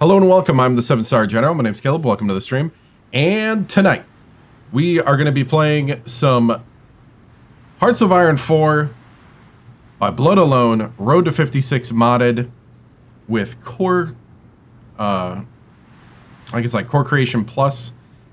Hello and welcome, I'm the 7-Star General, my name's Caleb, welcome to the stream. And tonight, we are going to be playing some Hearts of Iron 4 by Blood Alone, Road to 56 modded with Core, I think it's like Core Creation Plus,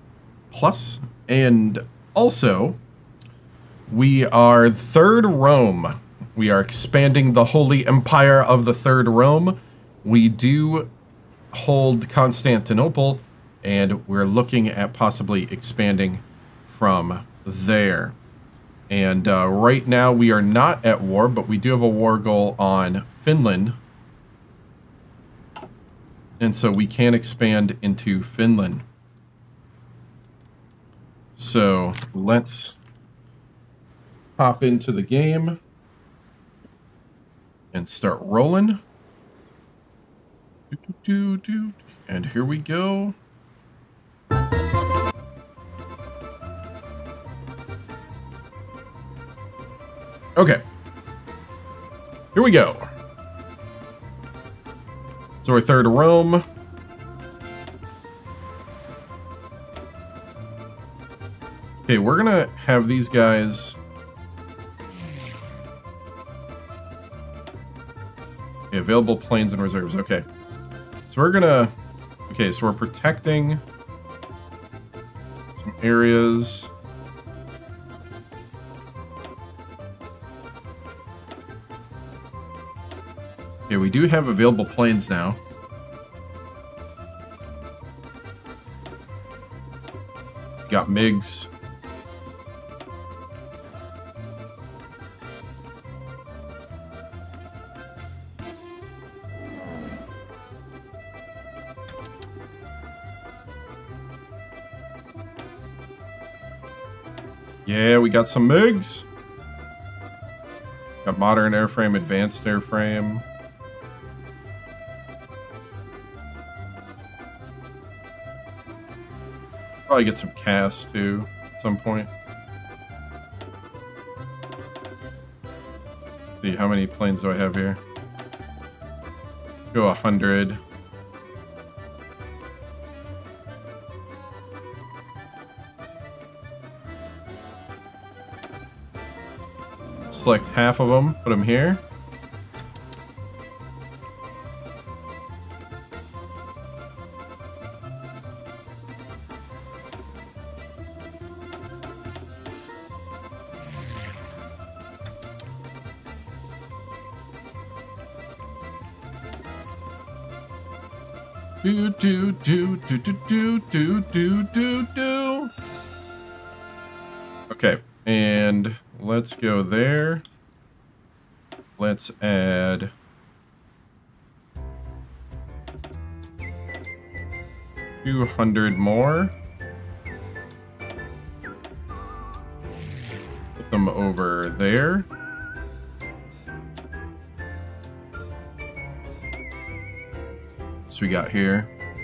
and also, we are Third Rome. We are expanding the Holy Empire of the Third Rome. We do hold Constantinople, and we're looking at possibly expanding from there. And right now we are not at war, but we do have a war goal on Finland. And so we can expand into Finland. So let's hop into the game and start rolling. And here we go. Okay. Here we go. So we're Third Rome. Okay, we're gonna have these guys. Okay, available planes and reserves. Okay. So we're gonna, okay, so we're protecting some areas. Okay, we do have available planes now. Got MiGs. Yeah, we got some MiGs. Got modern airframe, advanced airframe. Probably get some CAS too at some point. See, how many planes do I have here? Go 100. Select half of them, put them here. Do. Okay, and let's go there. Let's add 200 more. Put them over there. We got here.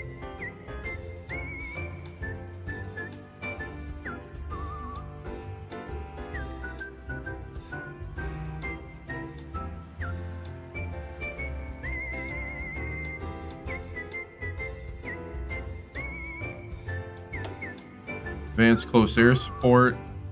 Advanced close air support.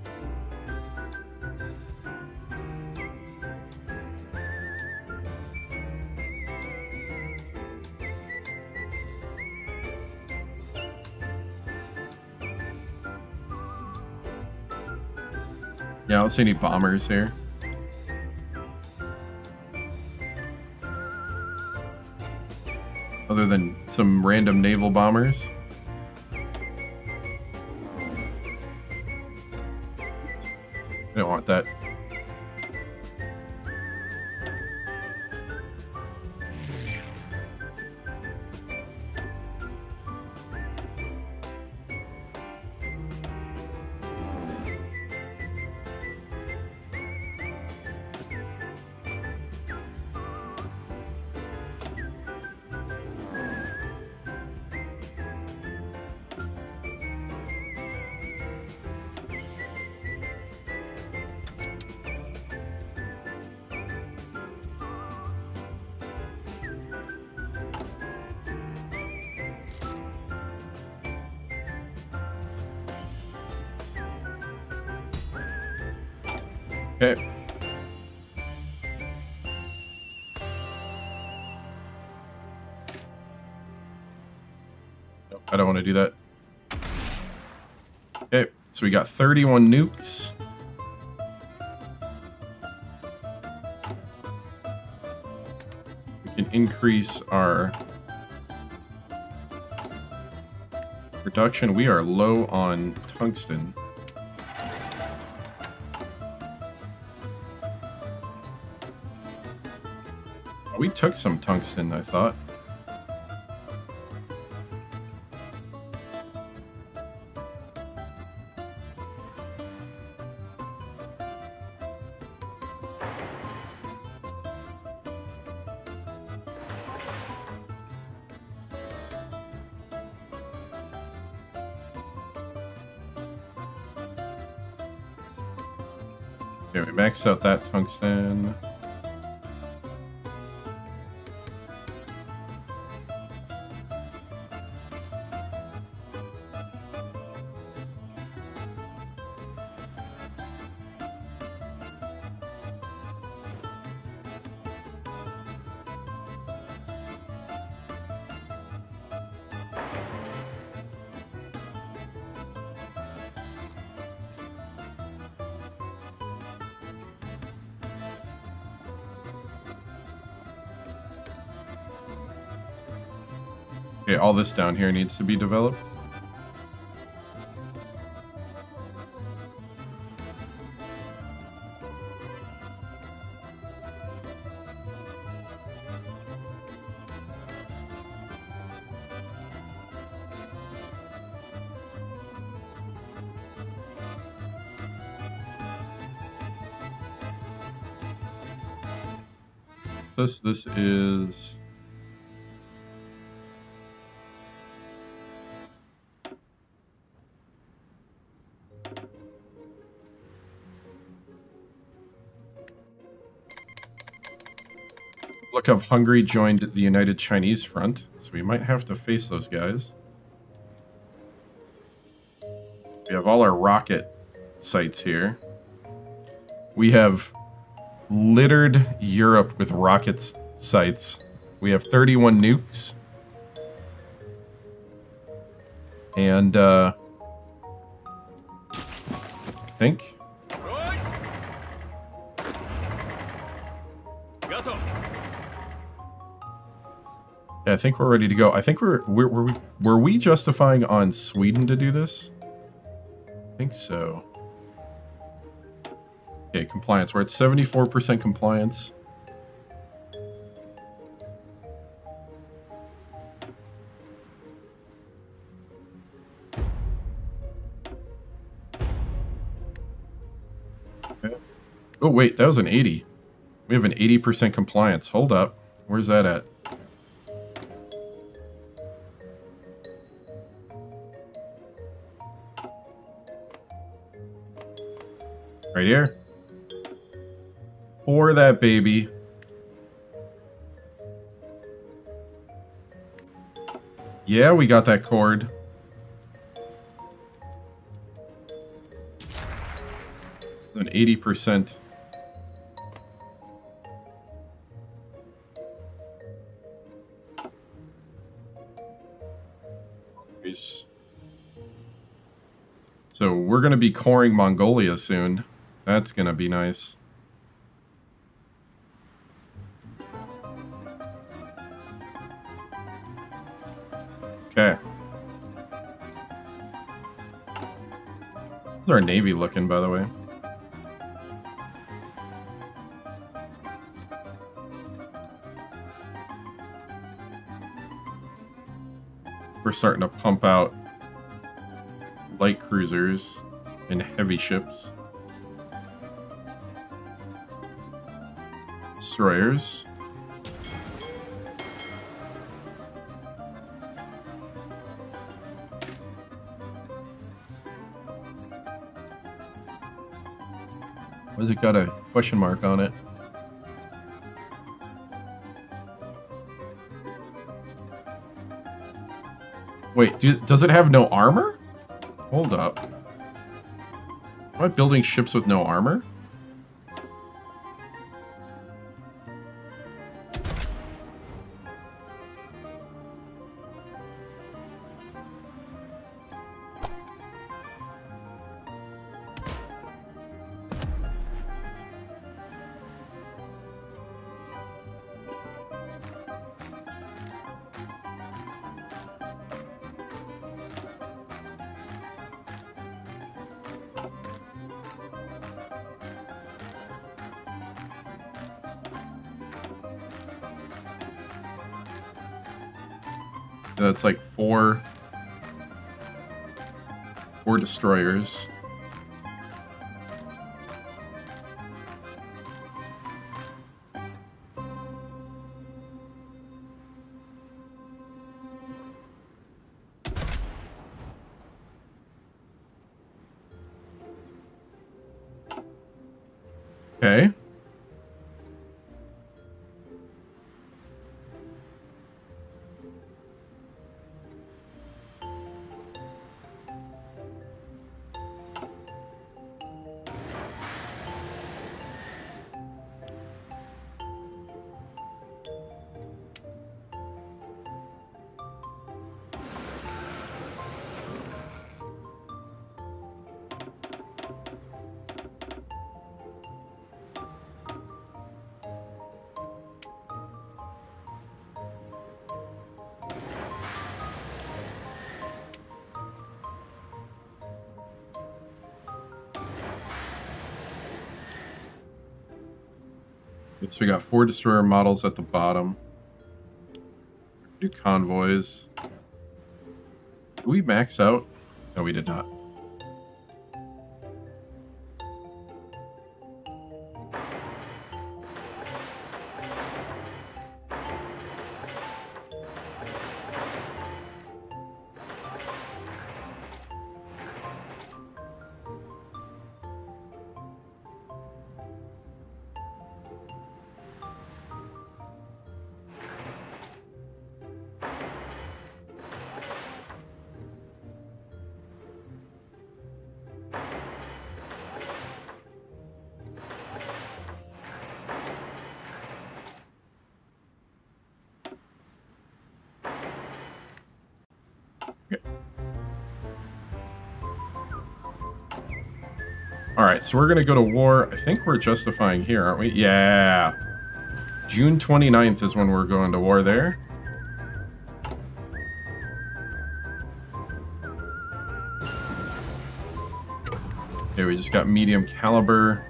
Yeah, I don't see any bombers here. Other than some random naval bombers. I don't want that. Okay. Nope, I don't want to do that. Okay, so we got 31 nukes. We can increase our production. We are low on tungsten. We took some tungsten, I thought. Okay, we maxed out that tungsten. Okay, all this down here needs to be developed. This is... Look of Hungary joined the United Chinese Front, so we might have to face those guys. We have all our rocket sites here. We have littered Europe with rocket sites. We have 31 nukes. And, I think... Yeah, I think we're ready to go. I think were we justifying on Sweden to do this? I think so. Okay, compliance. We're at 74% compliance. Okay. Oh wait, that was an 80. We have an 80% compliance. Hold up. Where's that at? Right here. For that baby. Yeah, we got that cord. An 80%. So we're going to be coring Mongolia soon. That's going to be nice. Okay. How's our Navy looking, by the way? We're starting to pump out light cruisers and heavy ships. Destroyers. Why has it got a question mark on it? Wait, does it have no armor? Hold up. Am I building ships with no armor? That's like four destroyers. Okay. So we got 4 destroyer models at the bottom. Do convoys. Did we max out? No, we did not. Alright, so we're going to go to war. I think we're justifying here, aren't we? Yeah. June 29th is when we're going to war there. Okay, we just got medium caliber.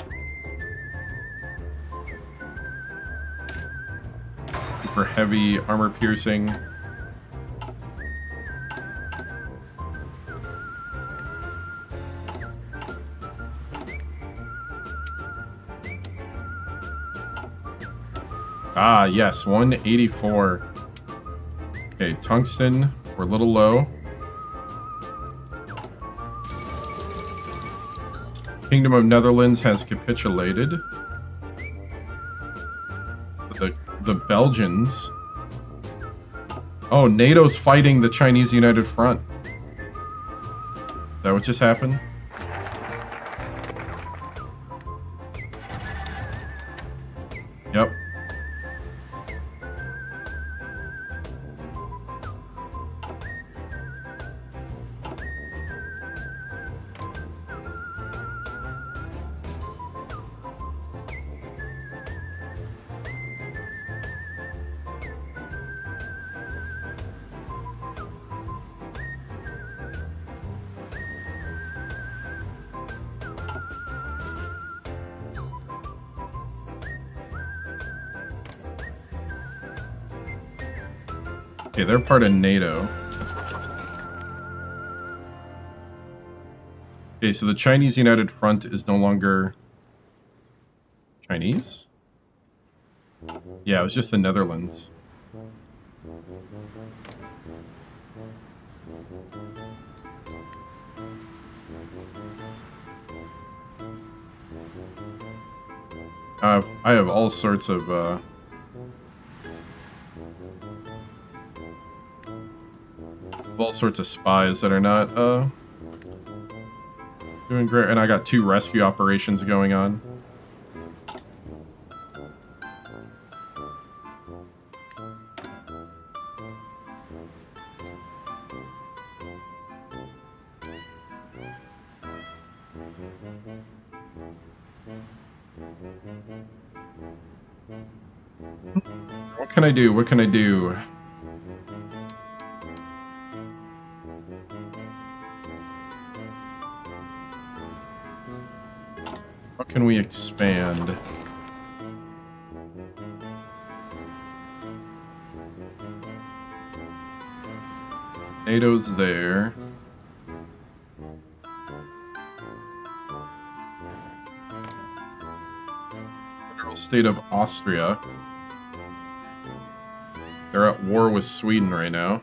Super heavy, armor piercing. Ah, yes, 184. Okay, tungsten, we're a little low. Kingdom of Netherlands has capitulated. The Belgians. Oh, NATO's fighting the Chinese United Front. Is that what just happened? Yep. Okay, they're part of NATO. Okay, so the Chinese United Front is no longer Chinese? Yeah, it was just the Netherlands. I have all sorts of spies that are not doing great, and I got 2 rescue operations going on. What can I do? What can I do? How can we expand? Tornadoes there. Federal state of Austria. They're at war with Sweden right now.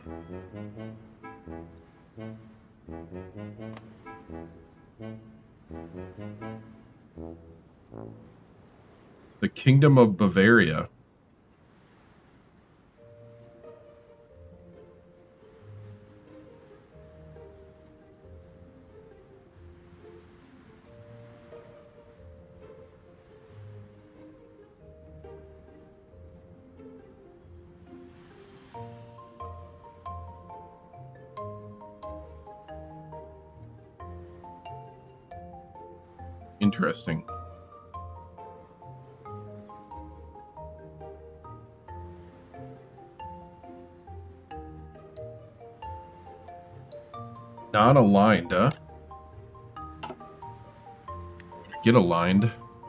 The Kingdom of Bavaria. Interesting. Not aligned, huh? Get aligned.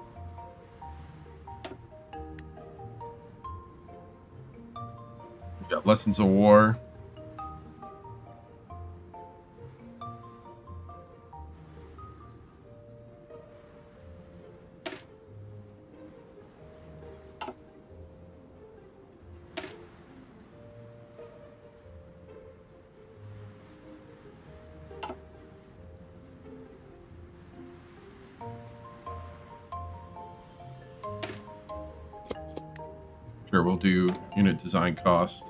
We got Lessons of War. Sure, we'll do unit design cost.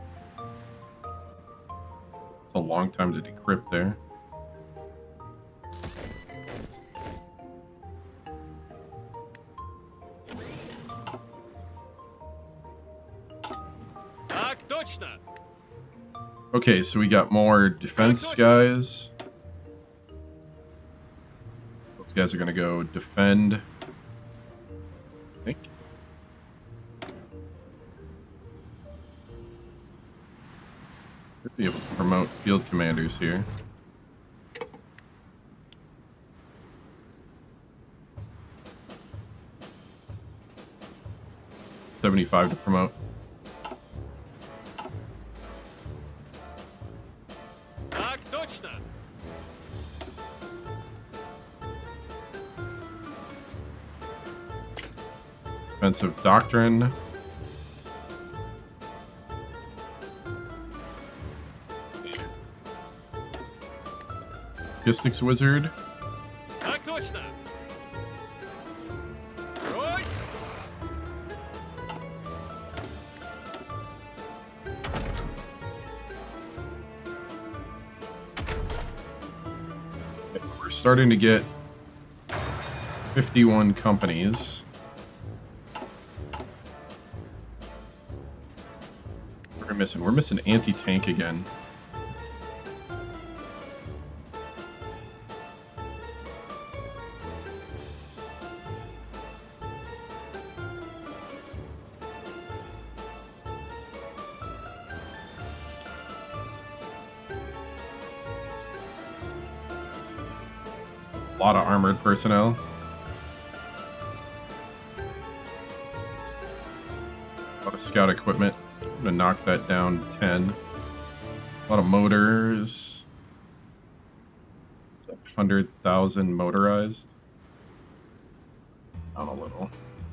It's a long time to decrypt there. Okay, so we got more defense guys. Those guys are gonna go defend. I think. Should be able to promote field commanders here. $75 to promote. Defensive doctrine. Logistics wizard. We're starting to get 51 companies. We're missing anti-tank again. A lot of armored personnel. A lot of scout equipment. I'm gonna knock that down 10. A lot of motors. 100,000 motorized. Down a little.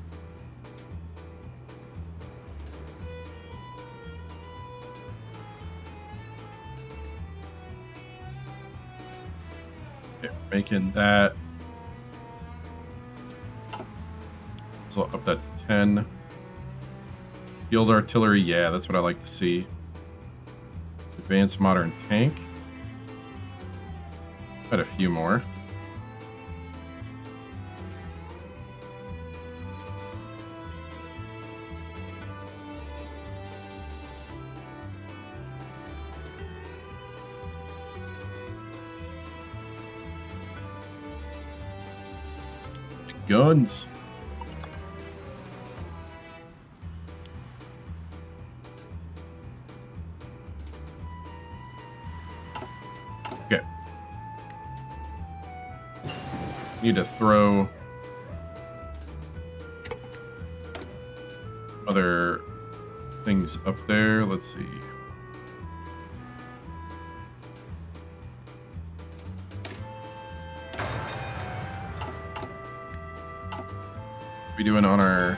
Okay, making that. So up that to 10. Field artillery, yeah, that's what I like to see. Advanced modern tank. Got a few more. Guns. Okay. Need to throw other things up there. Let's see. we doing on our...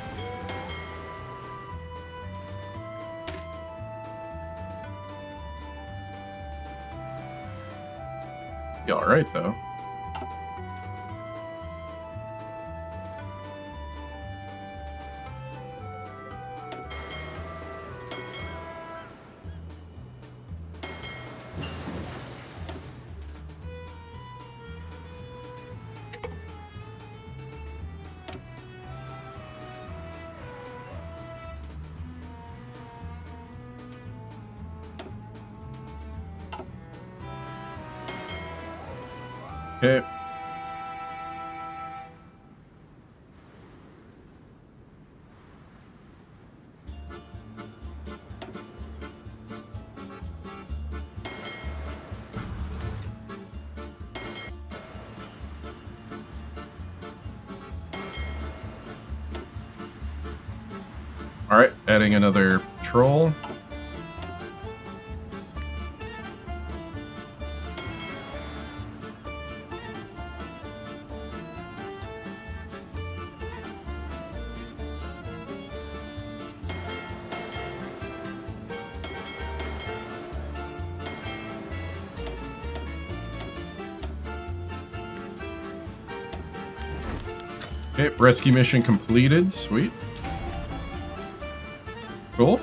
Be alright, though. Okay. All right, adding another patrol. Okay, rescue mission completed. Sweet. Cool.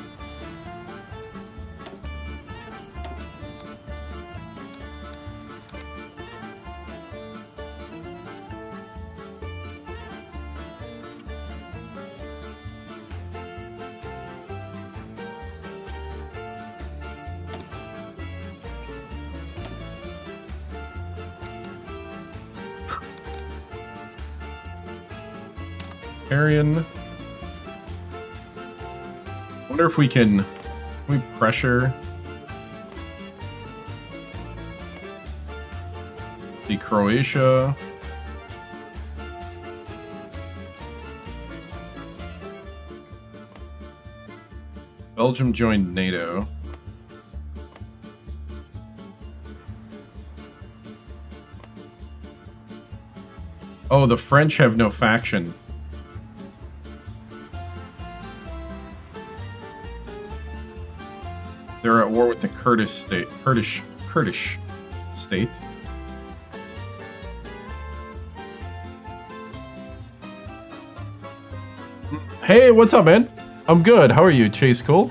Arian. Wonder if we can pressure the Croatia. Belgium joined NATO. Oh, the French have no faction. They're at war with the Kurdish state. Hey, what's up, man? I'm good. How are you, Chase Cole?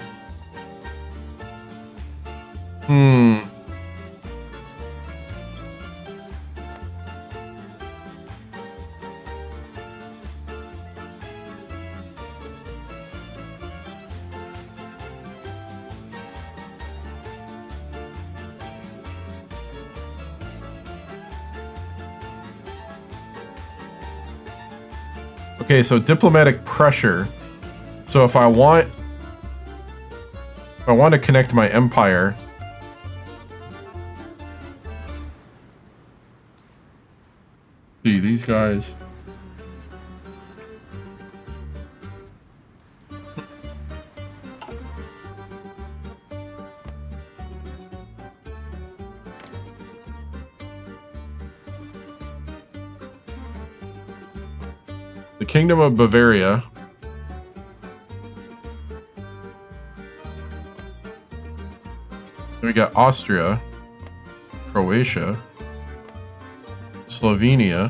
Okay, so diplomatic pressure. So if I want to connect my empire, see these guys. The Kingdom of Bavaria. Then we got Austria, Croatia, Slovenia.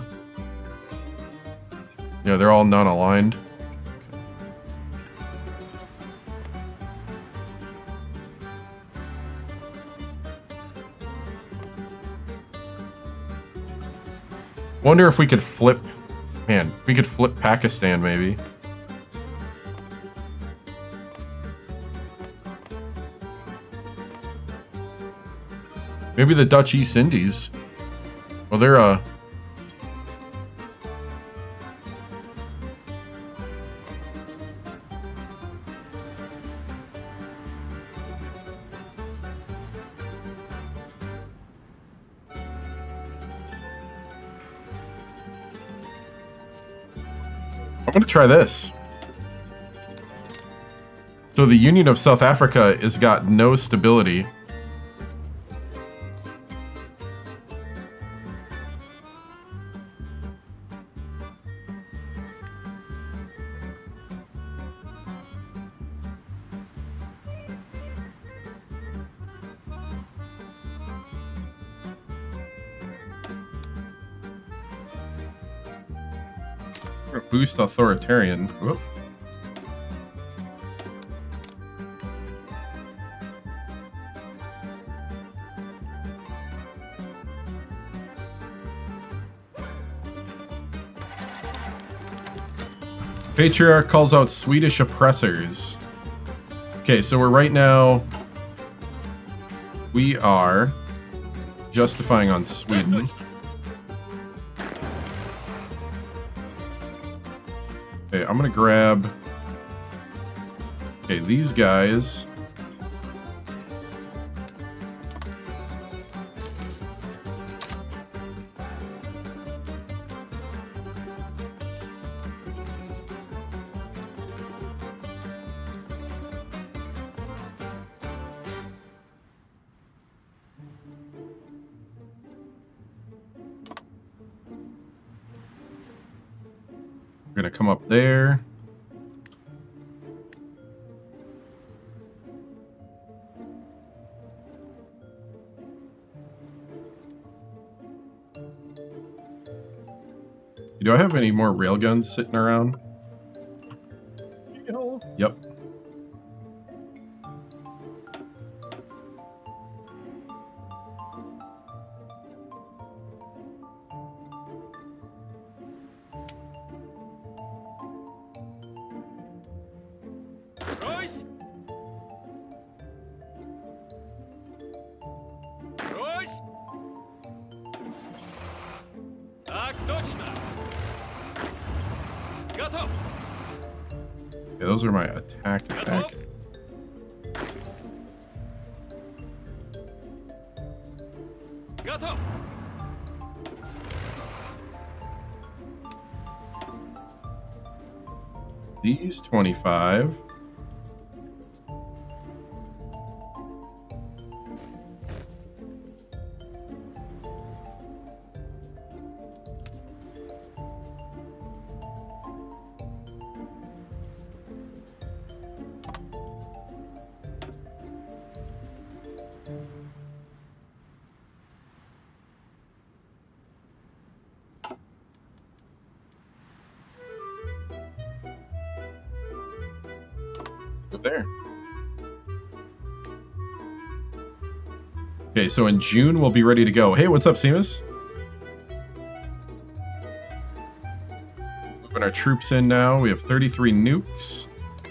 Yeah, they're all non-aligned. Wonder if we could flip. Man, we could flip Pakistan, maybe. Maybe the Dutch East Indies. Well, they're, I want to try this. So the Union of South Africa has got no stability. Boost authoritarian. Whoop. Patriarch calls out Swedish oppressors. Okay, so we're right now... We are justifying on Sweden. Okay, I'm gonna grab... Okay, these guys... We're gonna come up there. Do I have any more railguns sitting around? Yep. Okay, those are my attack. These 25. There. Okay, so in June we'll be ready to go. Hey, what's up, Seamus? Moving our troops in now. We have 33 nukes.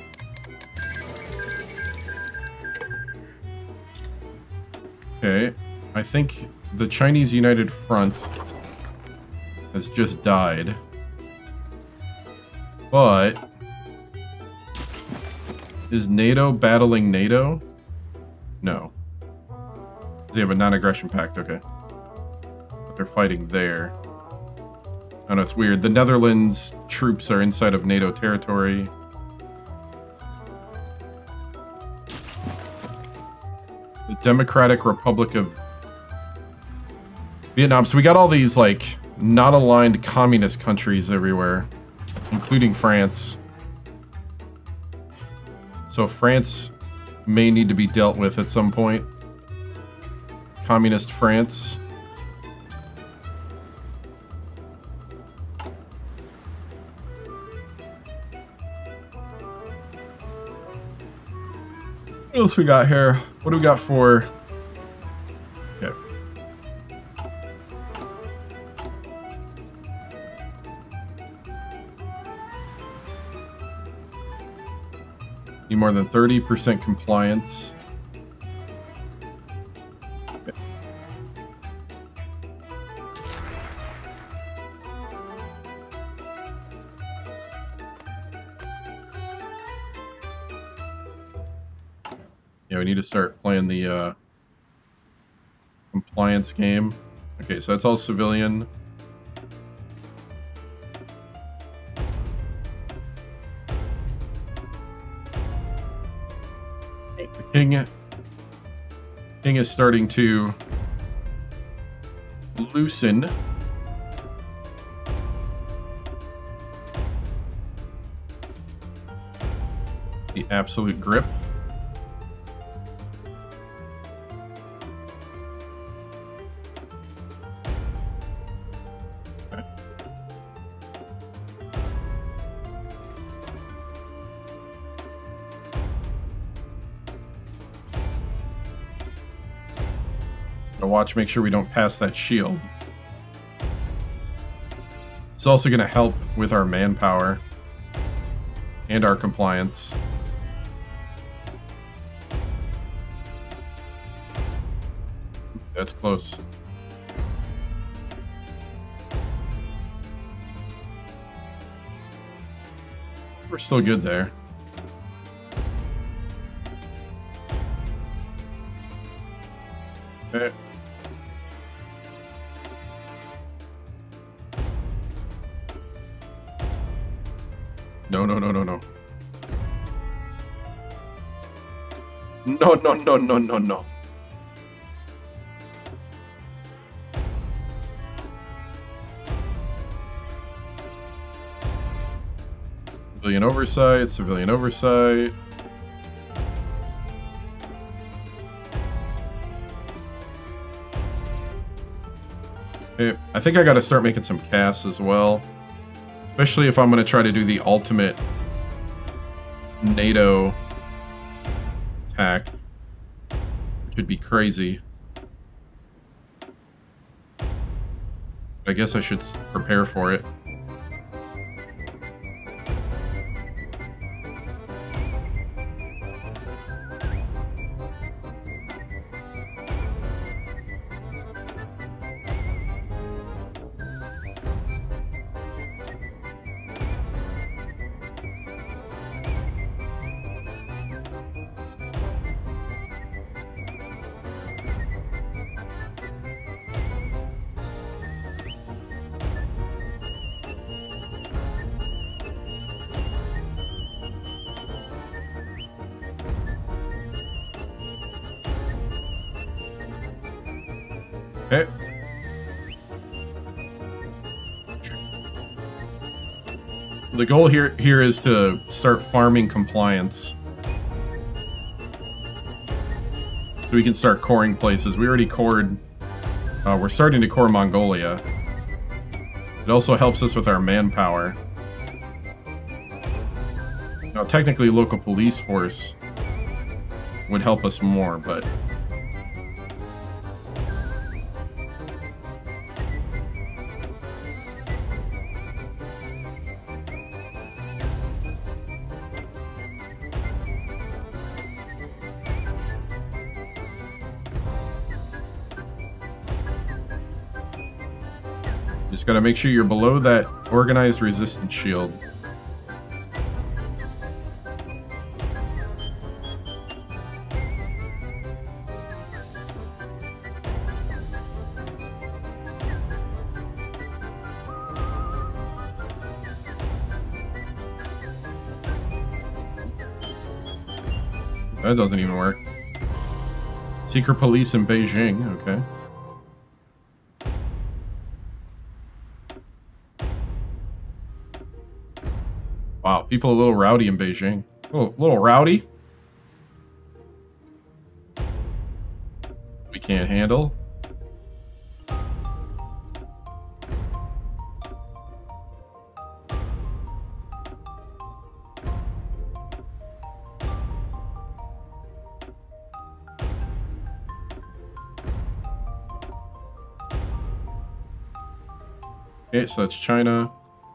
Okay, I think the Chinese United Front has just died. But... is NATO battling NATO? No. They have a non-aggression pact, okay. But they're fighting there. Oh no, it's weird. The Netherlands troops are inside of NATO territory. The Democratic Republic of Vietnam. So we got all these, like, not aligned communist countries everywhere, including France. So France may need to be dealt with at some point. Communist France. What else we got here? What do we got for... Okay. Need more than 30% compliance. Okay. Yeah, we need to start playing the compliance game. Okay, so that's all civilian. King is starting to loosen. The absolute grip. Okay. Now watch, make sure we don't pass that shield. It's also going to help with our manpower and our compliance. That's close. We're still good there. Okay. No, no, no, no, no. No, no, no, no, no, no. Civilian oversight, civilian oversight. Okay, I think I gotta start making some casts as well. Especially if I'm gonna try to do the ultimate NATO attack. Which would be crazy. I guess I should prepare for it. Okay. The goal here is to start farming compliance. So we can start coring places. We already cored... we're starting to core Mongolia. It also helps us with our manpower. Now, technically, local police force would help us more, but... Just gotta make sure you're below that organized resistance shield. That doesn't even work. Secret police in Beijing, okay. Wow, people a little rowdy in Beijing. Oh, a little rowdy? We can't handle. Okay, so that's China.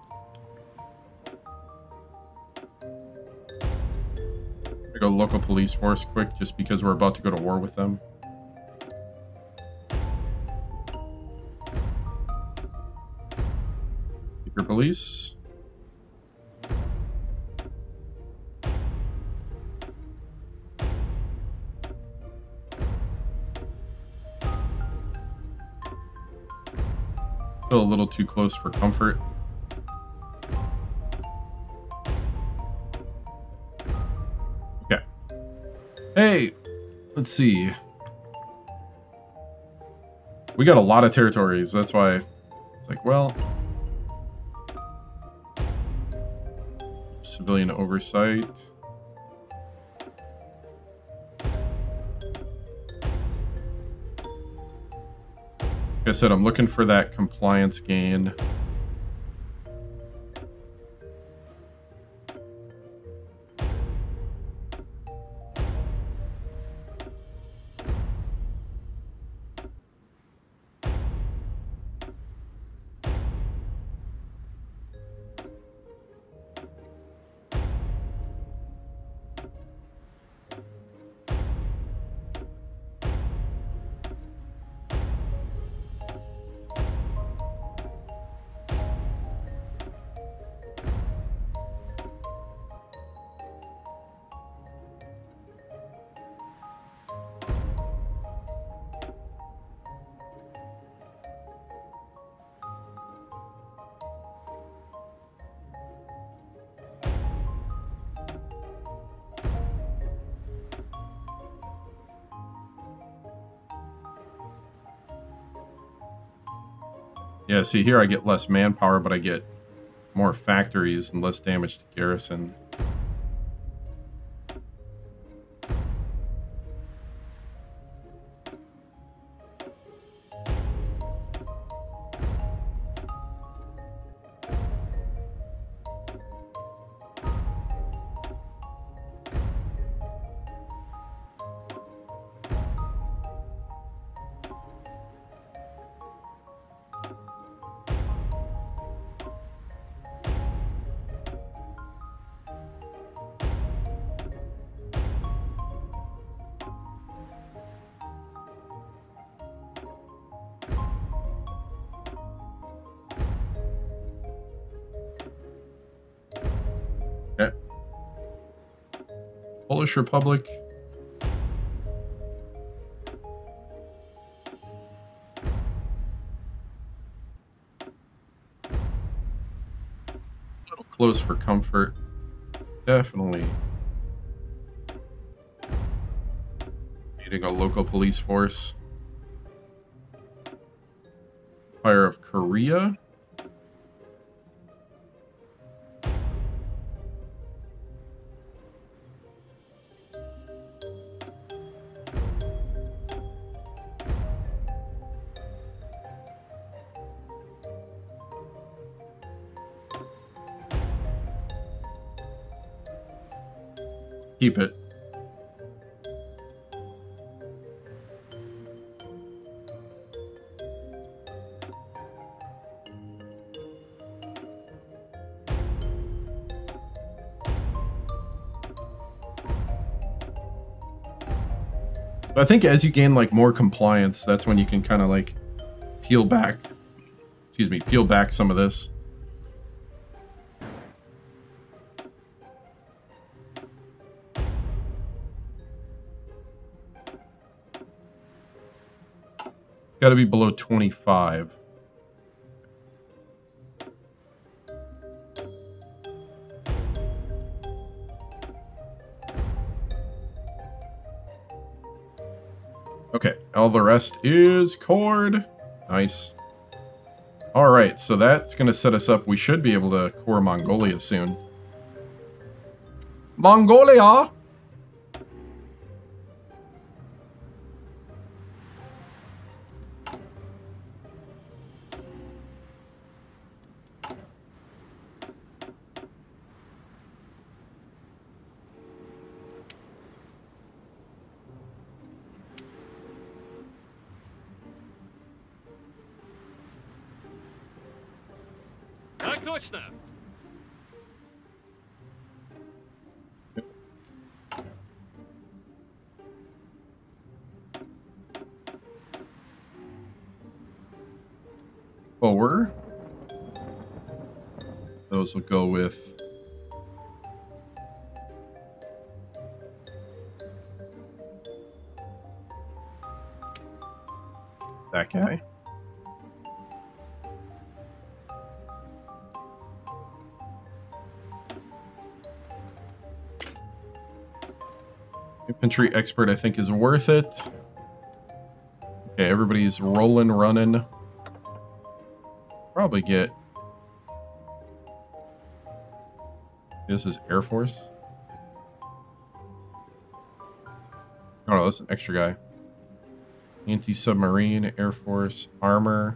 Go local police force quick, just because we're about to go to war with them. Secret police. Still a little too close for comfort. Okay. Hey, let's see. We got a lot of territories. That's why it's like, well, civilian oversight. Like I said, I'm looking for that compliance gain. Yeah, see here I get less manpower, but I get more factories and less damage to garrison. Okay. Polish Republic. A little close for comfort. Definitely needing a local police force. Empire of Korea. Keep it. I think as you gain like more compliance, that's when you can kind of like peel back some of this. Got to be below 25. Okay, all the rest is cord. Nice. All right, so that's going to set us up. We should be able to core Mongolia soon. Mongolia! Точно. Forward. Those will go with that guy. Infantry expert, I think, is worth it. Okay, everybody's rolling, running. Probably get... This is Air Force. Oh no, that's an extra guy. Anti-submarine, Air Force, armor.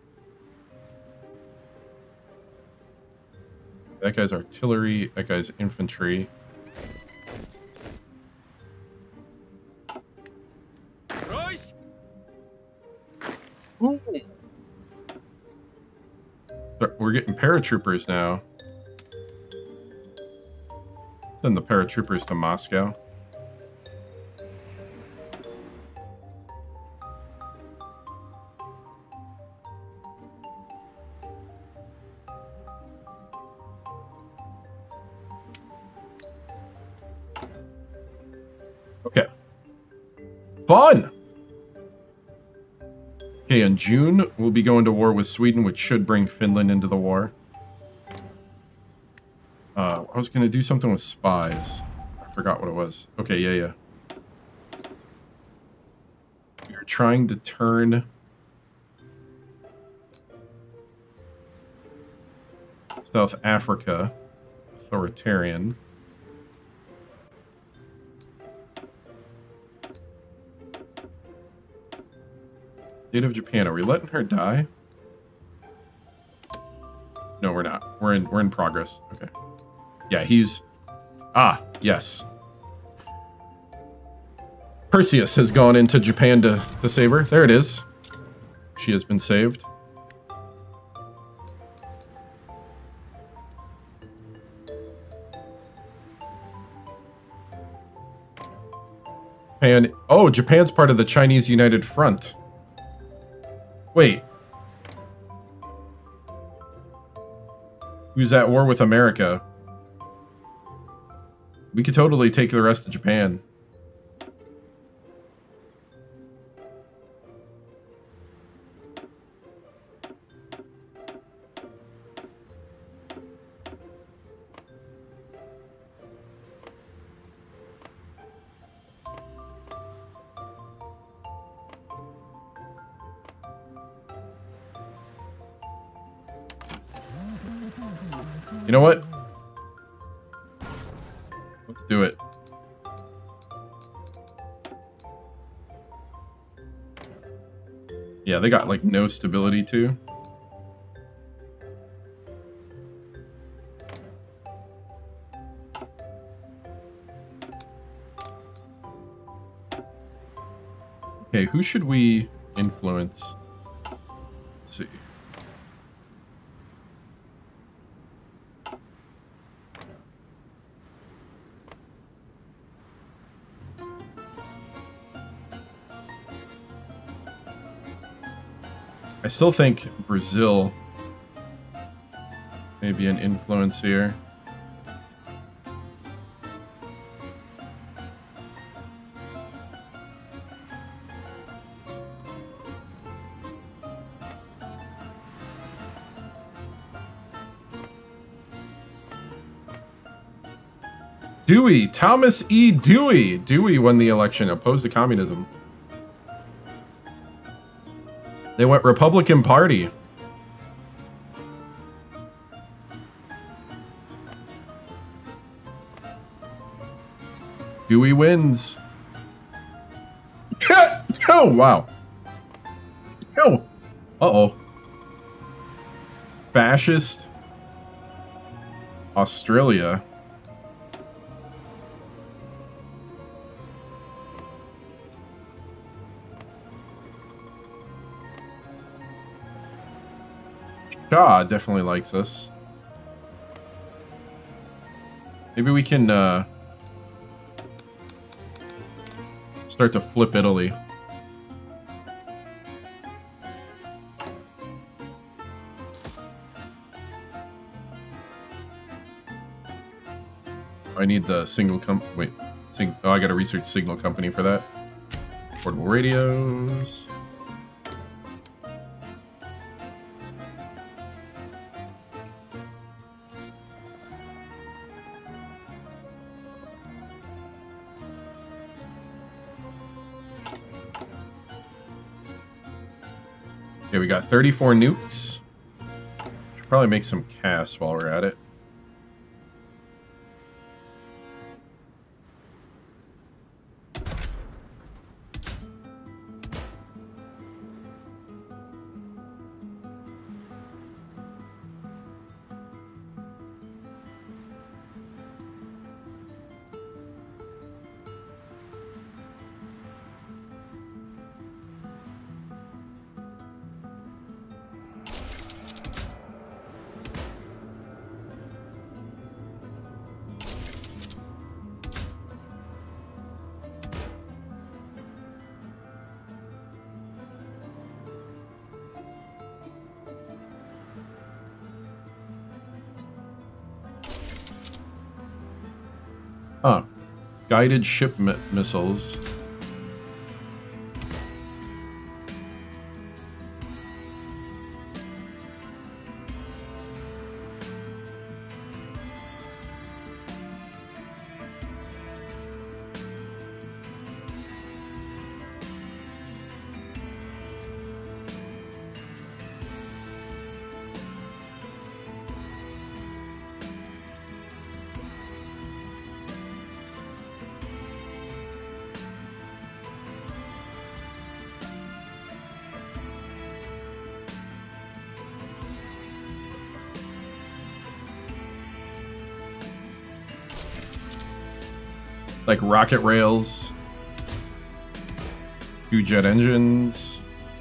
That guy's artillery, that guy's infantry. Ooh. We're getting paratroopers now. Send the paratroopers to Moscow. Okay. Fun! Okay, in June, we'll be going to war with Sweden, which should bring Finland into the war. I was going to do something with spies. I forgot what it was. Okay, yeah. We're trying to turn South Africa, authoritarian. State of Japan, are we letting her die? No, we're not. We're in progress. Okay. Yeah, he's... Ah, yes. Perseus has gone into Japan to save her. There it is. She has been saved. Japan... Oh, Japan's part of the Chinese United Front. Wait. Who's at war with America? We could totally take the rest of Japan. You know what? Let's do it. Yeah, they got like no stability too. Okay, who should we influence? Let's see. I still think Brazil may be an influence here. Dewey, Thomas E. Dewey. Dewey won the election, opposed to communism. They went Republican Party. Dewey wins. Oh, wow. Oh. Uh-oh. Fascist Australia. Shaw definitely likes us. Maybe we can start to flip Italy. I need the single wait. Oh, I gotta research signal company for that. Portable radios. Okay, we got 34 nukes. Should probably make some casts while we're at it. Huh. Guided ship missiles. Like rocket rails. 2 jet engines.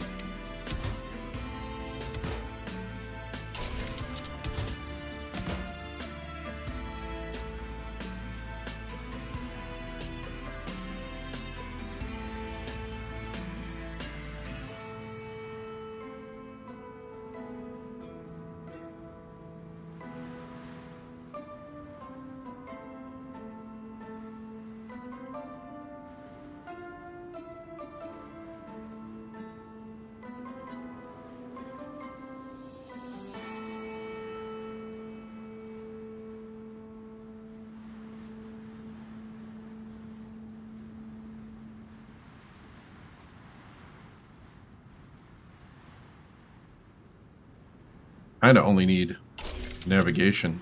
Kinda only need navigation.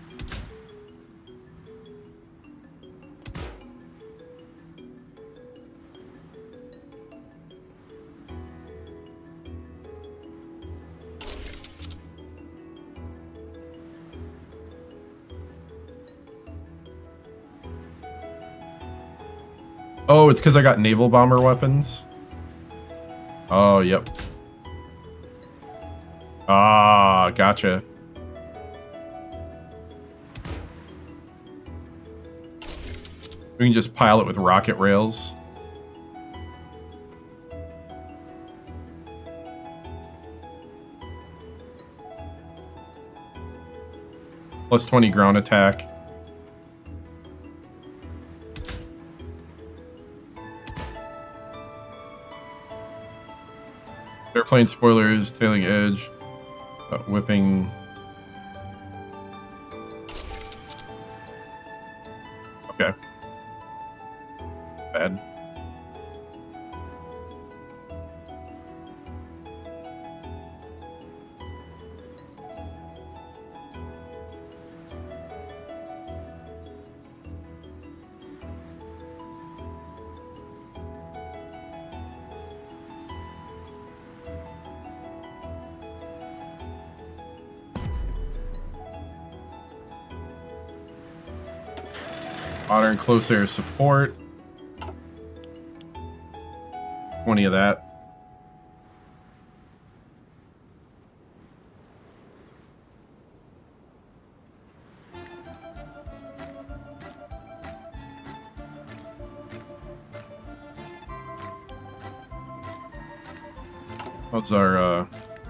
Oh, it's because I got naval bomber weapons? Oh, yep. Ah, gotcha. We can just pile it with rocket rails. Plus 20 ground attack. Airplane spoilers, tailing edge, whipping. Okay. Bad. Modern close air support. 20 of that. How's our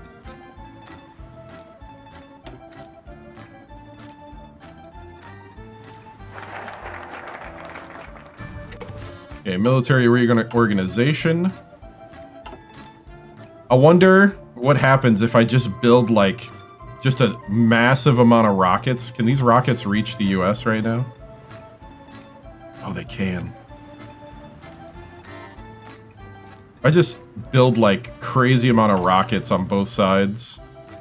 okay, military organization. I wonder what happens if I just build, like, just a massive amount of rockets. Can these rockets reach the US right now? Oh, they can. I just build, like, crazy amount of rockets on both sides.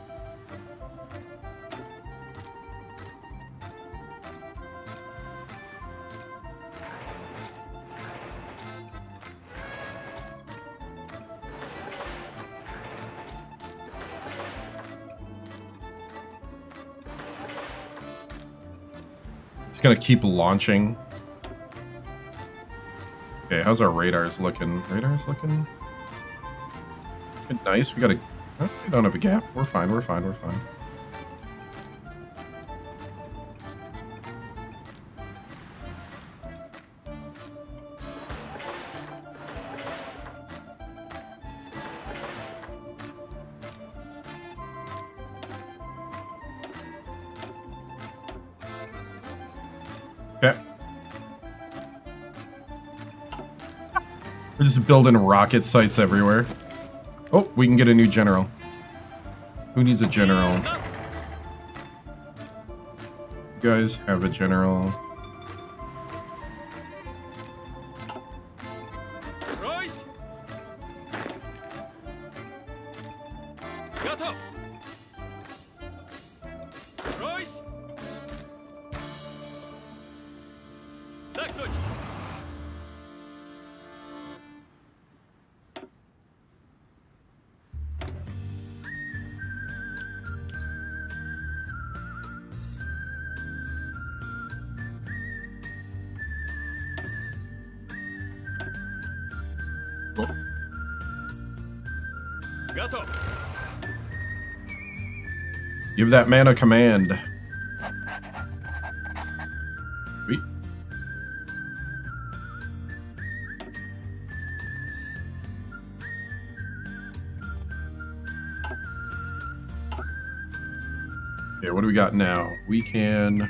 It's gonna keep launching. Okay, how's our radars looking? Radars looking nice. We got a. Oh, we don't have a gap. We're fine. We're fine. We're fine. Okay. We're just building rocket sites everywhere. Oh, we can get a new general. Who needs a general? You guys have a general. Royce! Готов! Royce! Так точно! Cool. Готов. Give that man a command. Sweet. Okay, what do we got now? We can...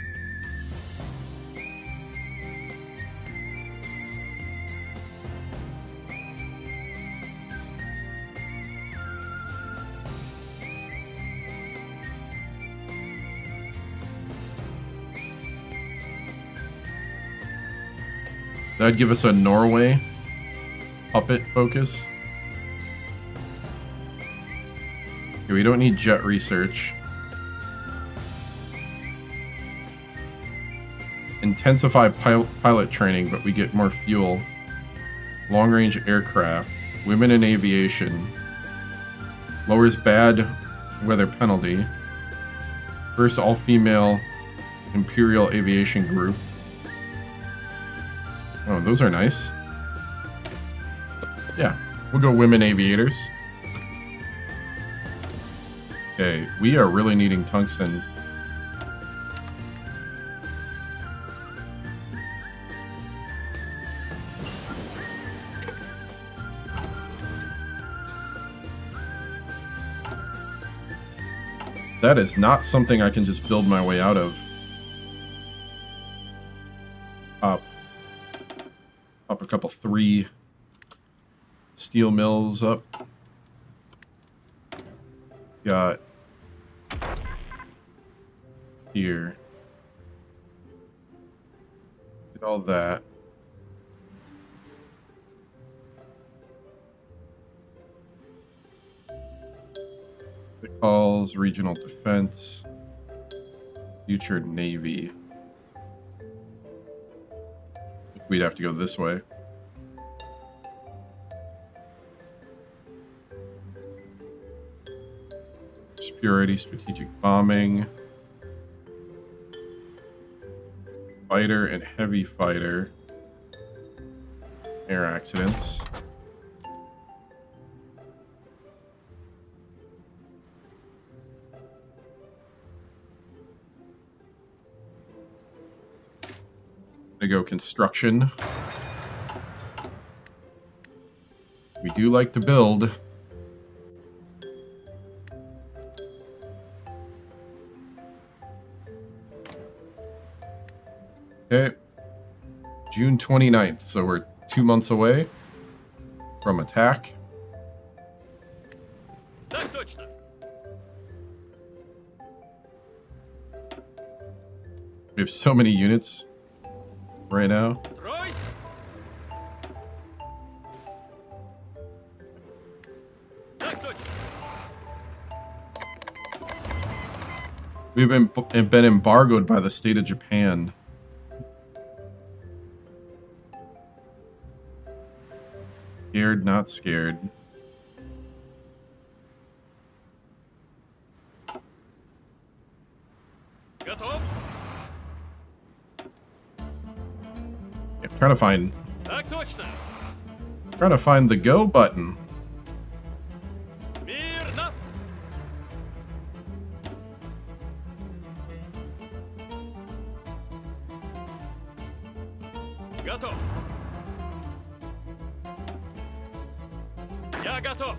That'd give us a Norway puppet focus. Okay, we don't need jet research. Intensify pilot training, but we get more fuel. Long-range aircraft. Women in aviation. Lowers bad weather penalty. First all-female Imperial Aviation Group. Oh, those are nice. Yeah, we'll go women aviators. Okay, we are really needing tungsten. That is not something I can just build my way out of. Up a couple 3 steel mills up. Got here. Get all that. The calls, regional defense, future navy. We'd have to go this way. Security, strategic bombing, fighter and heavy fighter, air accidents. Go construction. We do like to build. Okay. June 29th, so we're 2 months away from attack. Так точно. We have so many units right now. Ройс. Так точно. We've been embargoed by the state of Japan. Scared, not scared. Готов. Yeah, trying to find Так точно. Trying to find the go button. Мирно. Готов. Я готов.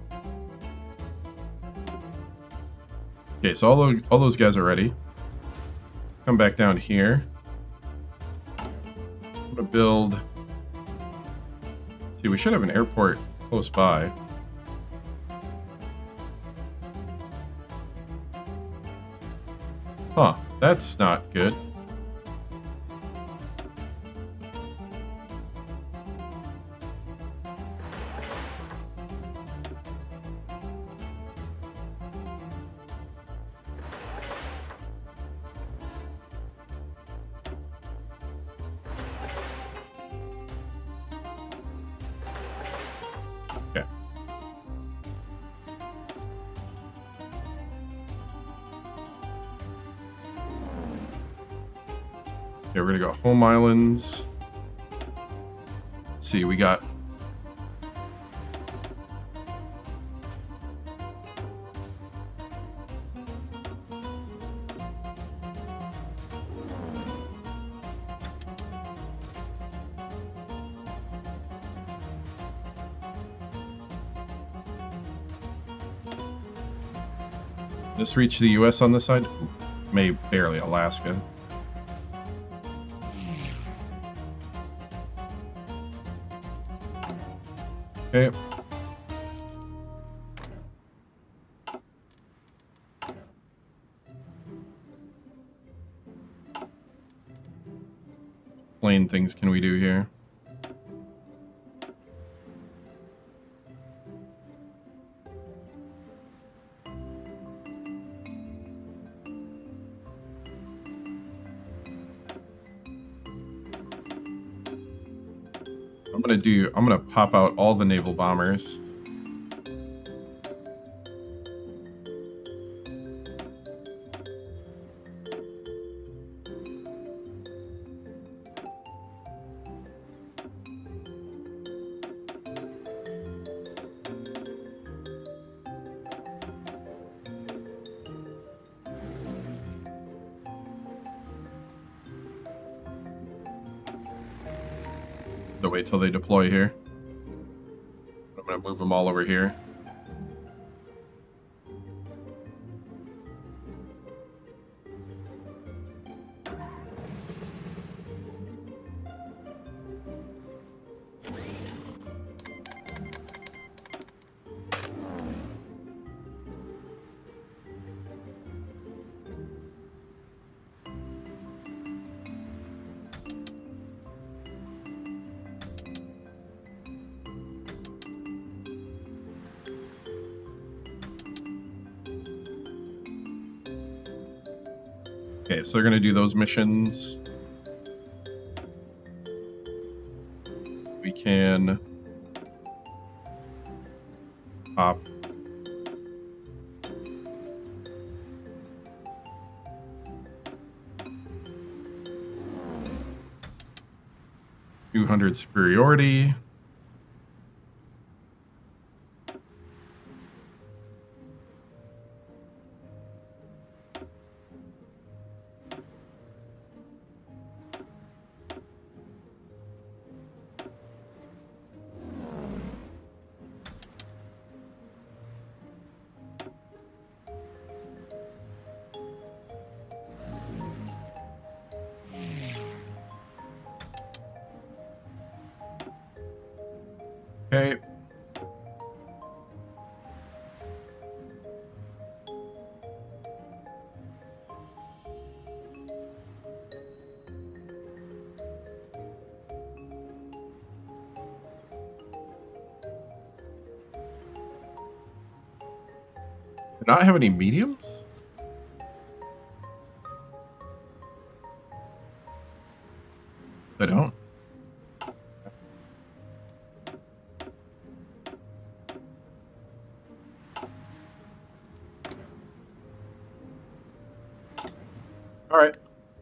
Okay, so all those guys are ready. Come back down here. I'm gonna build. See, we should have an airport close by. Huh, that's not good. Okay. Okay, we're gonna go home islands. Let's see, we got This reach the U.S. on this side? May barely Alaska. Okay. Plain things can we do here? I'm gonna pop out all the naval bombers. Wait till they deploy here. I'm gonna move them all over here. Okay, so they're going to do those missions. We can pop. .200 superiority. Okay. Do not have any mediums? I don't. All right.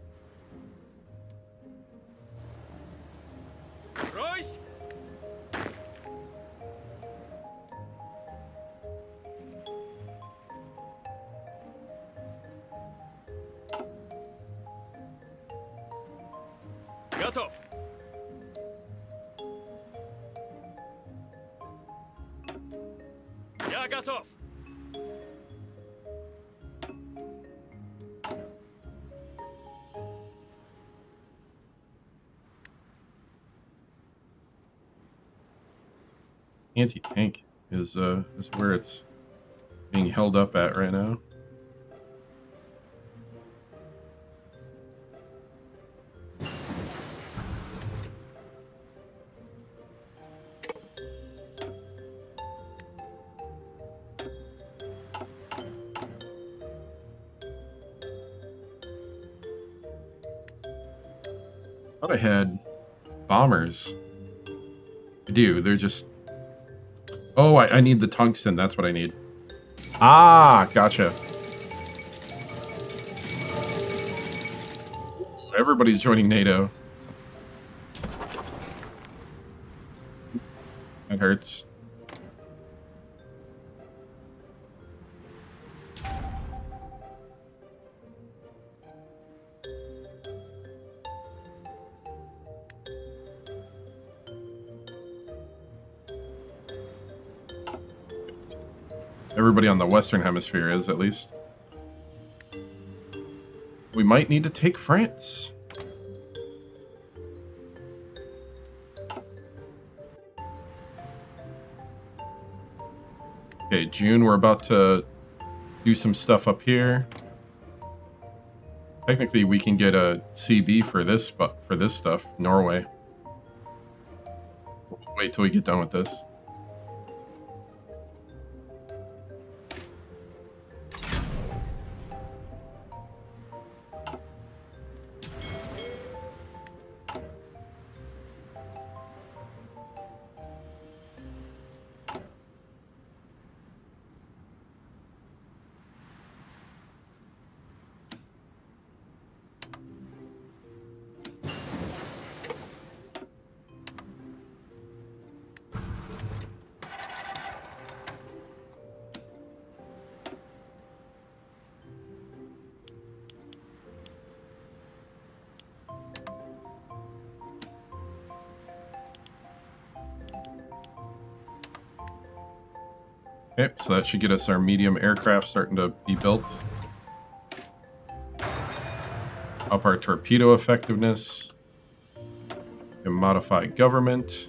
Royce! Готов. Я готов. Anti-tank is where it's being held up at right now. I thought I had bombers. I do. They're just... Oh, I need the tungsten. That's what I need. Ah, gotcha. Everybody's joining NATO. That hurts. Everybody on the Western Hemisphere is, at least. we might need to take France. Okay, June, we're about to do some stuff up here. Technically, we can get a CB for this, but for this stuff, Norway. We'll wait till we get done with this. Okay, so that should get us our medium aircraft starting to be built. Up our torpedo effectiveness. And modify government.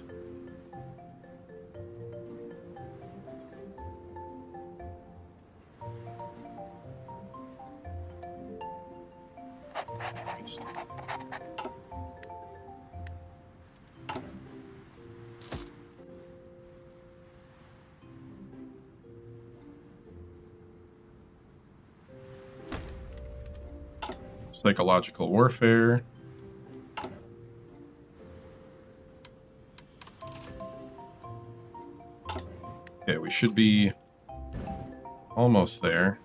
Psychological warfare. Okay, we should be almost there.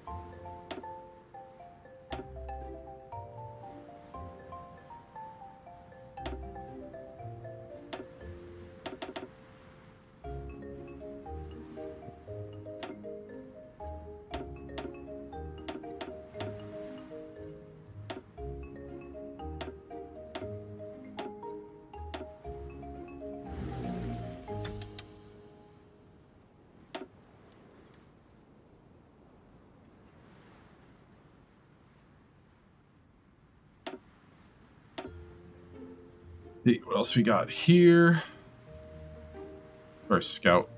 See what else we got here. Our scout.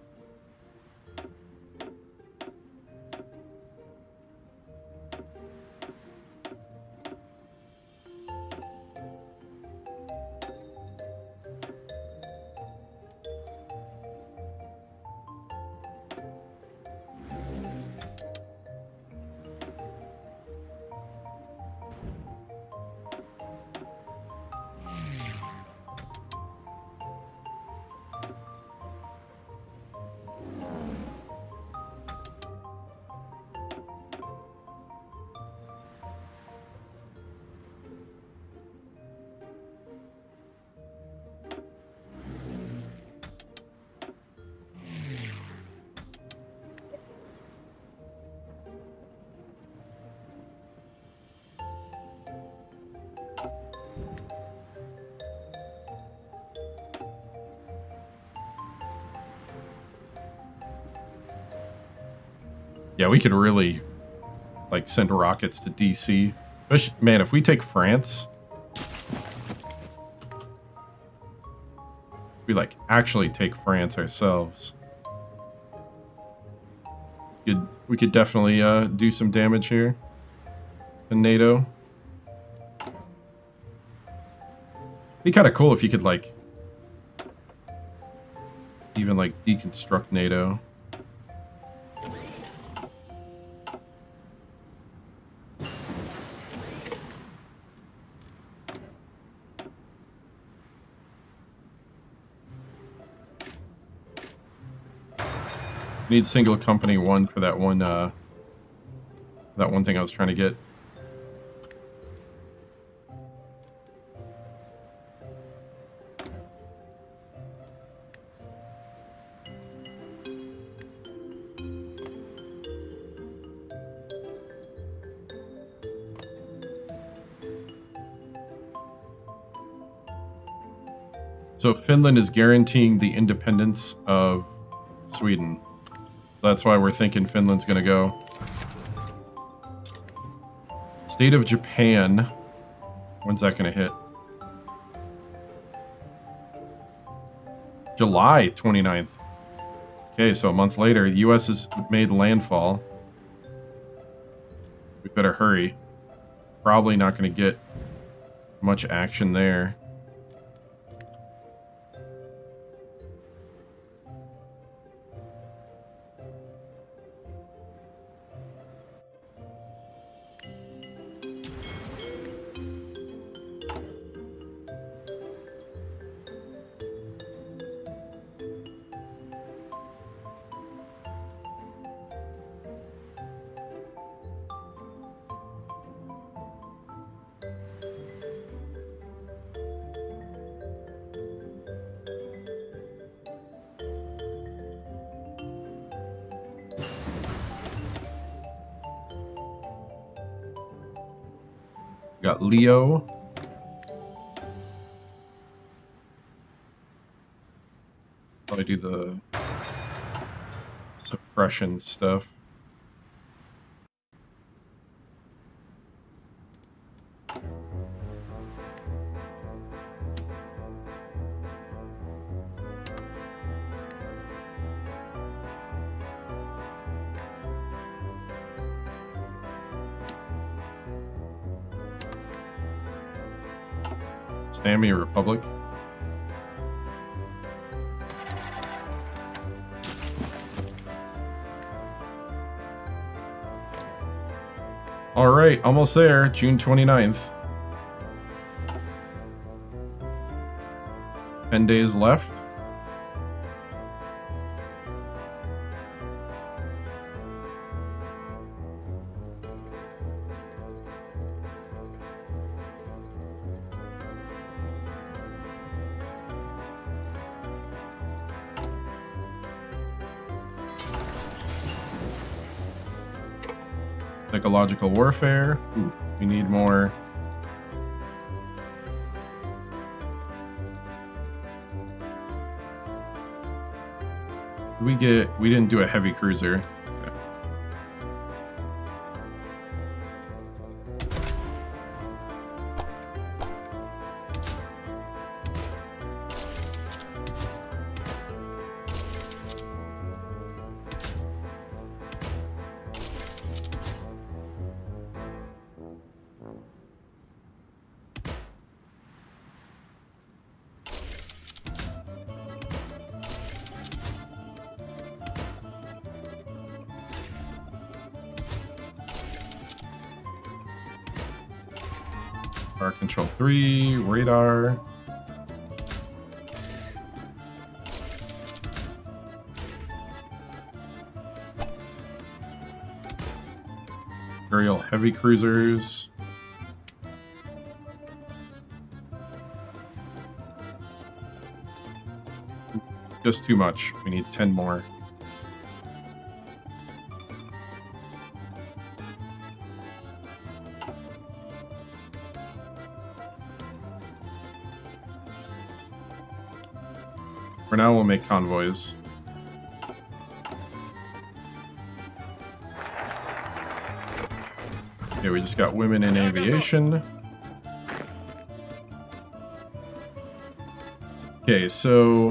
Yeah, we could really, like, send rockets to DC. Man, if we take France, we, like, actually take France ourselves. We could definitely do some damage here to NATO. Be kind of cool if you could, like, even, like, deconstruct NATO. Need single company 1 for that one thing I was trying to get. So Finland is guaranteeing the independence of Sweden. That's why we're thinking Finland's gonna go. State of Japan. When's that going to hit? July 29th. Okay, so a month later, the U.S. has made landfall. We better hurry. Probably not going to get much action there. Got Leo. Probably do the suppression stuff. Stammy Republic. All right, almost there. June 29th. 10 days left. Psychological warfare. Ooh, we need more. We didn't do a heavy cruiser. Okay. Bar control 3, radar. Imperial heavy cruisers. Just too much. We need 10 more. For now, we'll make convoys. Okay, we just got women in aviation. Okay, so...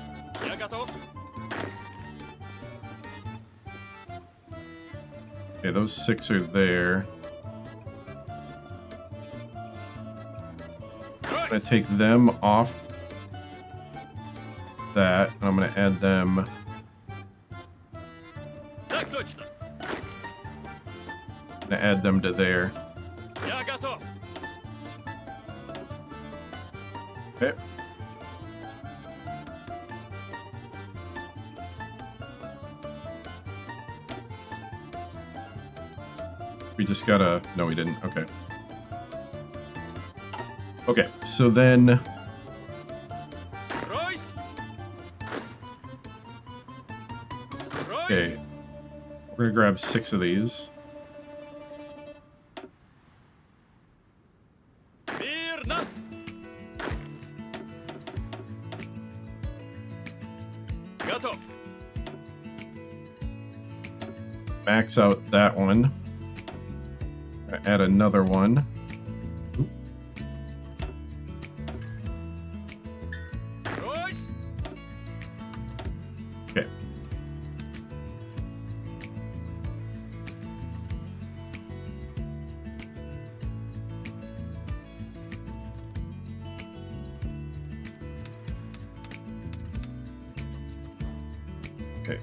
Okay, those 6 are there. I'm gonna take them off that, and I'm gonna add them. I'm gonna add them to there. Okay. We just gotta... No, we didn't. Okay. Okay, so then... Okay. We're gonna grab 6 of these. Max out that one. Add another one. Royce. Okay. Okay.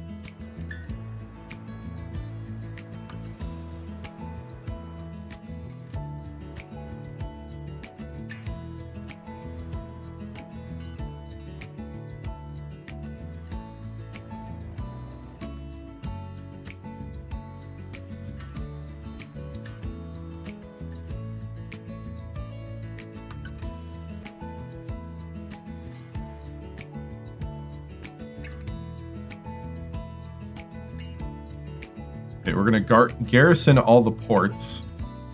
Okay, we're gonna garrison all the ports.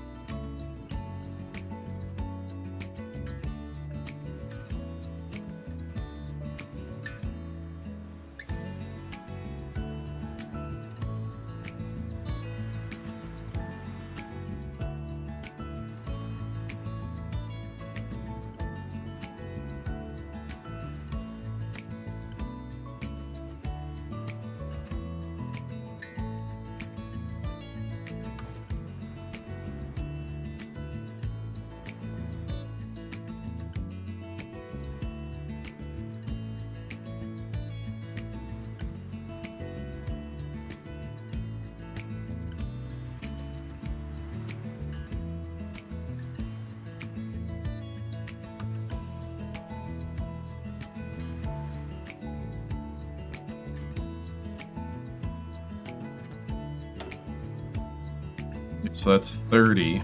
So that's 30.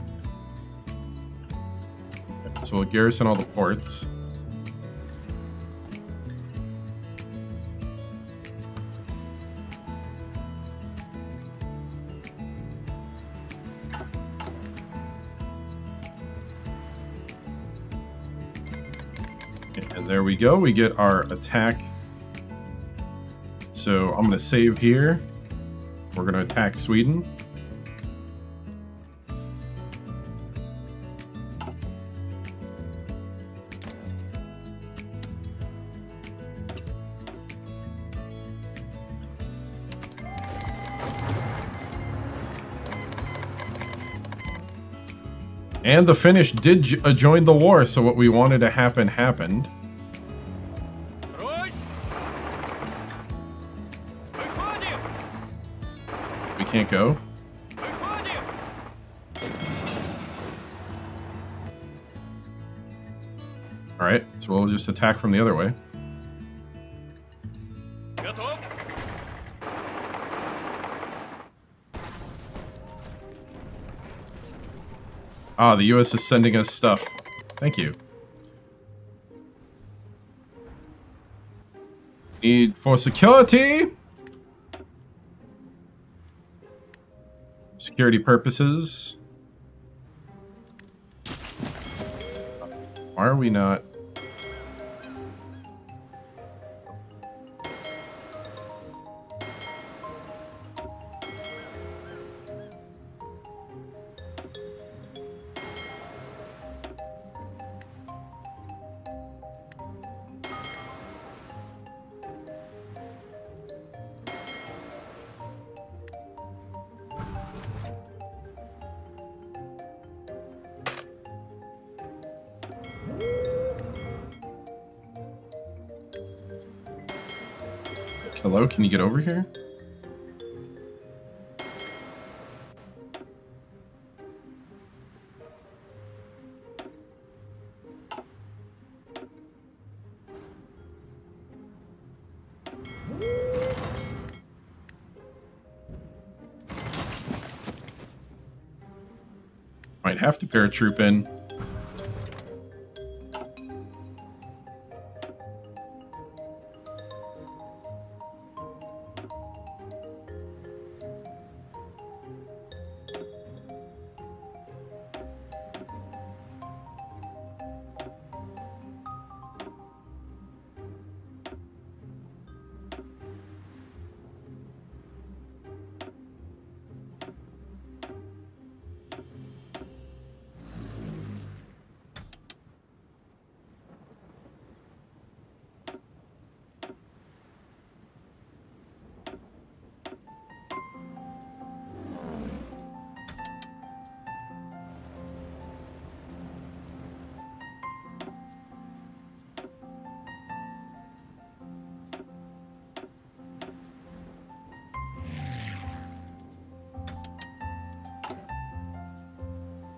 So we'll garrison all the ports. And there we go. We get our attack. So I'm going to save here. We're going to attack Sweden. And the Finnish did join the war, so what we wanted to happen happened. Royce. We can't go. Alright, so we'll just attack from the other way. Готов. Ah, the US is sending us stuff. Thank you. Need for security. Security purposes. Why are we not? Hello, can you get over here? Might have to paratroop in.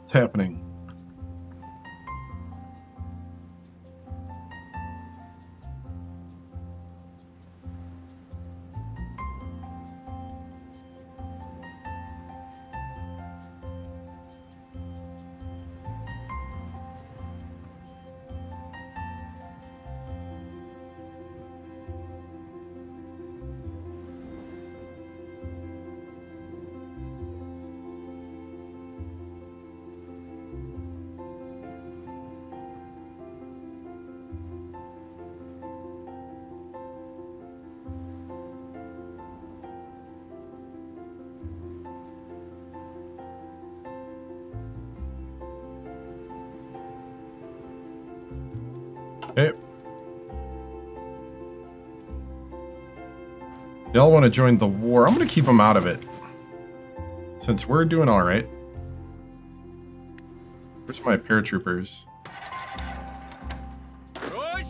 What's happening? Okay. Y'all want to join the war. I'm going to keep them out of it. Since we're doing all right. Where's my paratroopers? Брось!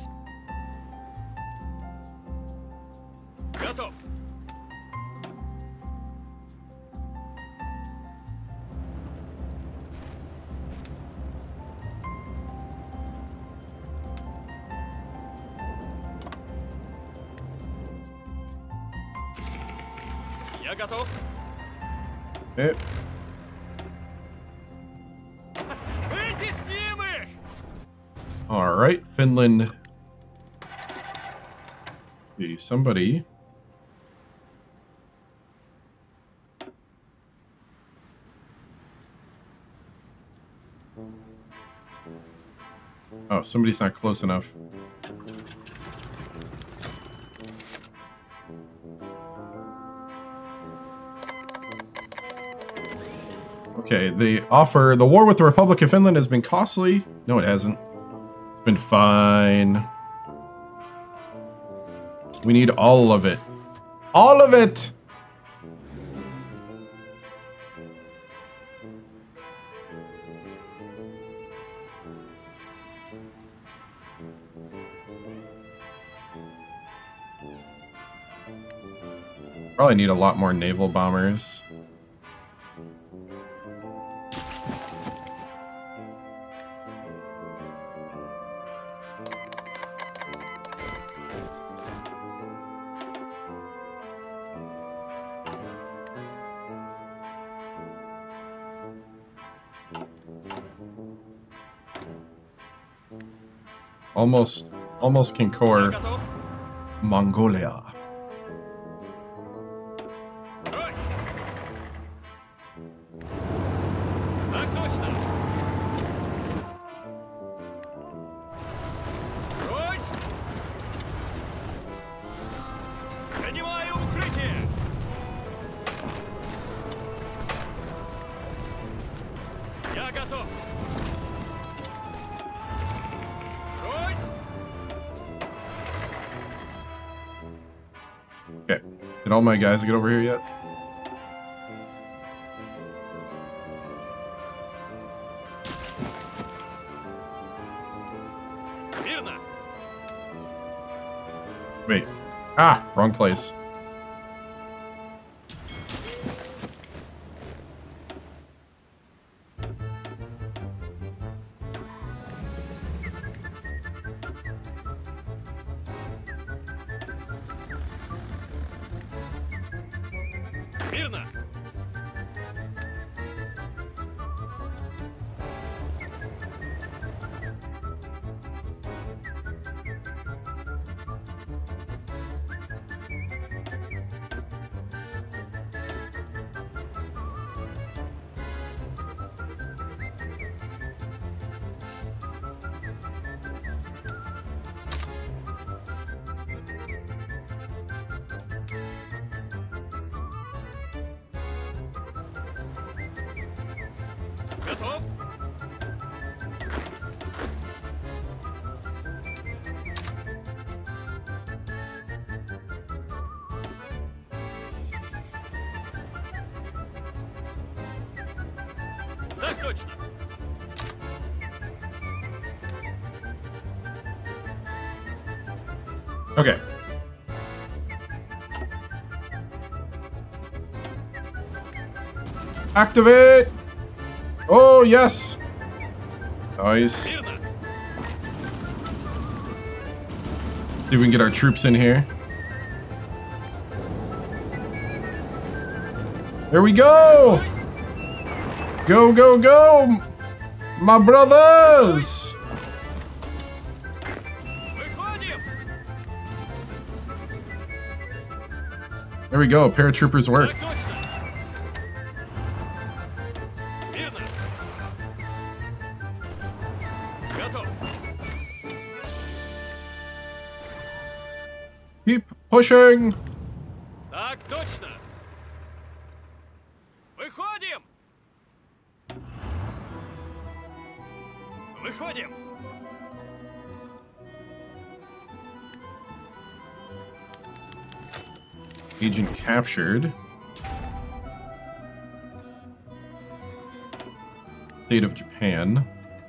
Готов! Я готов! Okay. Вытесним их! All right, Finland. See, somebody. Oh, somebody's not close enough. Okay, the war with the Republic of Finland has been costly. No, it hasn't. It's been fine. We need all of it. All of it! Probably need a lot more naval bombers. Almost can core Готов? Mongolia. Брось! Так точно! Брось! Занимаю укрытие! Я готов! Брось! Okay. Did all my guys get over here yet? Верно! Wait. Ah, wrong place. Верно! Готов? Так точно! Okay. Activate! Oh, yes! Nice. Мирно. See if we can get our troops in here. There we go! Go, go, go! My brothers! Выходим. There we go, paratroopers Так worked. точно. Мирно. Готов. Keep pushing! Так точно. Выходим. Выходим. Agent captured. State of Japan.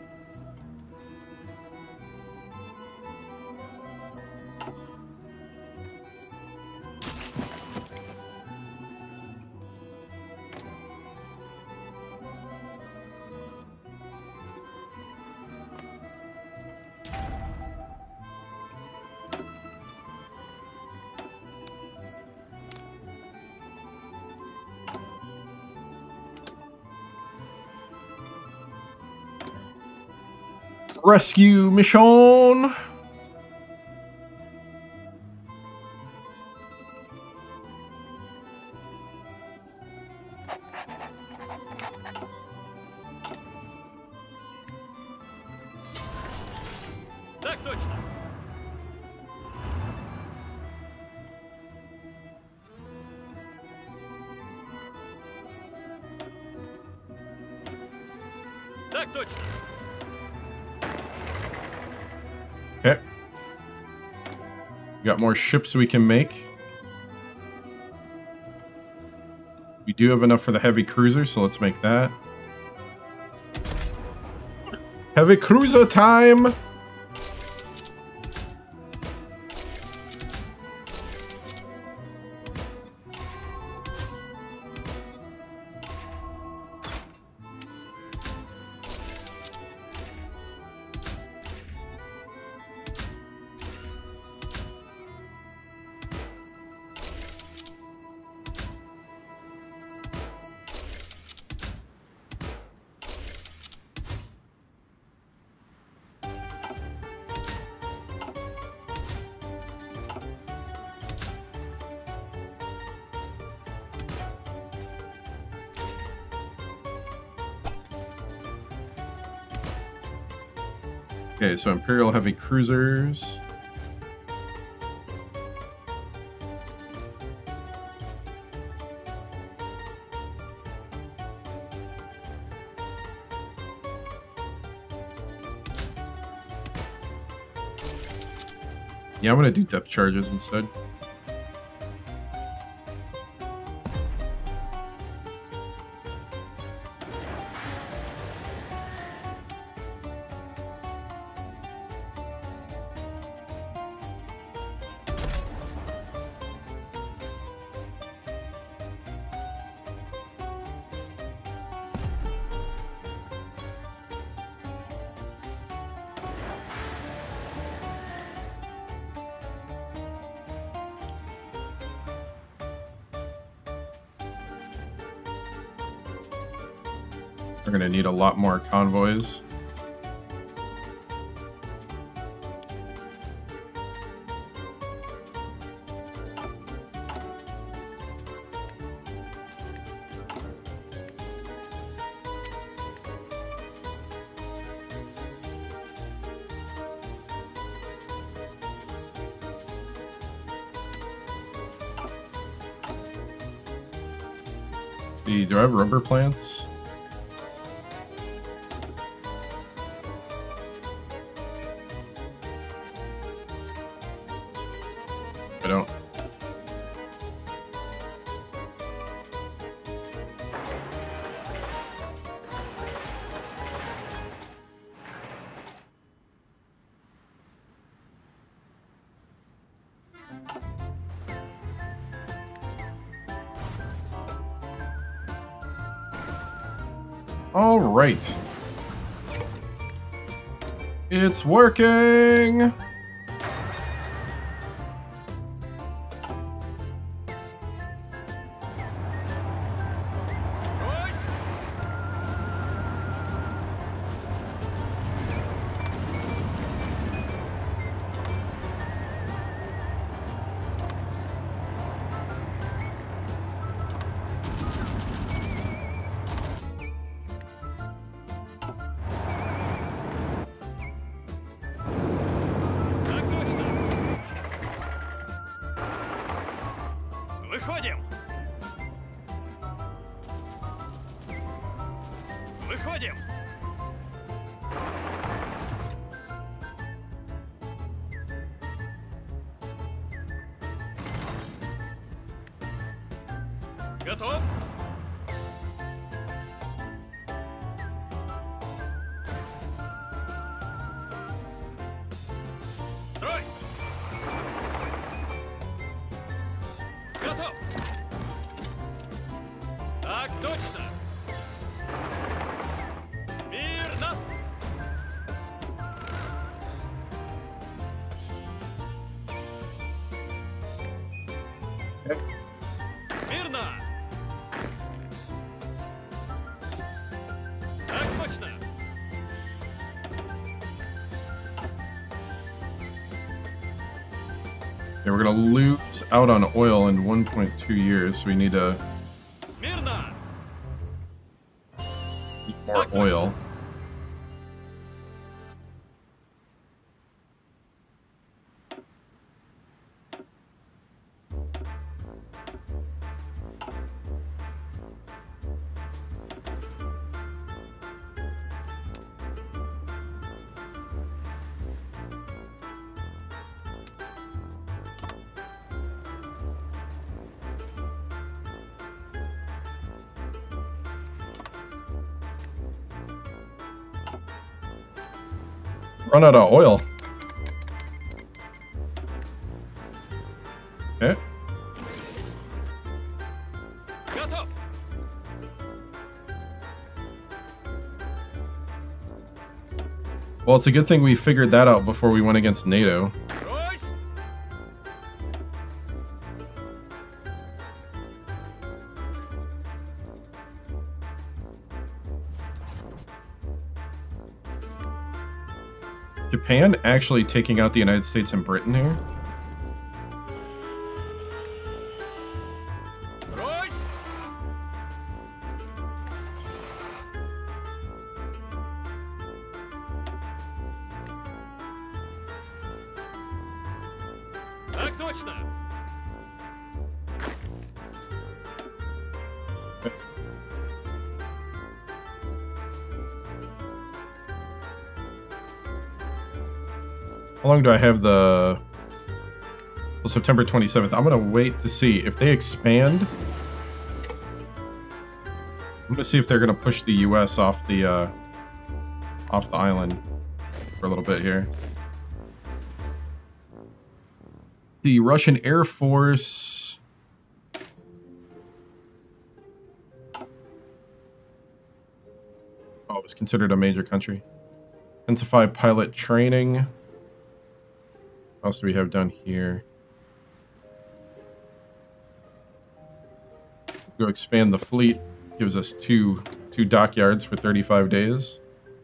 Rescue mission. Так точно. Так точно. Okay. Got more ships we can make. We do have enough for the heavy cruiser, so let's make that. Heavy cruiser time! Okay, so Imperial heavy cruisers. Yeah, I'm gonna do depth charges instead. We're gonna need a lot more convoys. Do I have rubber plants? I don't. All right. It's working! Выходим! Выходим! Готов? Строй! Готов! Так точно! Мирно! Смирно! Так точно! Yeah, we're gonna lose out on oil in 1.2 years, so we need to Смирно! eat more oil. Run out of oil. Okay. Готов! Well, it's a good thing we figured that out before we went against NATO. Брось! Japan actually taking out the United States and Britain here? Брось! Так точно! How long do I have the... Well, September 27th. I'm going to wait to see if they expand. I'm going to see if they're going to push the U.S. off the island for a little bit here. The Russian Air Force... Oh, it's considered a major country. Intensify pilot training. What else do we have done here? Go expand the fleet. Gives us two dockyards for 35 days.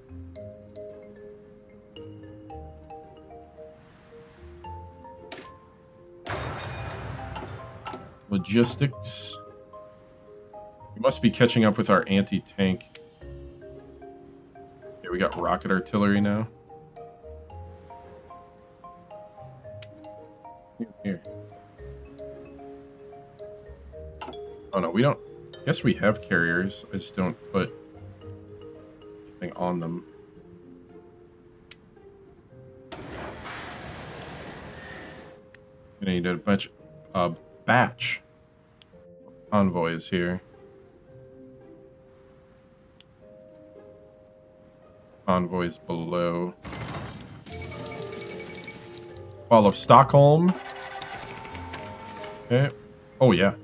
Logistics. We must be catching up with our anti-tank. Okay, we got rocket artillery now. Here. Oh no, we don't. I guess we have carriers. I just don't put anything on them. Gonna need a batch of convoys here. Convoys below. Fall of Stockholm. Okay. Oh yeah.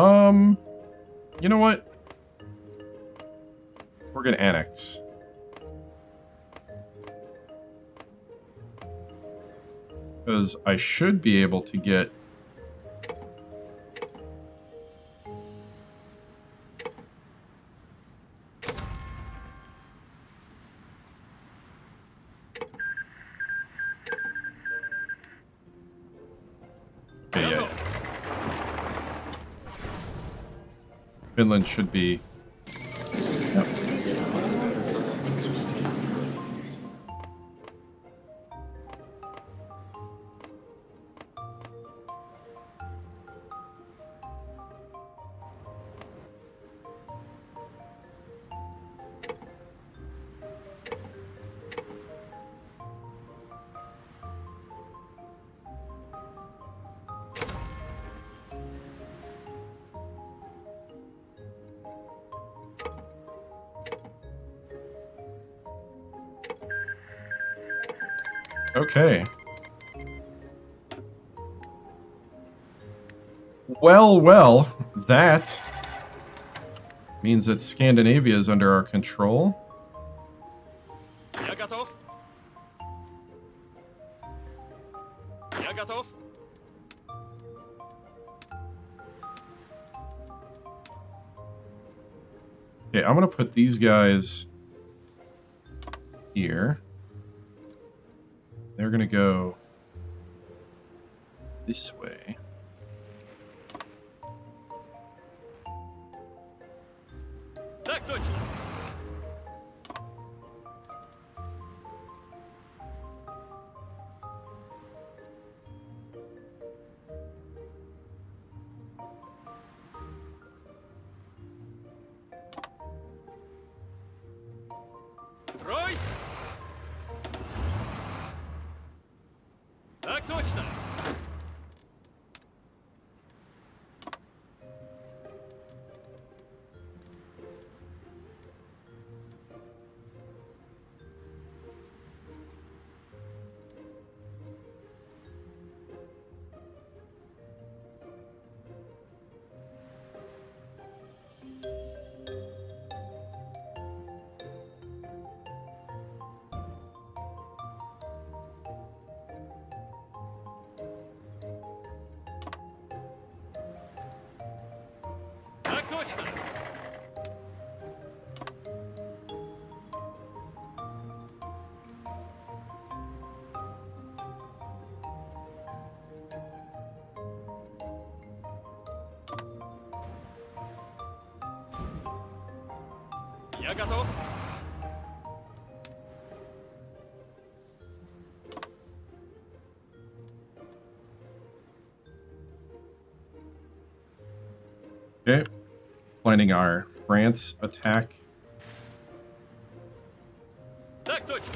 You know what? We're gonna annex. Because I should be able to get... Yeah. Finland should be... Yep. Okay. Well, that means that Scandinavia is under our control. Я готов. Я готов. Okay, I'm gonna put these guys here. They're gonna go this way. Так точно. Стройсь. Так точно. Так точно. Я готов. Okay. Planning our France attack. Так точно.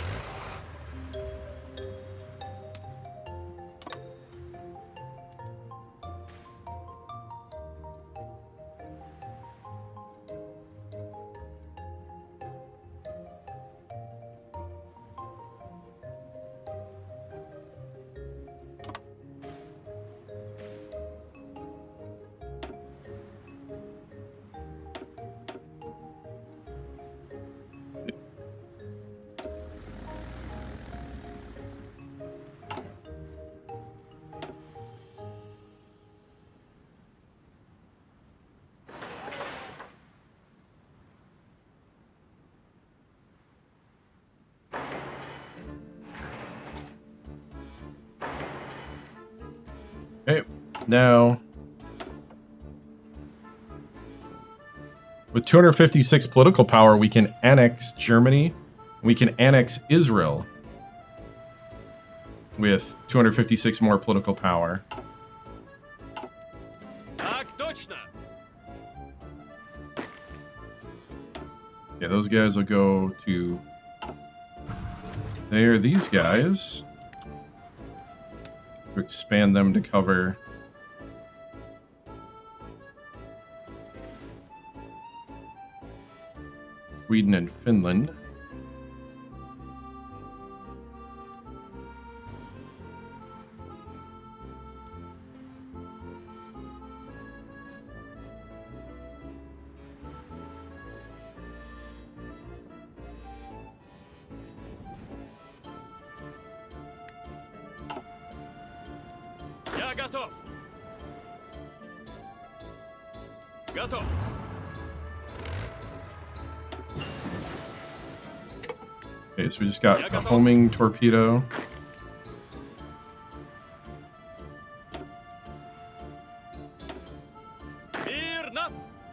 Okay, now with 256 political power, we can annex Germany. We can annex Israel with 256 more political power. Так точно. Yeah, those guys will go to there. These guys to expand them to cover Sweden and Finland. готов. Готов. Okay, so we just got a homing torpedo. Мирно.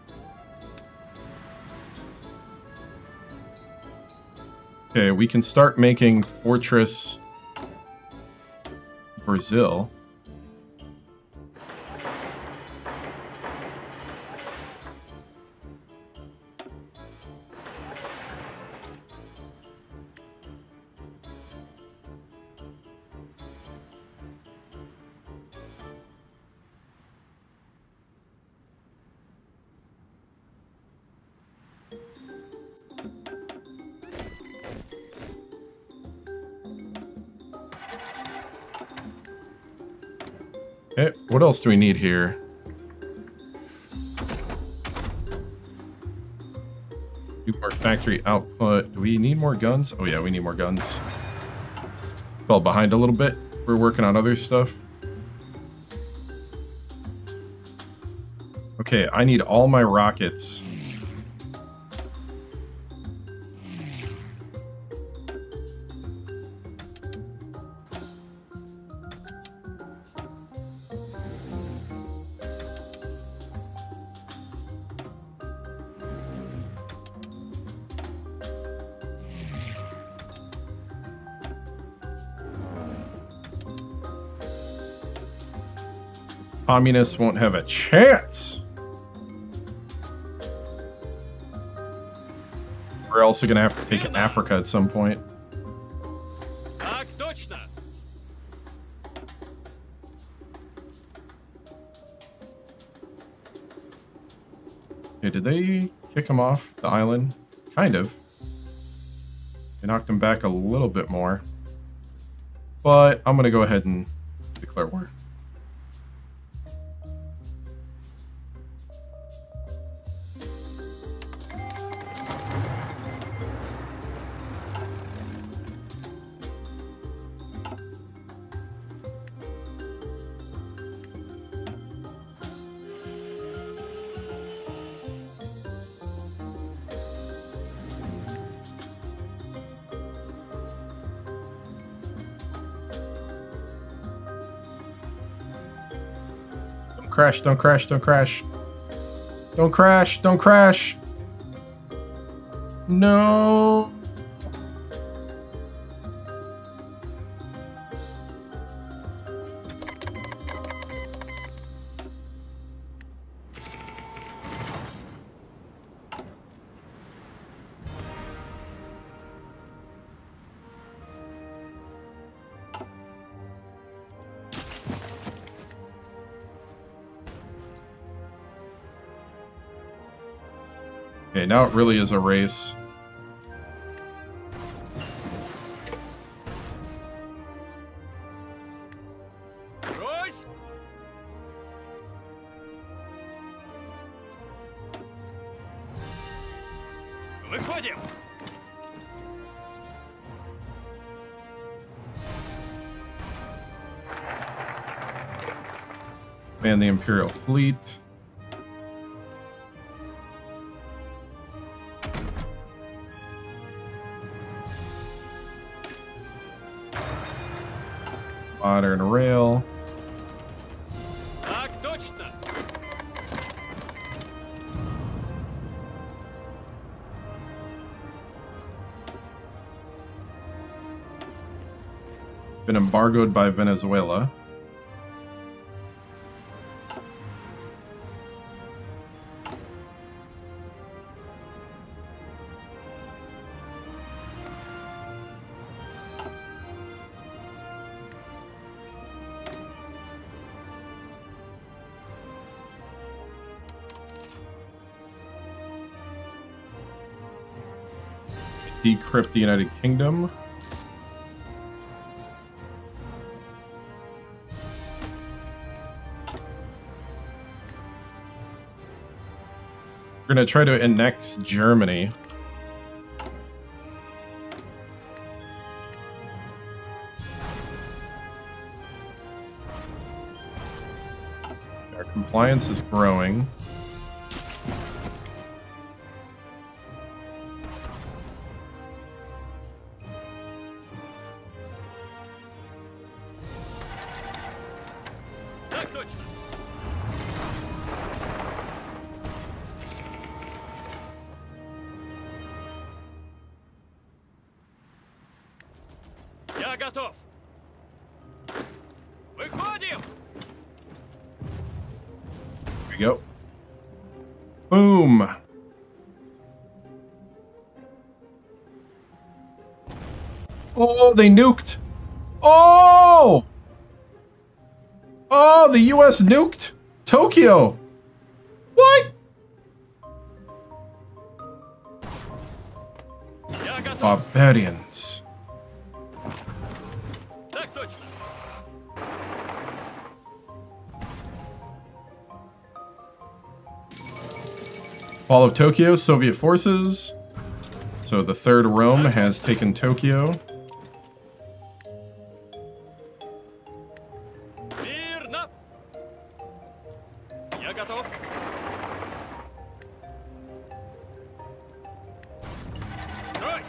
Okay, we can start making Fortress Brazil. Okay, what else do we need here? Do more factory output. Do we need more guns? Oh yeah, we need more guns. Fell behind a little bit. We're working on other stuff. Okay, I need all my rockets. Communists won't have a chance. We're also going to have to take Africa at some point. Так точно. Okay, did they kick him off the island? Kind of. They knocked him back a little bit more. But I'm going to go ahead and declare war. Crash, don't crash, don't crash. Don't crash, don't crash. No. Okay, now it really is a race. Брось. Выходим. Man the Imperial fleet. Modern rail. Так точно. Been embargoed by Venezuela. Decrypt the United Kingdom. We're going to try to annex Germany. Our compliance is growing. Так точно. Я готов. Выходим. There we go. Boom. Oh, they nuked. Oh! Oh, the US nuked Tokyo. What? Я готов. Barbarians. Так точно. Fall of Tokyo, Soviet forces. So the Third Rome has taken Tokyo. Мирно. Я готов. Брось.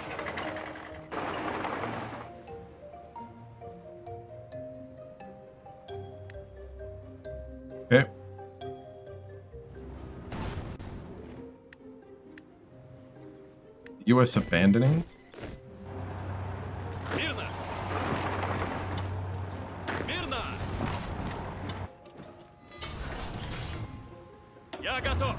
Okay. US abandoning. Смирно. Смирно. Я готов.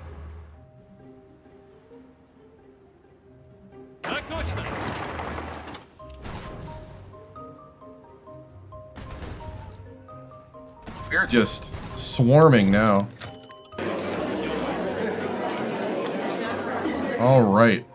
Так точно. We're just swarming now. All right.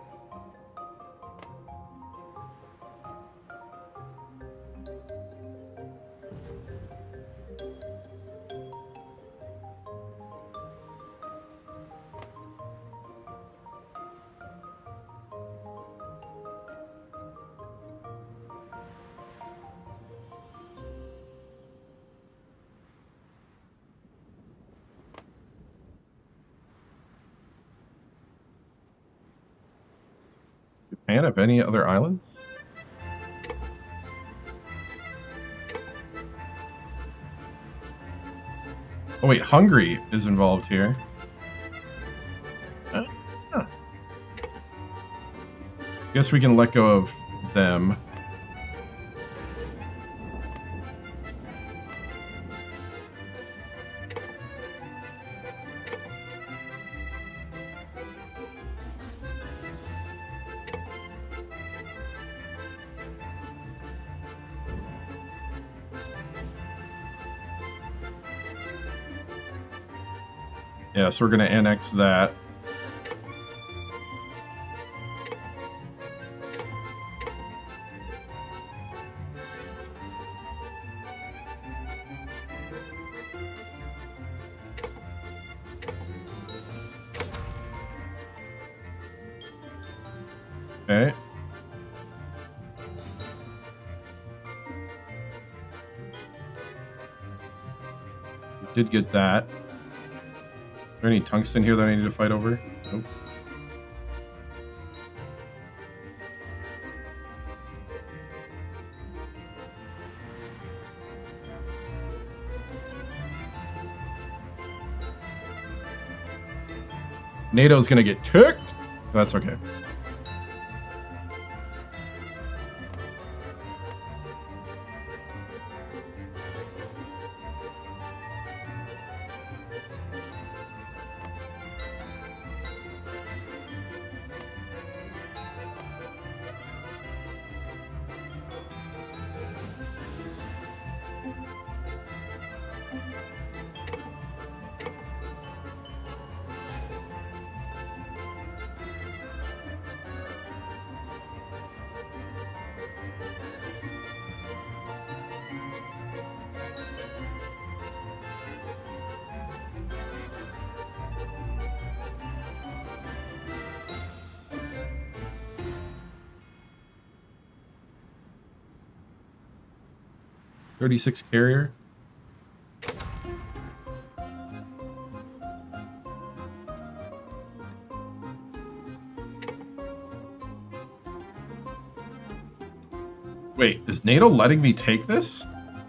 Japan have any other islands? Oh wait, Hungary is involved here. Huh. Guess we can let go of them. Yeah, so we're going to annex that. Okay. We did get that. Is there any tungsten here that I need to fight over? Nope. NATO's gonna get kicked. That's okay. $36 carrier. Is NATO letting me take this?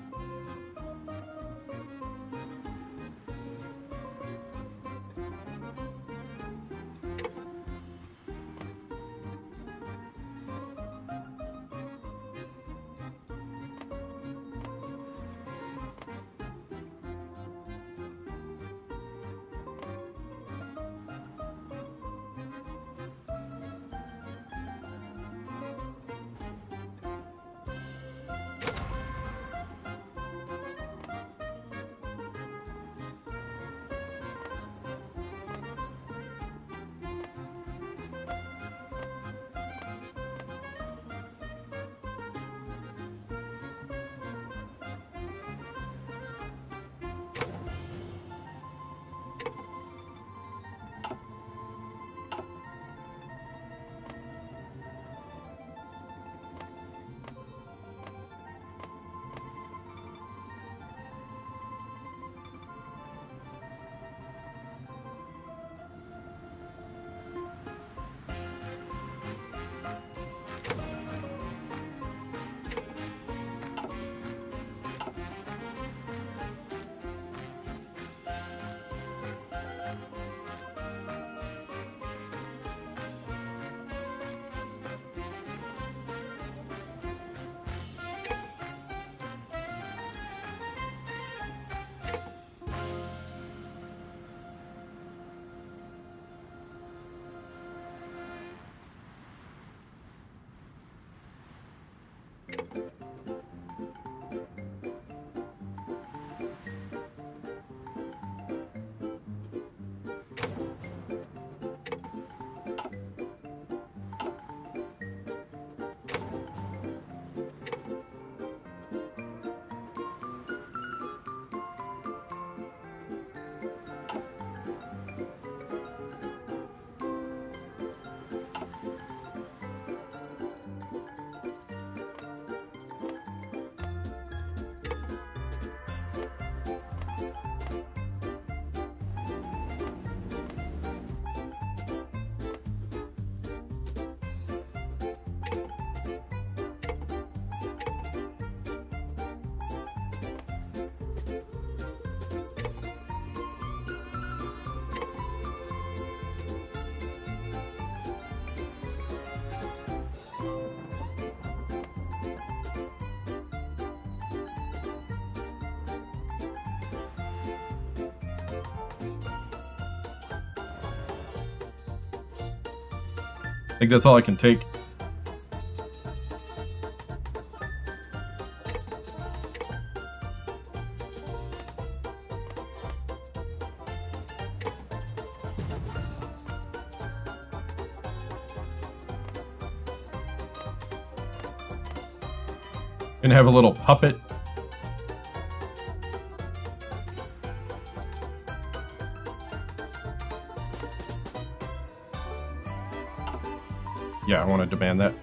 I think that's all I can take. Gonna have a little puppet. Yeah, I want to demand that.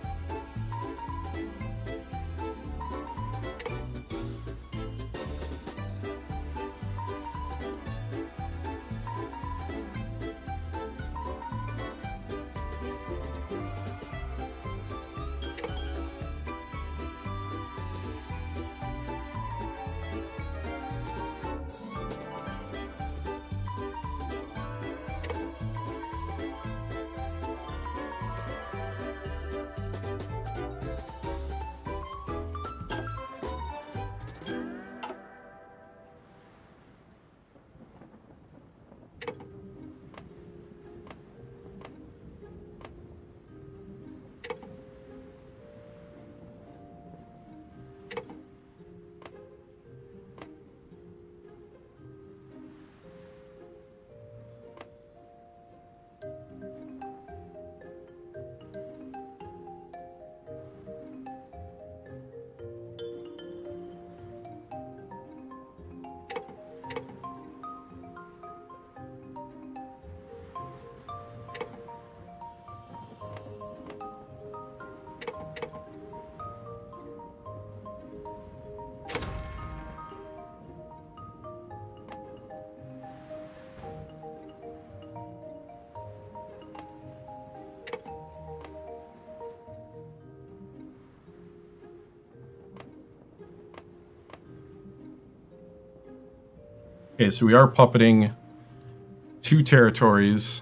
Okay, so we are puppeting 2 territories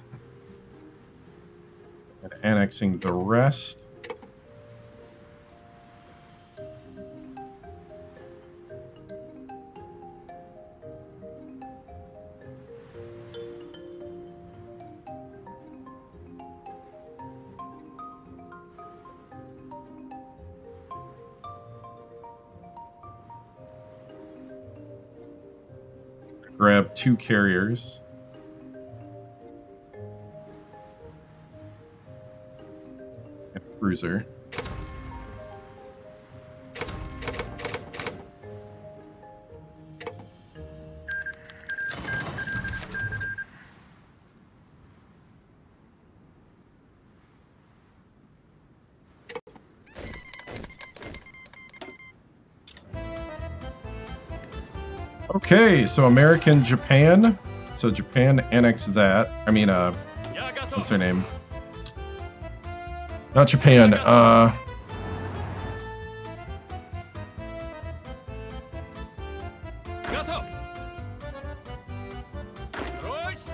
and annexing the rest. Grab 2 carriers. And a cruiser. Okay, so American Japan. So Japan annexed that. I mean, what's their name? Not Japan. Готов. Брось.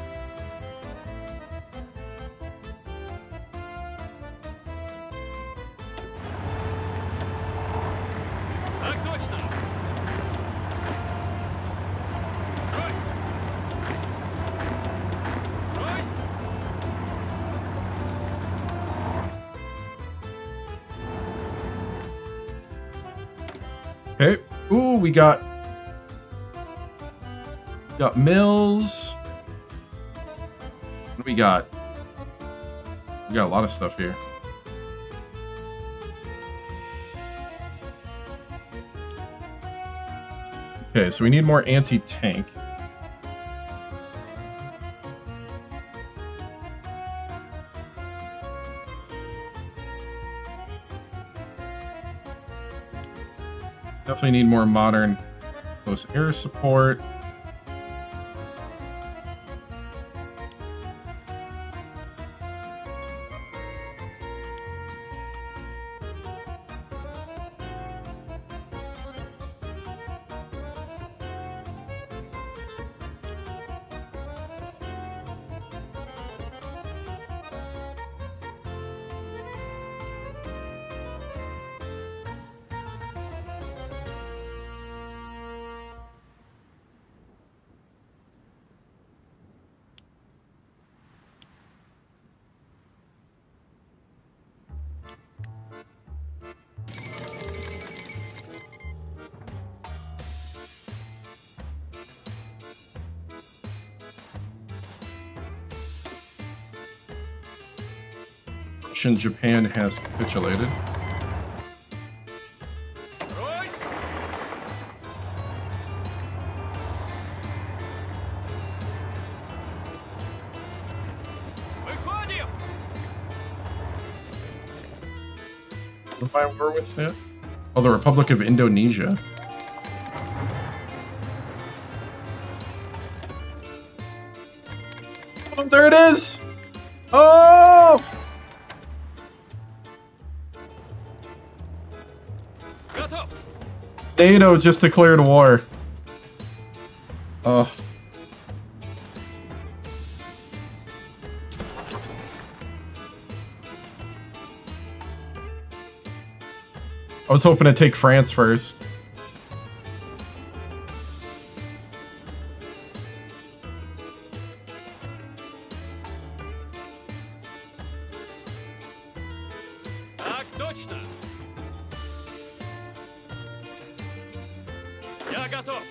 Так точно. Брось. Брось. Okay. Ooh, we got mills. What do we got? We got a lot of stuff here. Okay, so we need more anti-tank. Definitely need more modern close air support. Japan has capitulated. Брось. Выходим. What am I war with that? Oh, the Republic of Indonesia. Oh, there it is! Oh! Готов. NATO just declared war. Oh. I was hoping to take France first. Так точно. Я готов.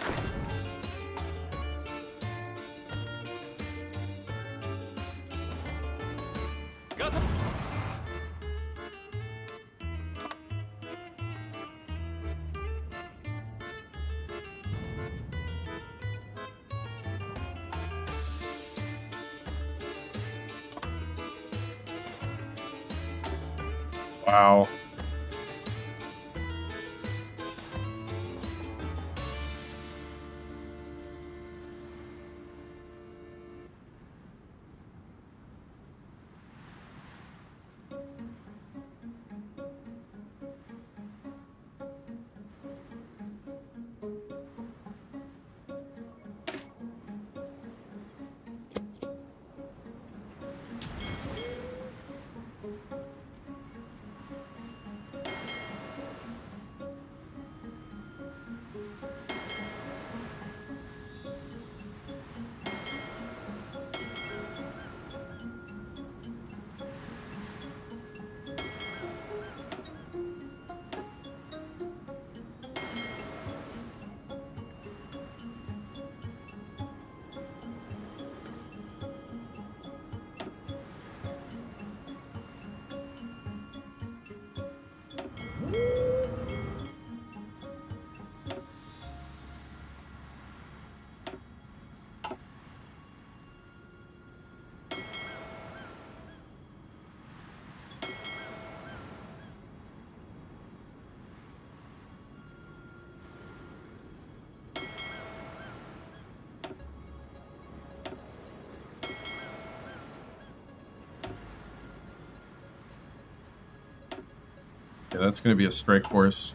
Готов. Wow. Yeah, that's going to be a strike force.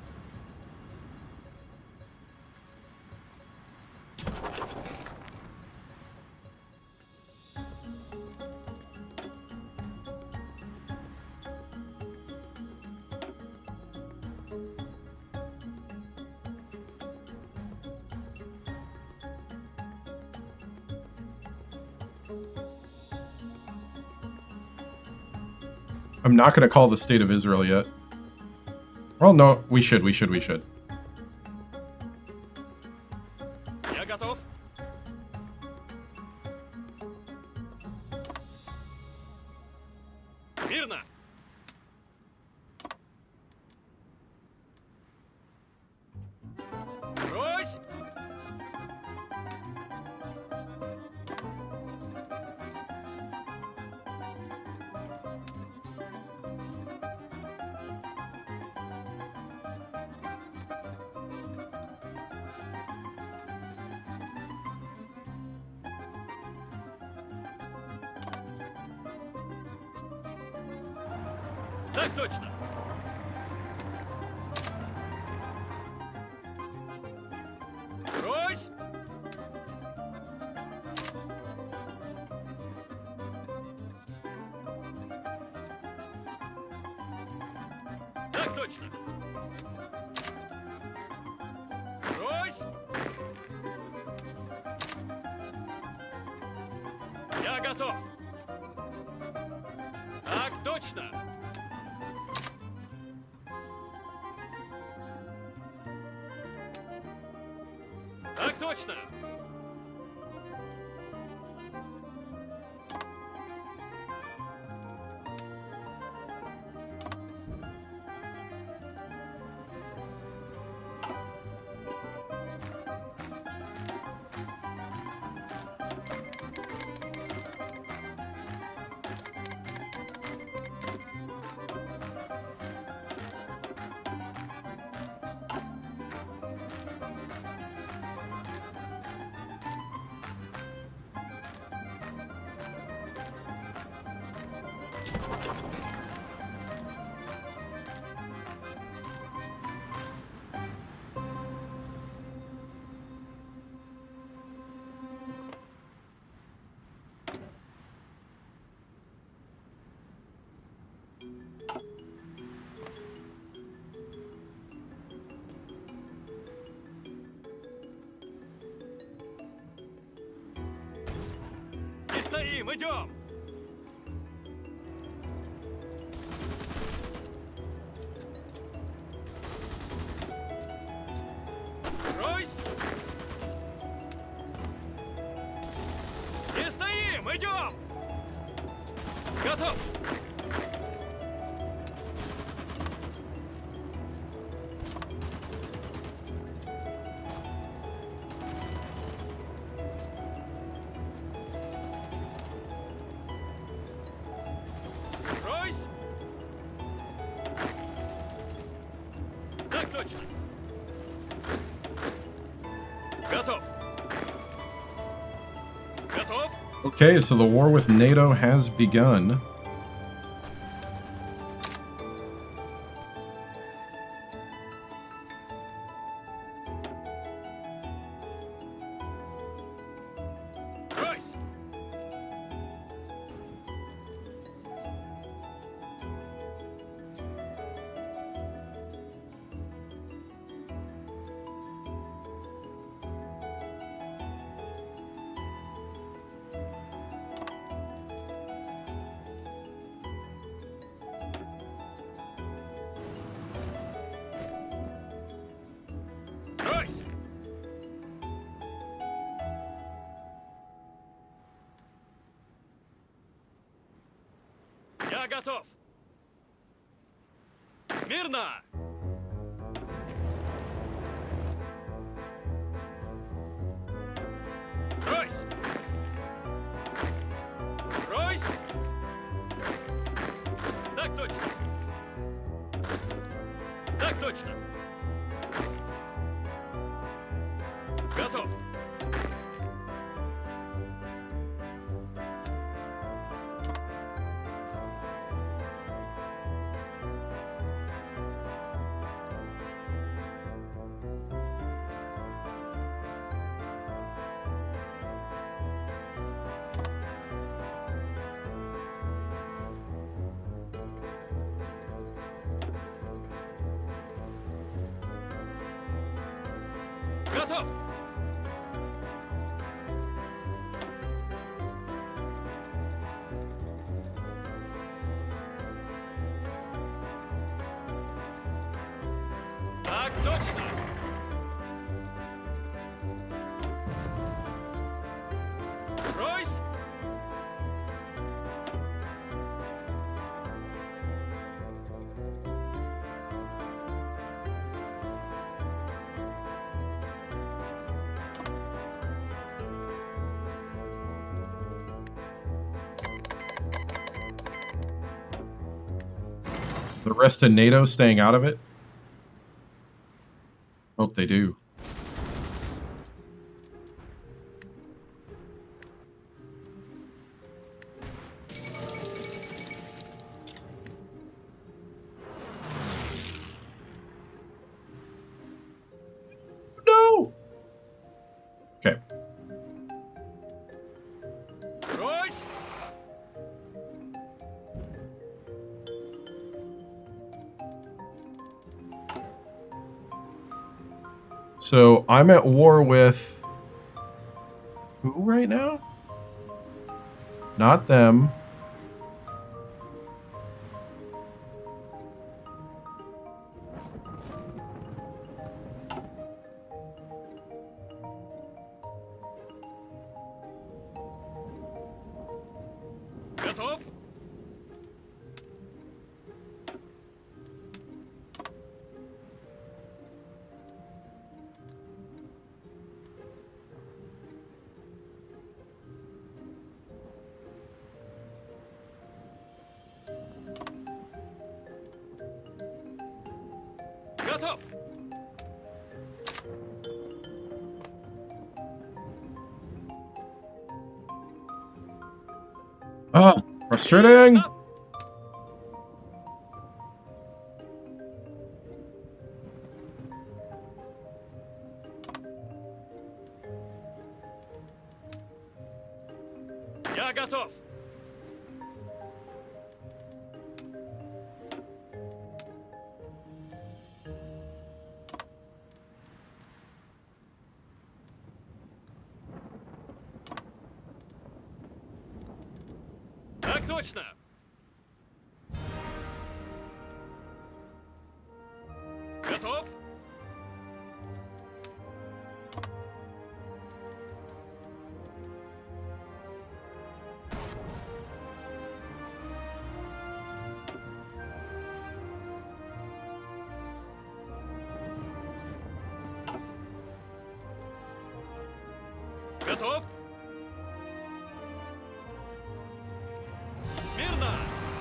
I'm not going to call the state of Israel yet. Well, no, we should. Я готов. Мирно. Брось. Так точно. Брось. Так точно. Брось. Я готов. Так точно. Так точно. Не стоим, идем. Брось. Не стоим, идем. Готов. Брось. Так точно. Готов. Готов. Okay, so the war with NATO has begun. Брось. Брось. Я готов. Смирно. Брось. Брось. Так точно. Так точно. Готов. Готов! Так точно! Ройс! The rest of NATO staying out of it? Hope they do. No! Okay. Ройс! So I'm at war with who right now? Not them. Готов? Готов! Ah, frustrating. Я готов! Так точно! Готов? Готов? Смирно!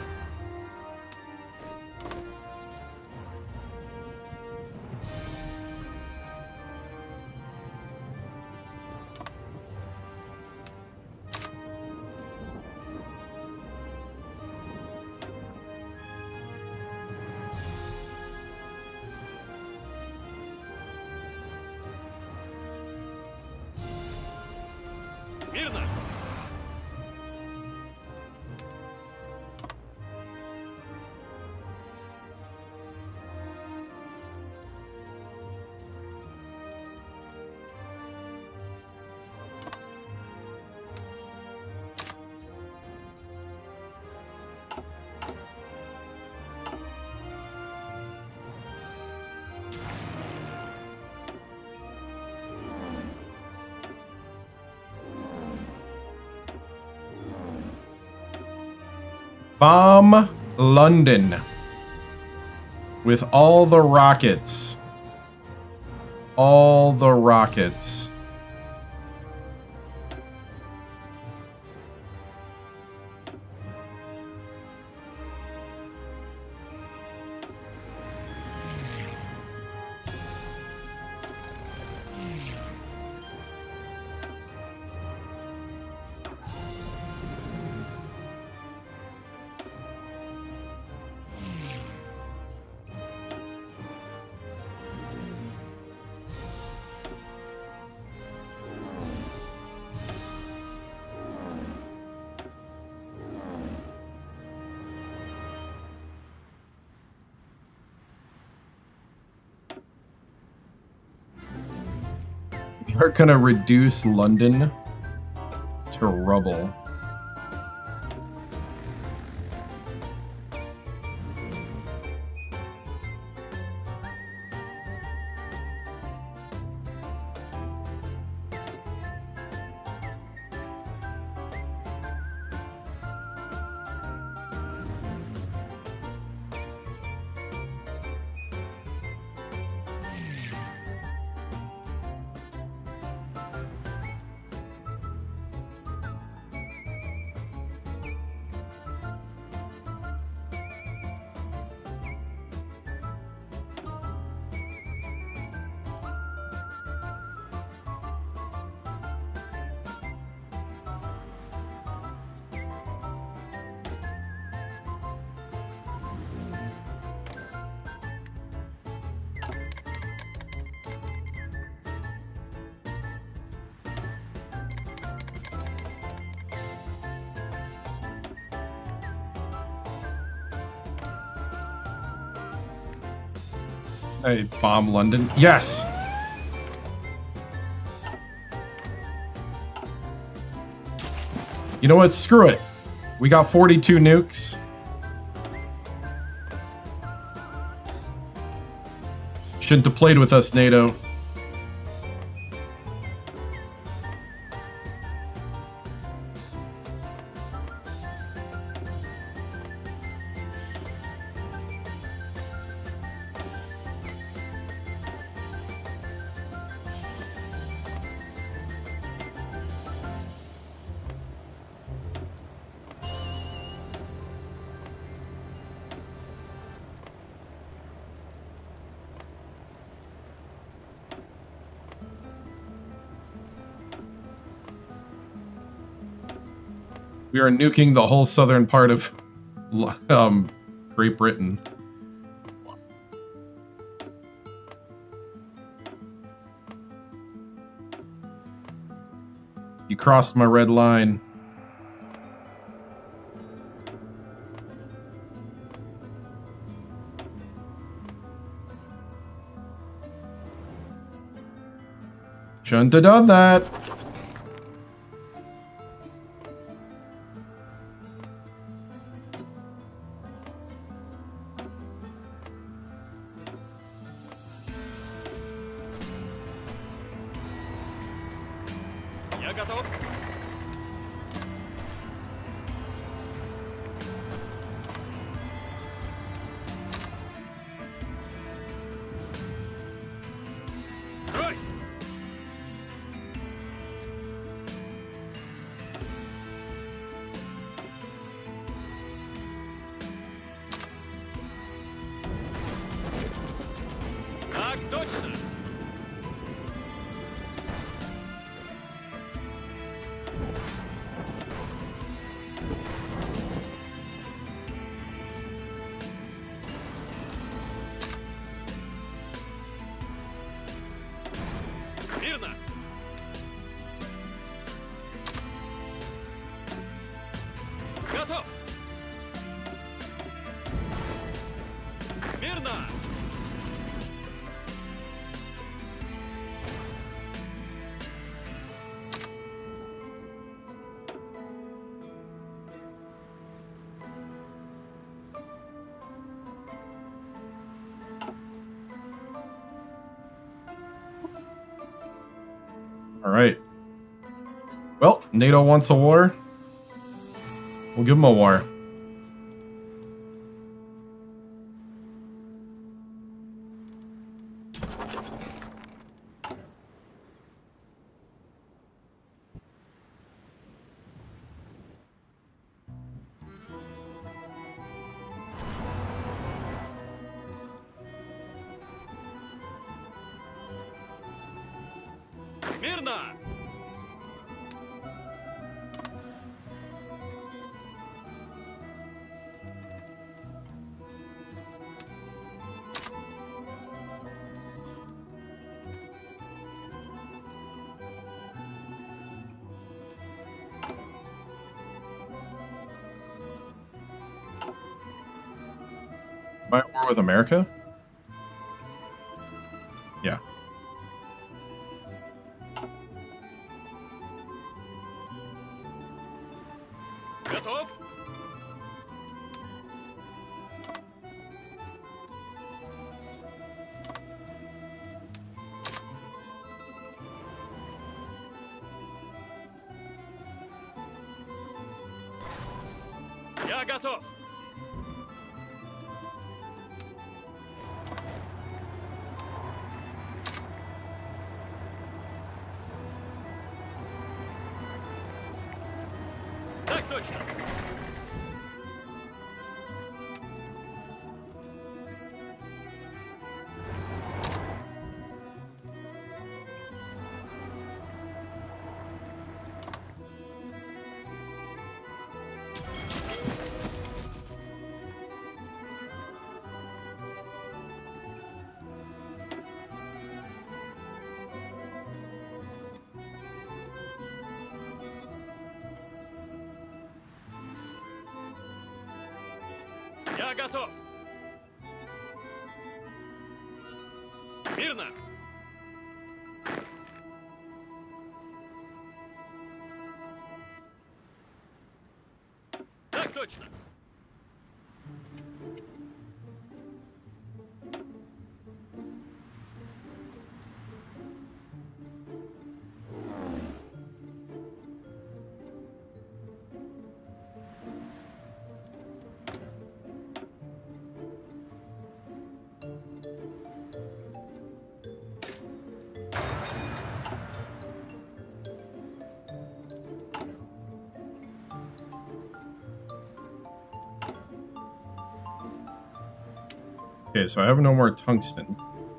Смирно! Bomb London with all the rockets. All the rockets. We're gonna reduce London to rubble. Hey, bomb London. Yes! You know what? Screw it. We got 42 nukes. Shouldn't have played with us, NATO. We are nuking the whole southern part of Great Britain. You crossed my red line. Shouldn't have done that. Я готов. Брось! Так точно. Мирно. Готов. Смирно. All right. Well, NATO wants a war. We'll give them a war. Смирно. Am I at war with America? Yeah. Готов? Я готов. Так точно. Я готов. Мирно. Так точно. Okay, so I have no more tungsten.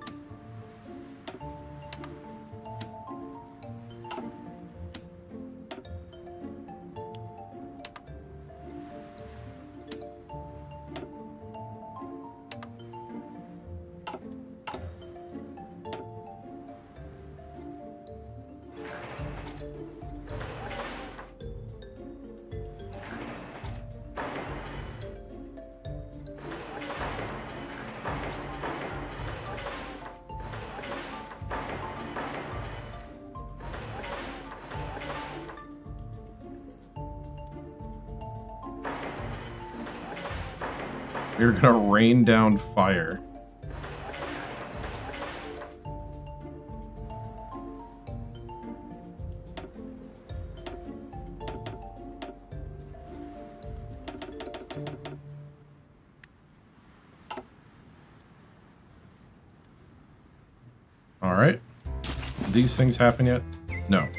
We're gonna rain down fire. All right. Did these things happen yet? No.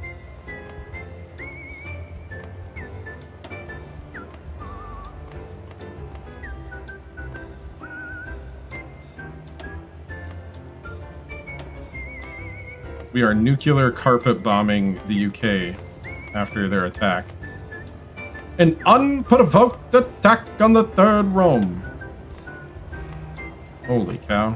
We are nuclear carpet bombing the UK after their attack. An unprovoked attack on the Third Rome. Holy cow.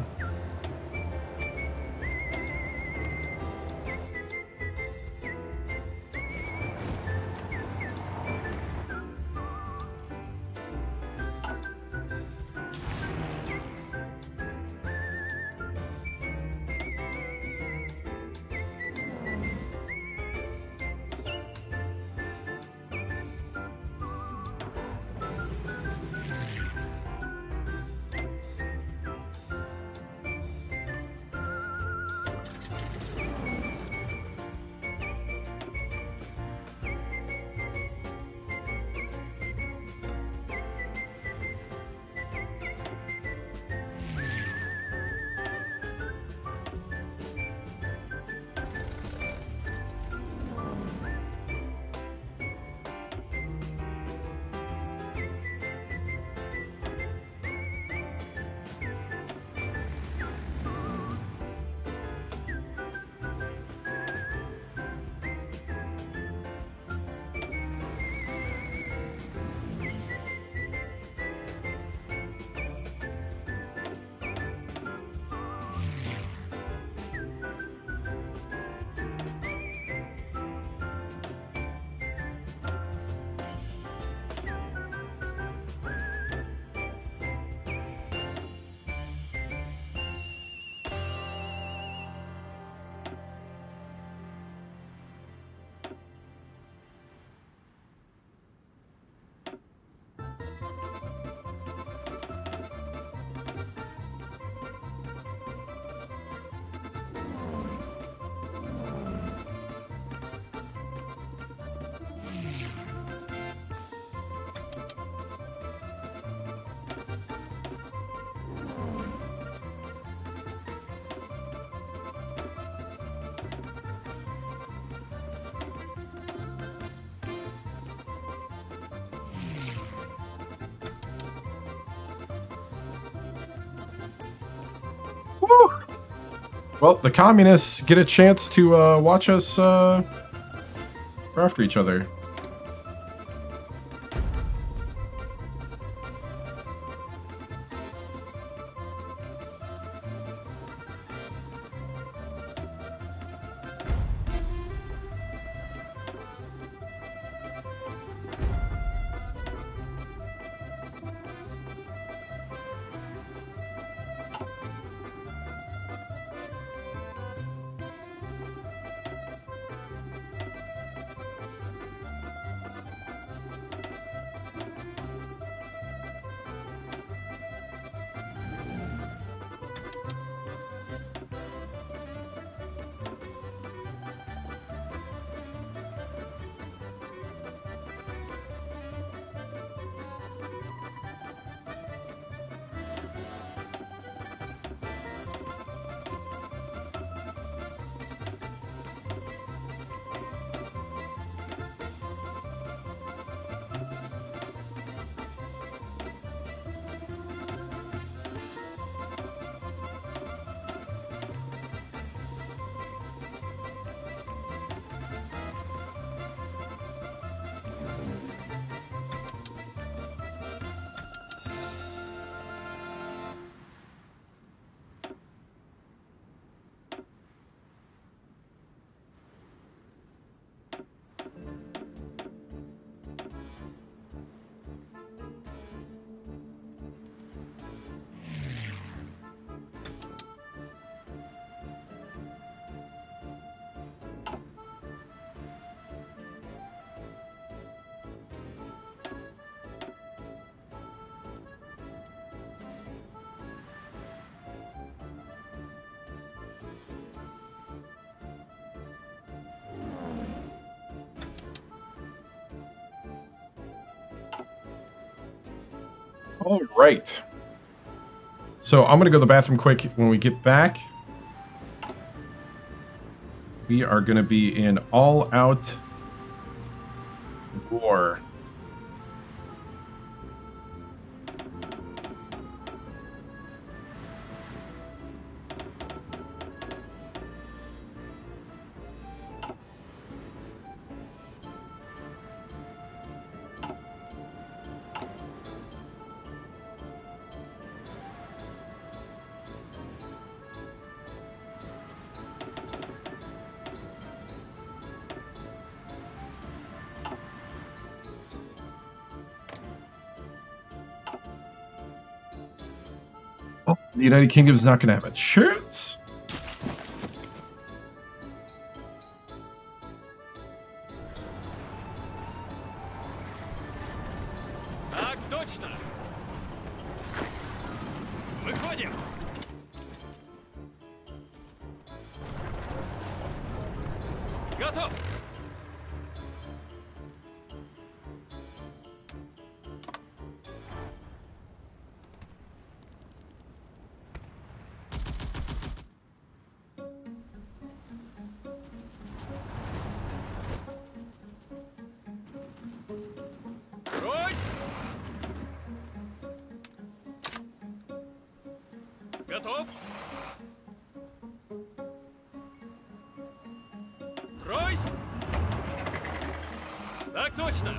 Well, the communists get a chance to watch us go after each other. All right. So I'm going to go to the bathroom quick. When we get back, we are going to be in all-out war. Oh, the United Kingdom is not going to have a chance. Так точно. Выходим. Готов. Готов? Стройсь! Так точно!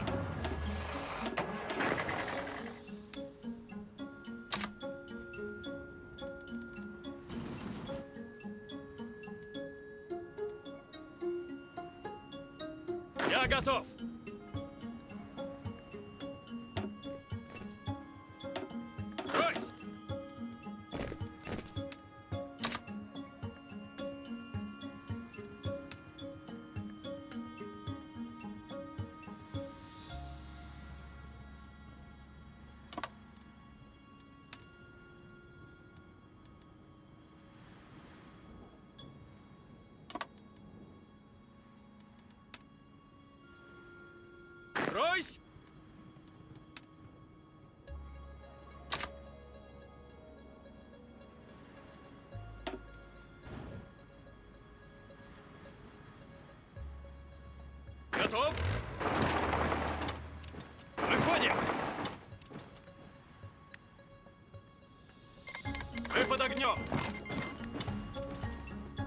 Я готов! Стройсь! Стройсь! Готов? Выходим! Мы под огнем!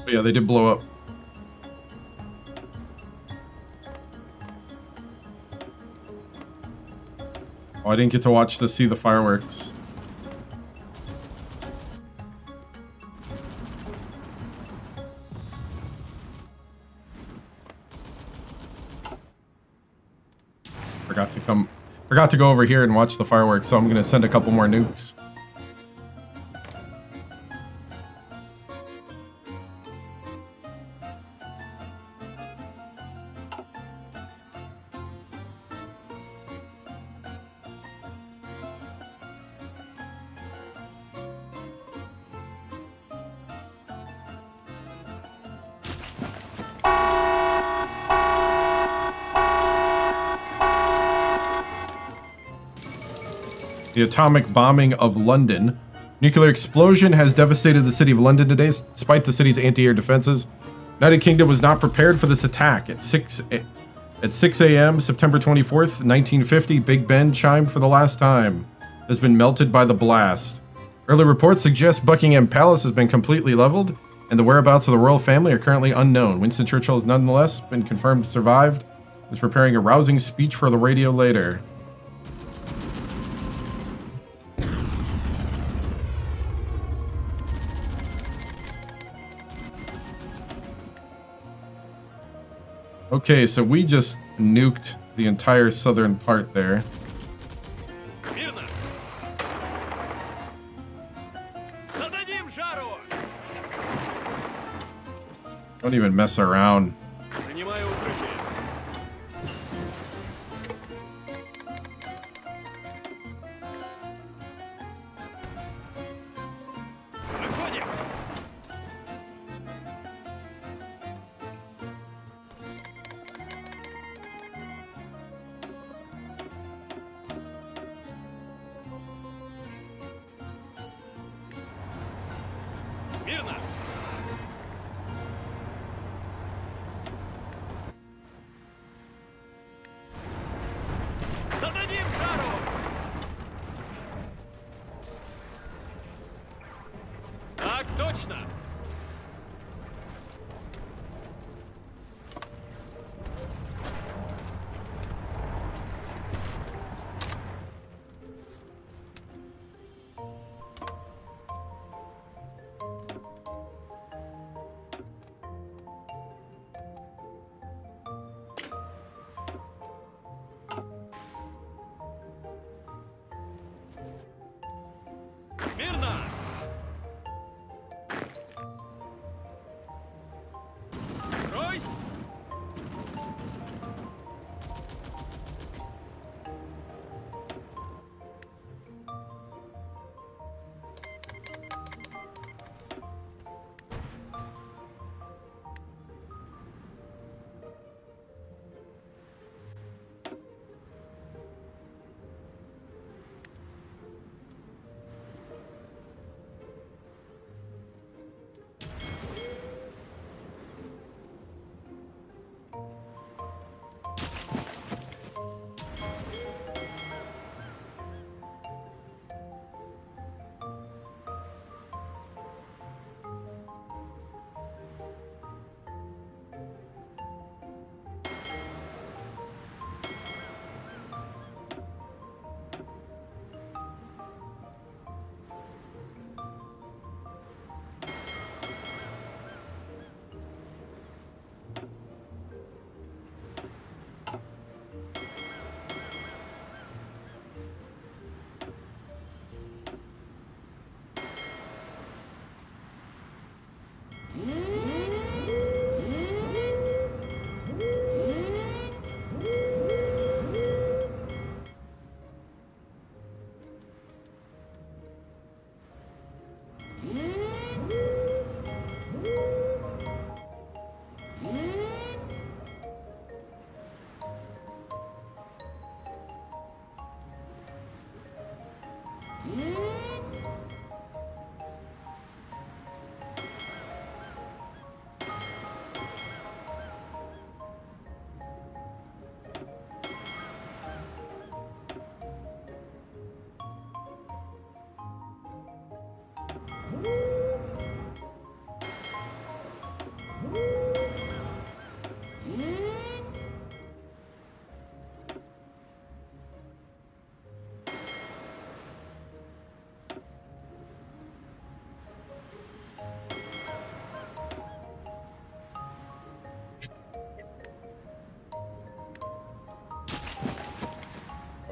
But yeah, they did blow up. Oh, I didn't get to see the fireworks. Forgot to go over here and watch the fireworks, so I'm gonna send a couple more nukes. The atomic bombing of London. Nuclear explosion has devastated the city of London today, despite the city's anti-air defenses. United Kingdom was not prepared for this attack. At 6 a.m., September 24th, 1950, Big Ben chimed for the last time. It has been melted by the blast. Early reports suggest Buckingham Palace has been completely leveled, and the whereabouts of the royal family are currently unknown. Winston Churchill has nonetheless been confirmed survived. Is preparing a rousing speech for the radio later. Okay, so we just nuked the entire southern part there. Don't even mess around.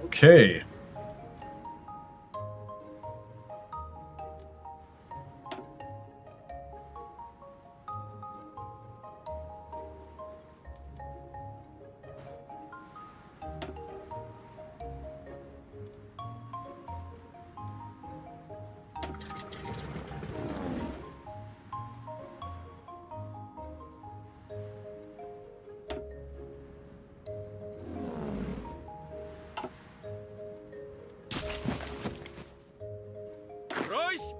Okay. Брось!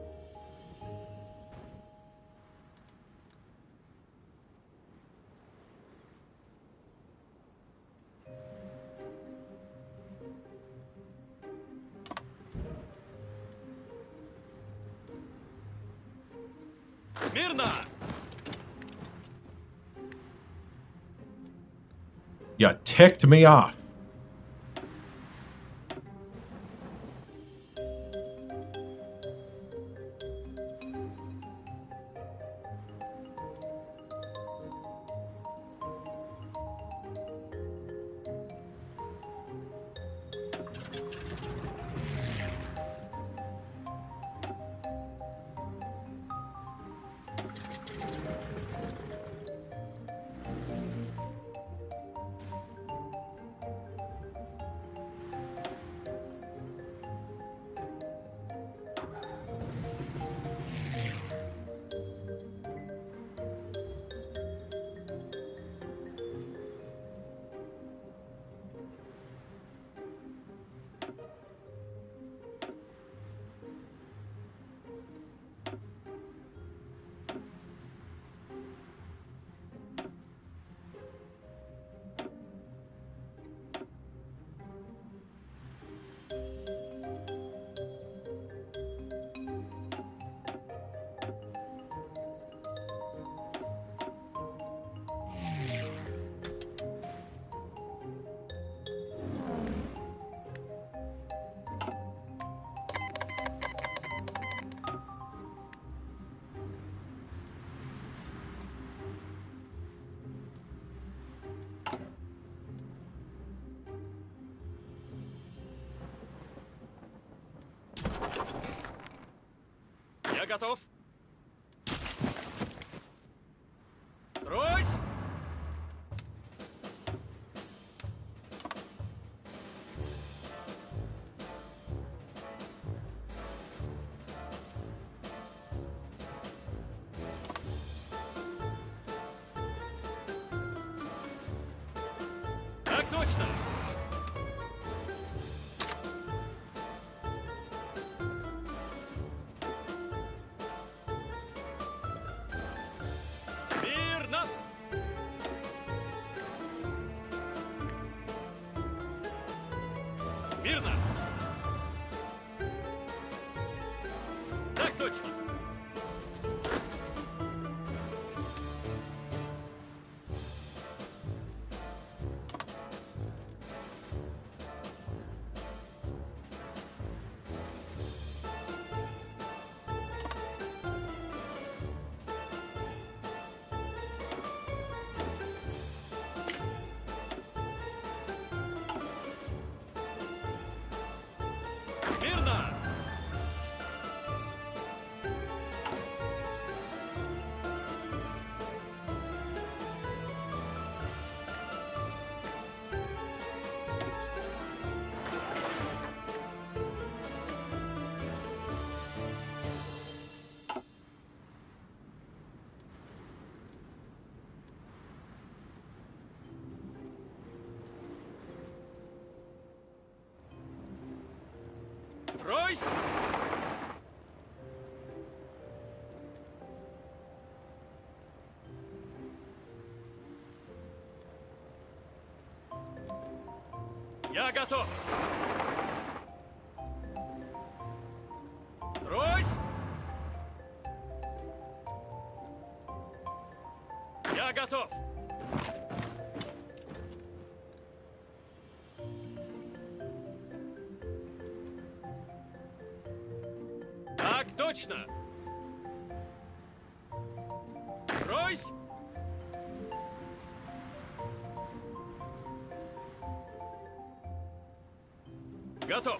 Смирно! You ticked me off. Я готов. Стройсь! Так точно! Мирно! Мирно! Так точно! Мирно! Стройсь! Я готов! Стройсь! Я готов! Так точно! Стройсь! Готов.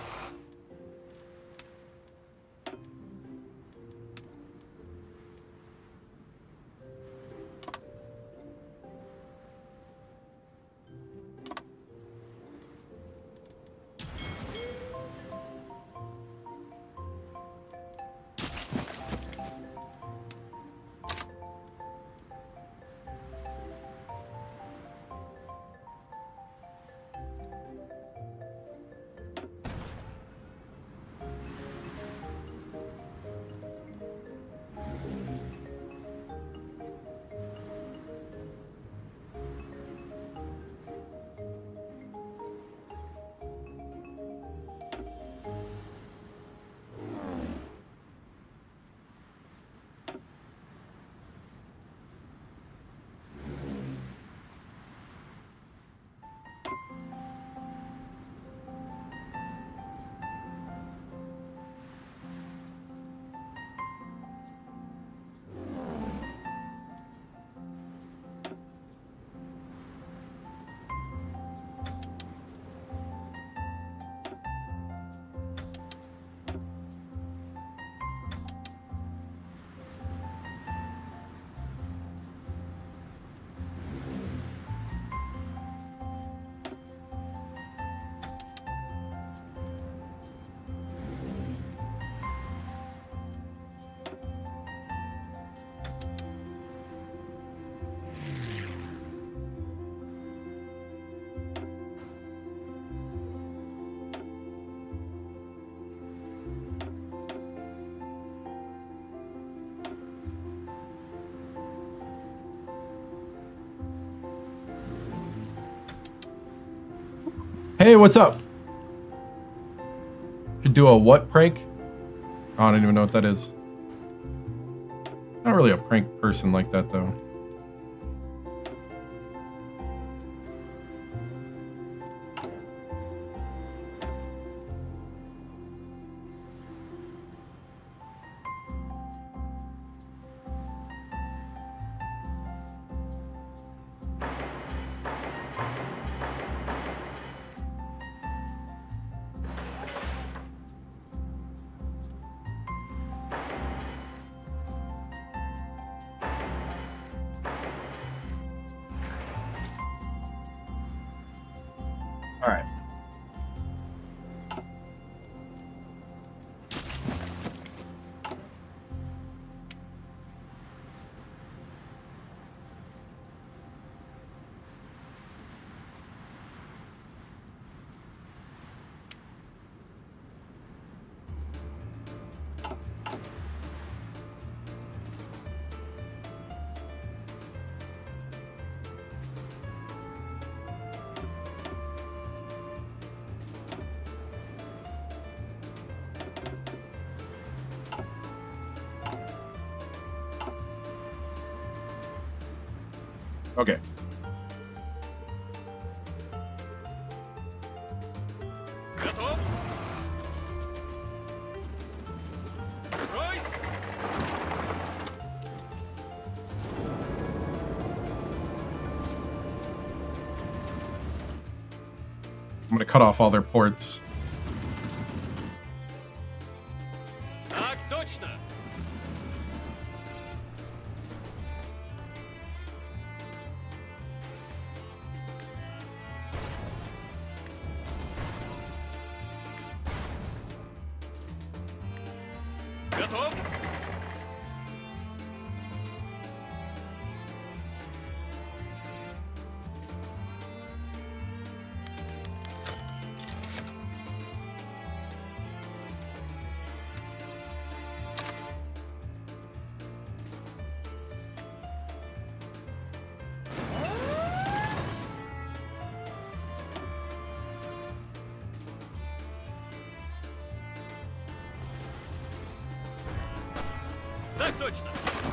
Hey, what's up? Should do a what prank? Oh, I don't even know what that is. Not really a prank person like that, though. All right. Okay. Готов. Ройс. I'm gonna cut off all their ports. Так точно. Готов. Так точно.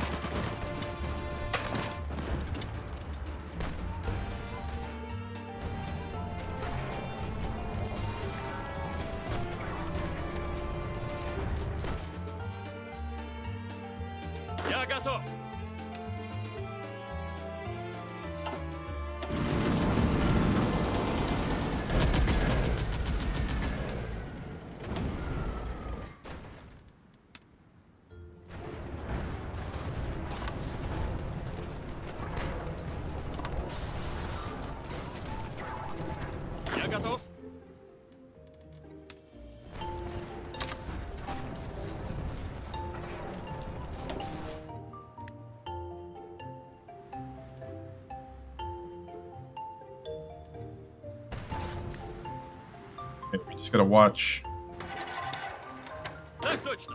Я готов. готов. Okay, we just gotta watch. Так точно.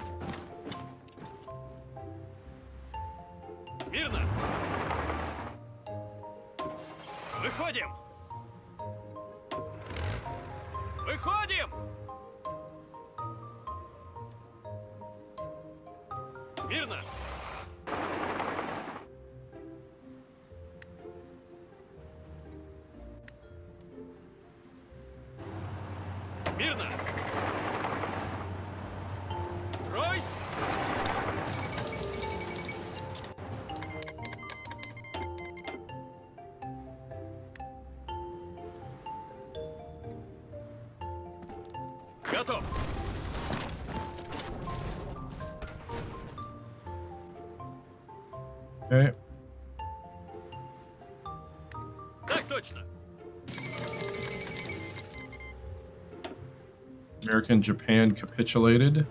Смирно. Выходим. Выходим. Смирно. Смирно. Стройсь. Готов. Okay. Так точно. American Japan capitulated.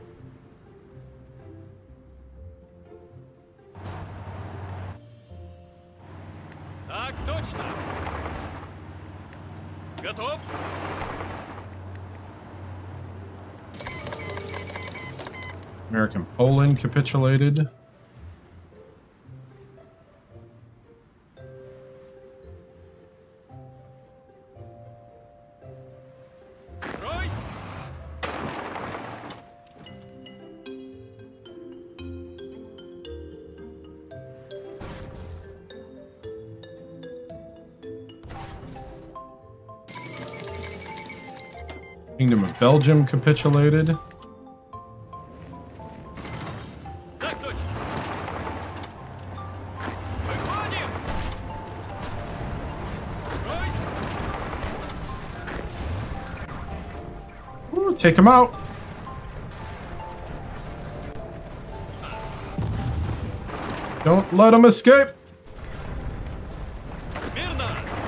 Так точно. Готов. American Poland capitulated. Стройсь. Kingdom of Belgium capitulated. Так точно. Выходим. Стройсь. Ooh, take him out. Don't let him escape. Смирно.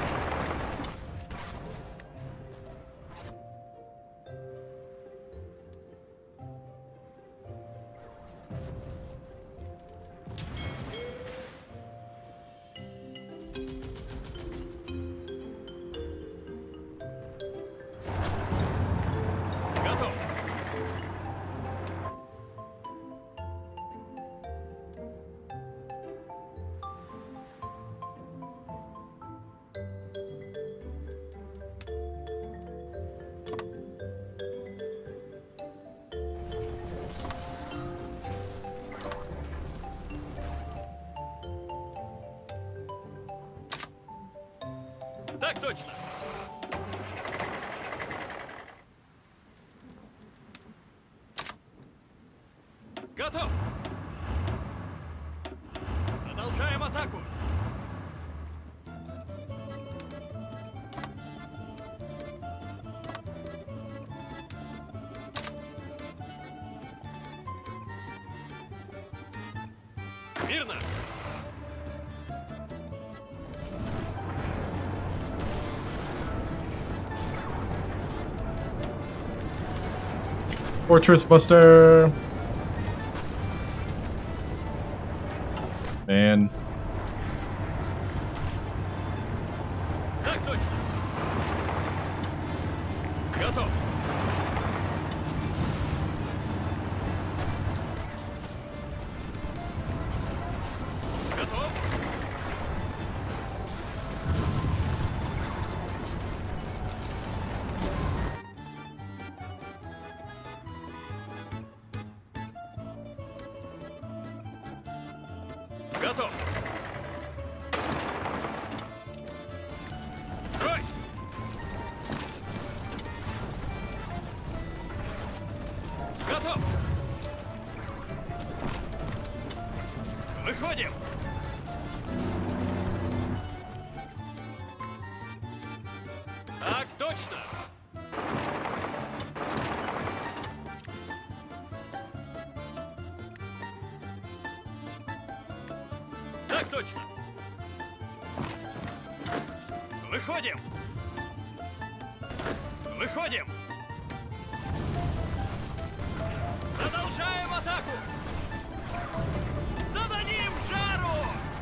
Готов. Так точно. Готов. Продолжаем атаку. Мирно. Fortress Buster. Man. Так точно. Готов. Готов. Готов. Стройсь. Готов. Выходим. Так точно. Так точно. Выходим. Выходим! Продолжаем атаку! Зададим жару!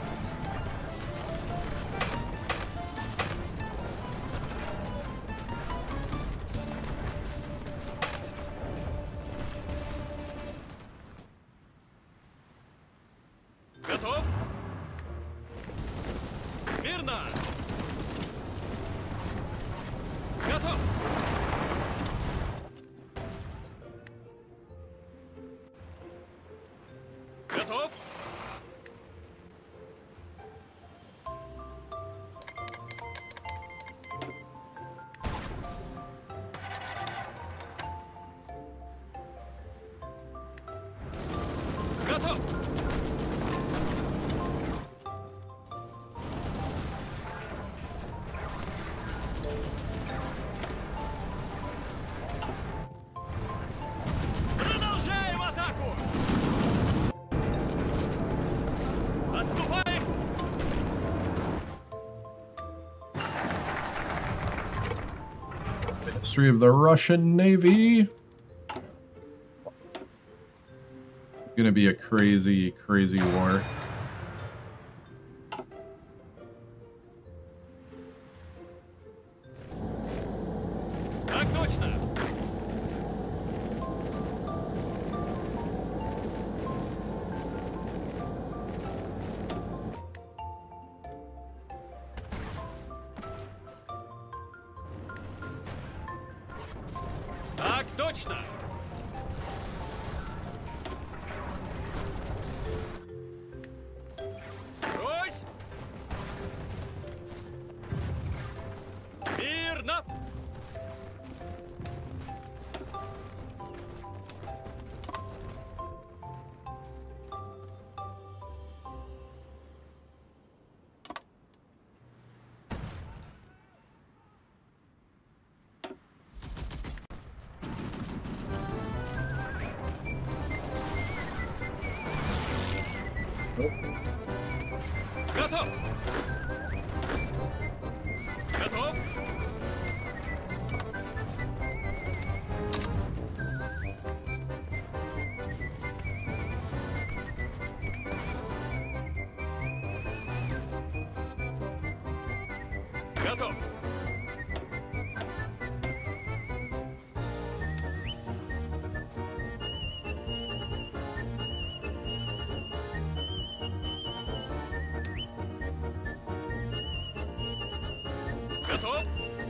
Готов? Смирно! Готов! Готов? Готов! Продолжаем атаку! Отступаем! History of the Russian Navy. Gonna be a crazy, crazy war. Так точно! Так точно! Брось! Мирно! Готов! Готов! Готов! Готов?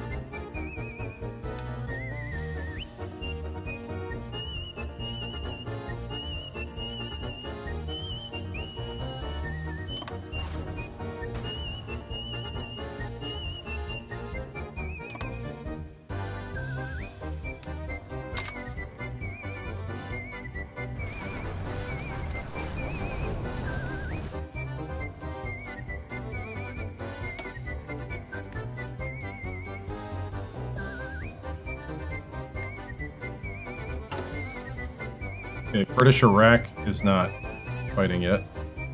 Okay, British Iraq is not fighting yet.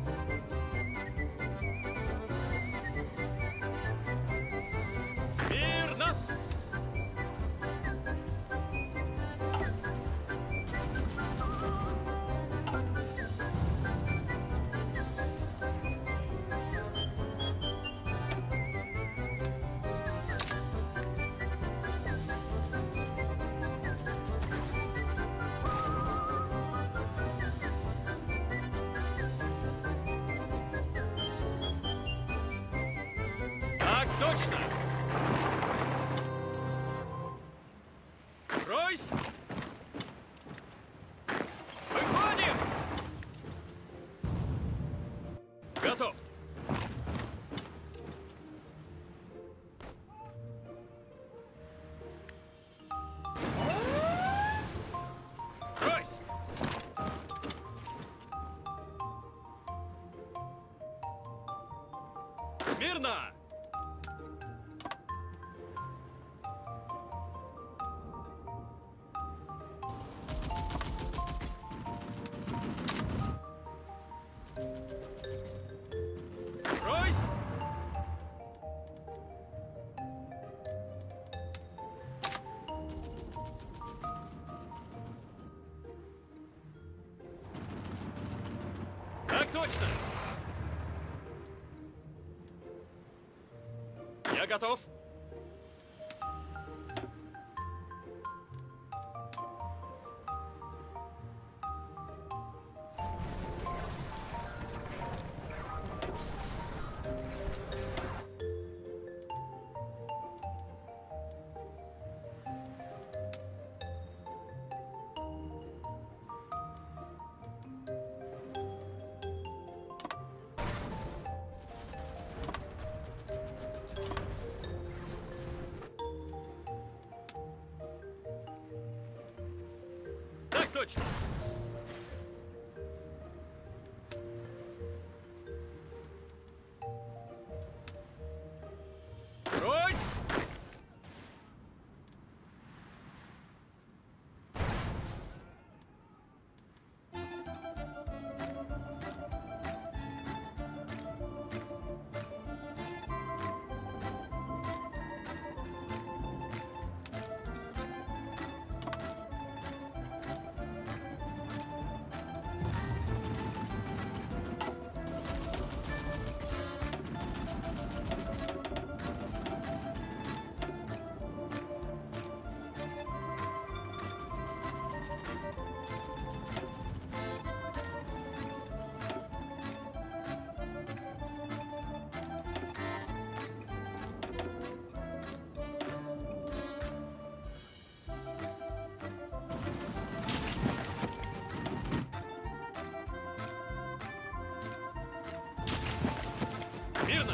Мирно! Так точно! Брось! Выходим! Готов! Брось! Смирно! Брось! точно! Я готов. Так точно! Брось! Мирно!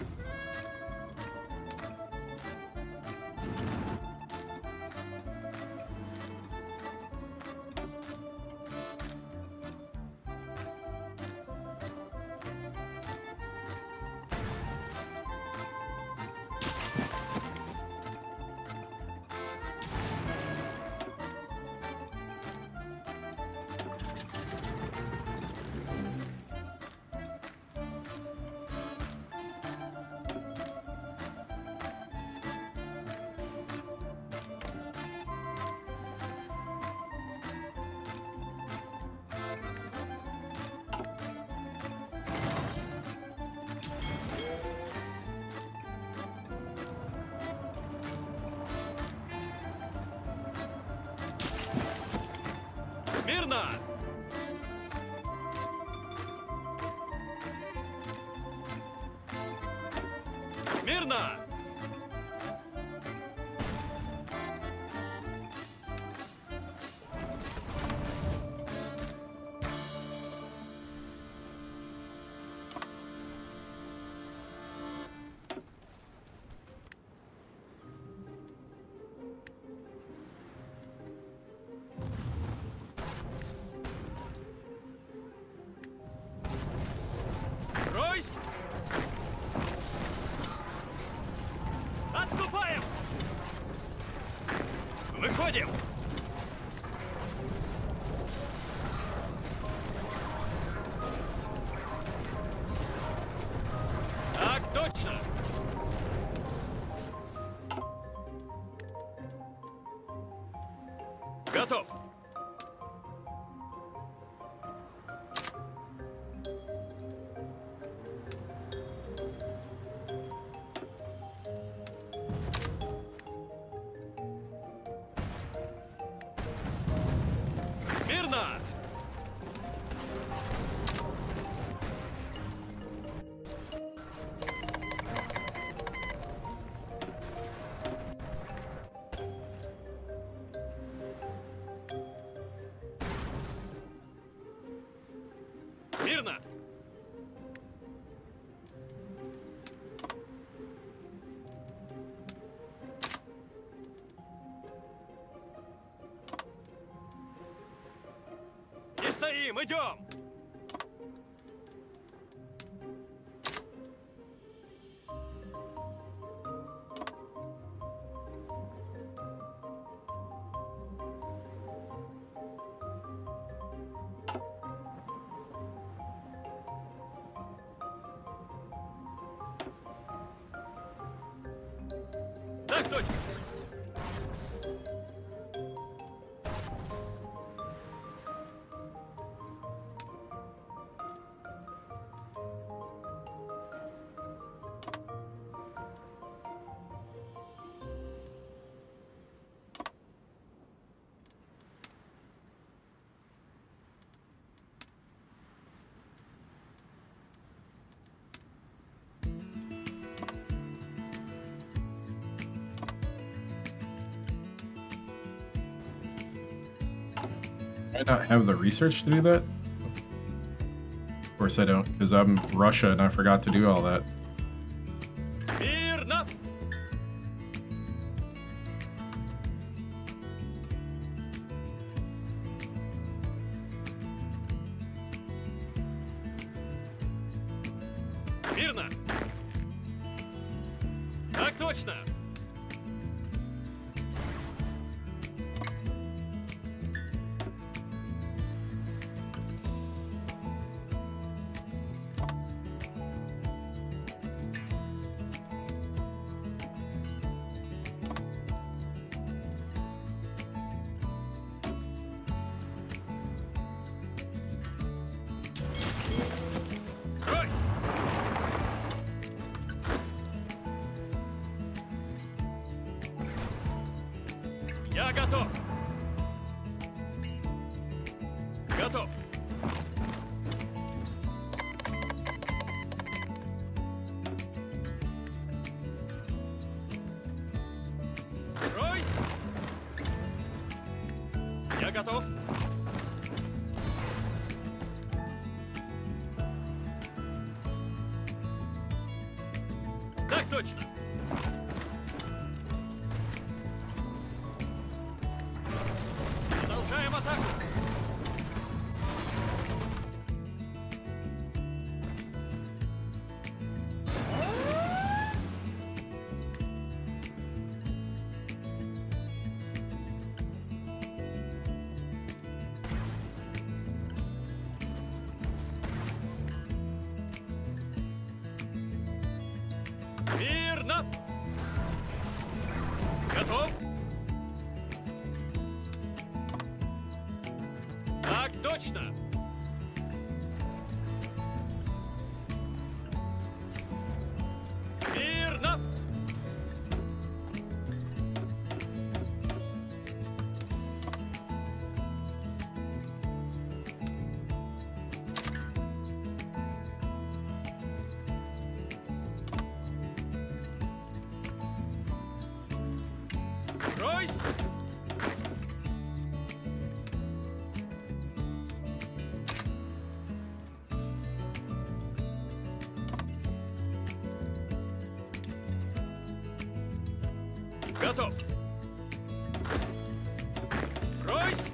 Смирно! Смирно! Брось! Отступаем! Выходим! Так точно! Готов! Смирно! Смирно! Не стоим, идем! Так точно! I not have the research to do that? Of course I don't, because I'm Russia and I forgot to do all that. Мирно! Мирно! Так точно! Брось! Я готов! Готов! Брось! Я готов! Так точно! Продолжаем атаку! Мирно! Готов? Так точно! Мирно! Брось! Готов! Брось!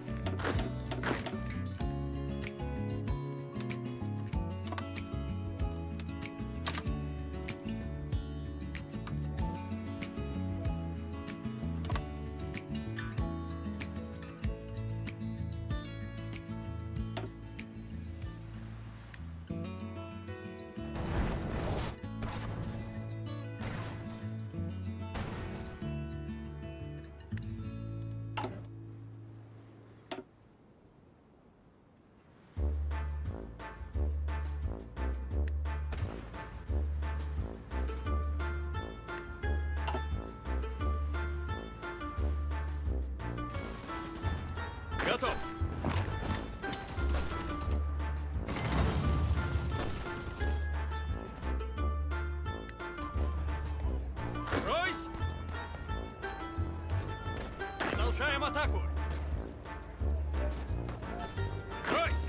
Готов! Брось! Продолжаем атаку! Брось!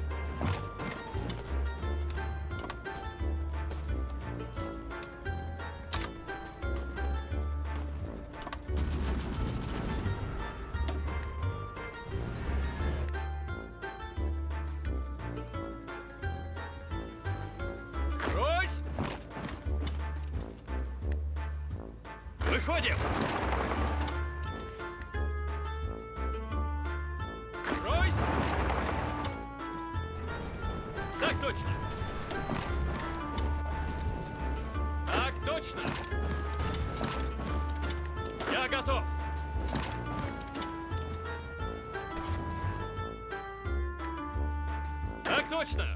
Брось! Выходим! Брось! Так точно! Так точно! Я готов! Так точно!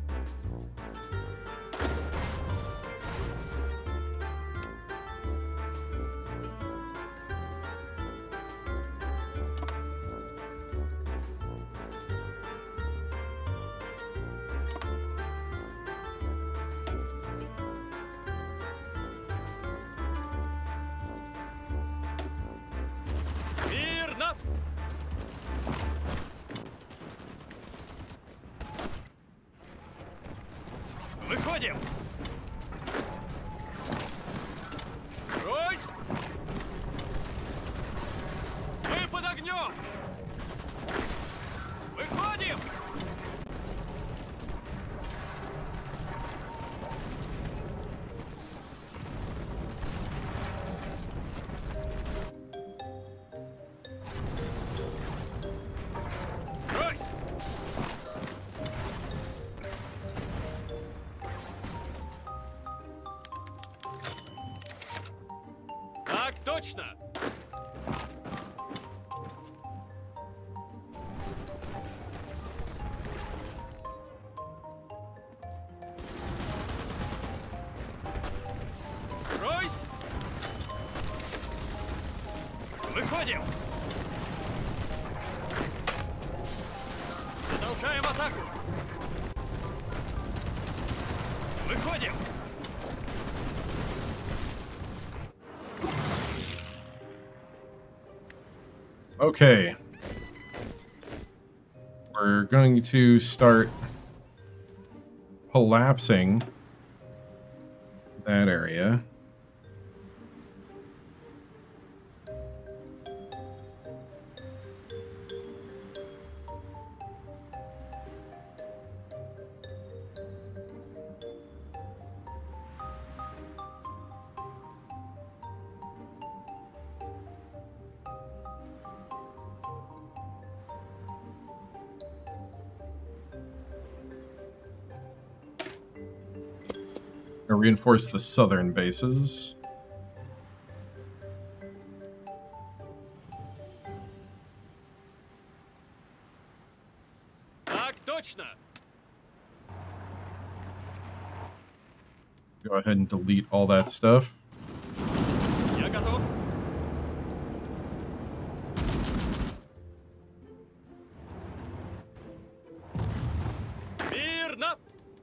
Выходим! Брось! Мы под огнем! Выходим! Брось! Так точно! Брось! Выходим! Продолжаем атаку! Выходим! Okay. We're going to start collapsing that area. Reinforce the southern bases. Так точно! Go ahead and delete all that stuff. Я готов! Мирно!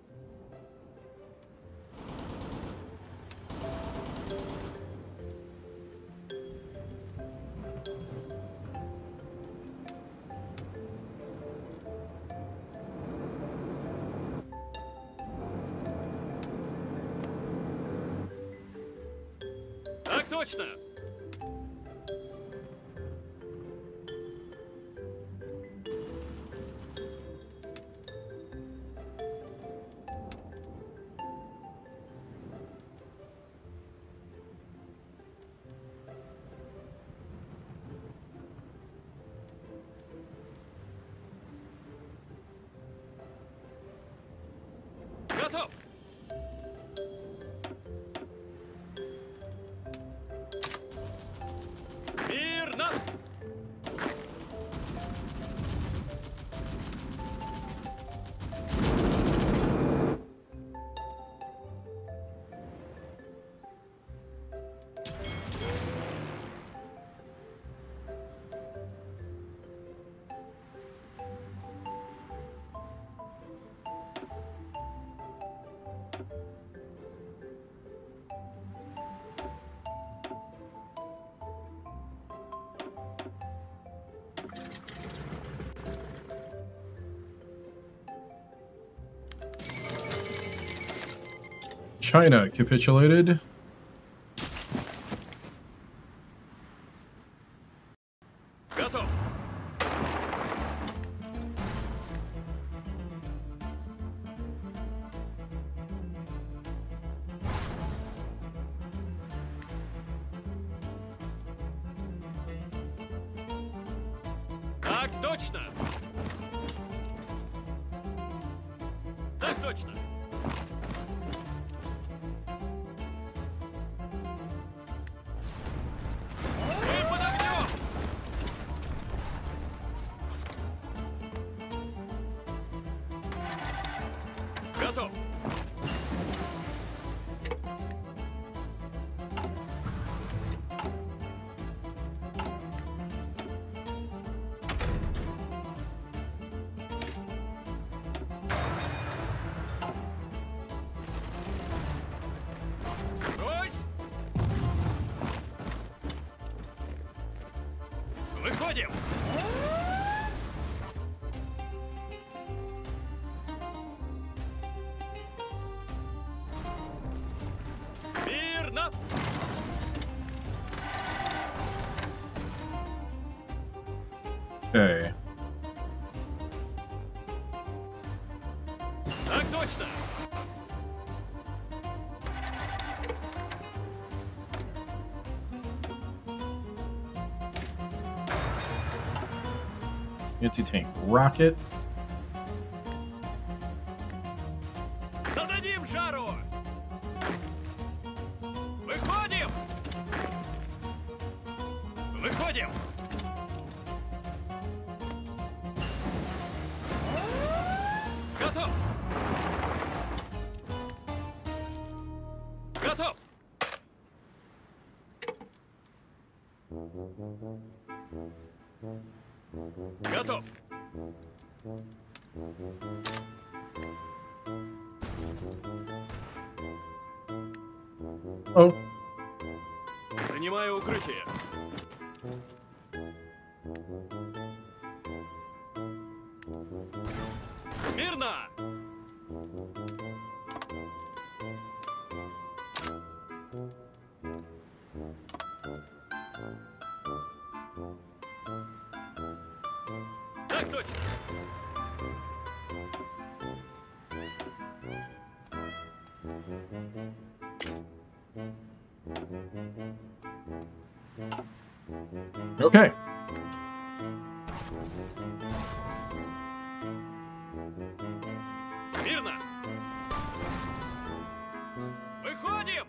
Так точно! Готов! Мирно! China capitulated. Готов! Так точно! Так точно! Мы под огнем! Готов! Брось! Выходим! Okay. Так точно. Anti-tank rocket. Зададим жару. Выходим. Выходим. Готов. Готов. Готов. Oh. Занимаю укрытие. Смирно! Так точно! Okay. Смирно! Выходим!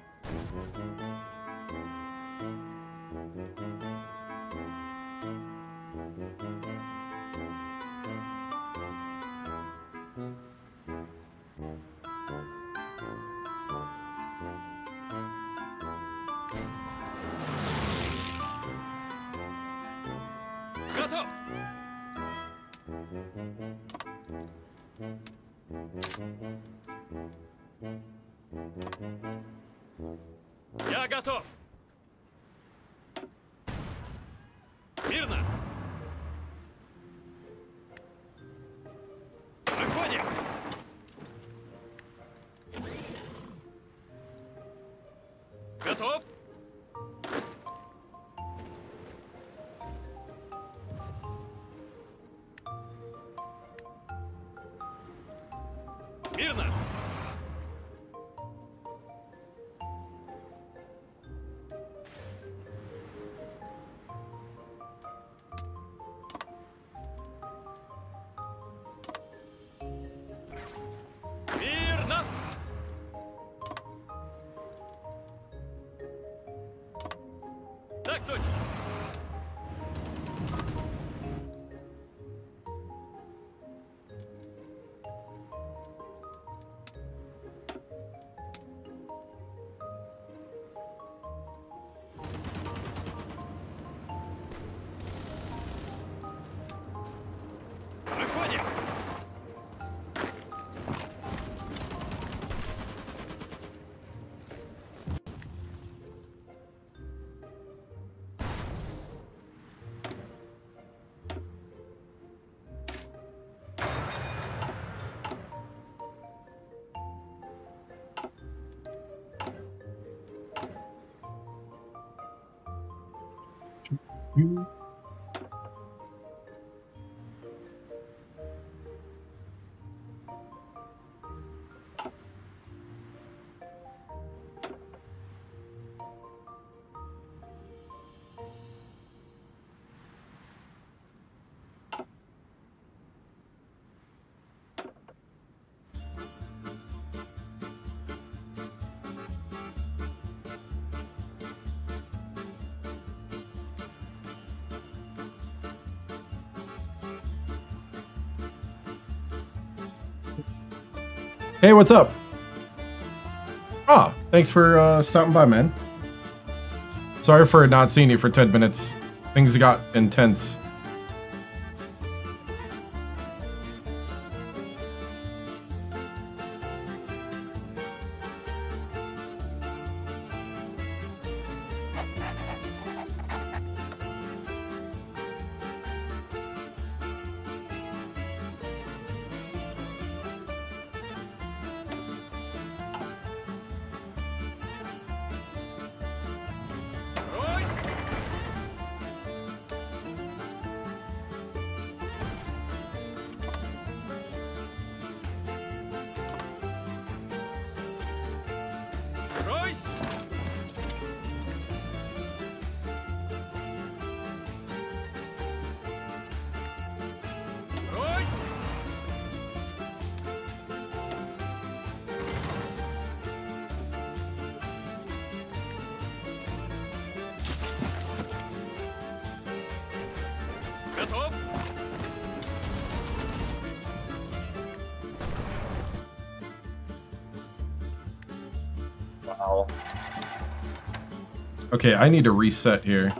Готов! Я готов! Мирно! Выходим! Готов? Смирно! Мирно! Так точно! Выходим! Hey, what's up? Ah, thanks for stopping by, man. Sorry for not seeing you for 10 minutes. Things got intense. Брось! Готов? Wow. Okay, I need to reset here.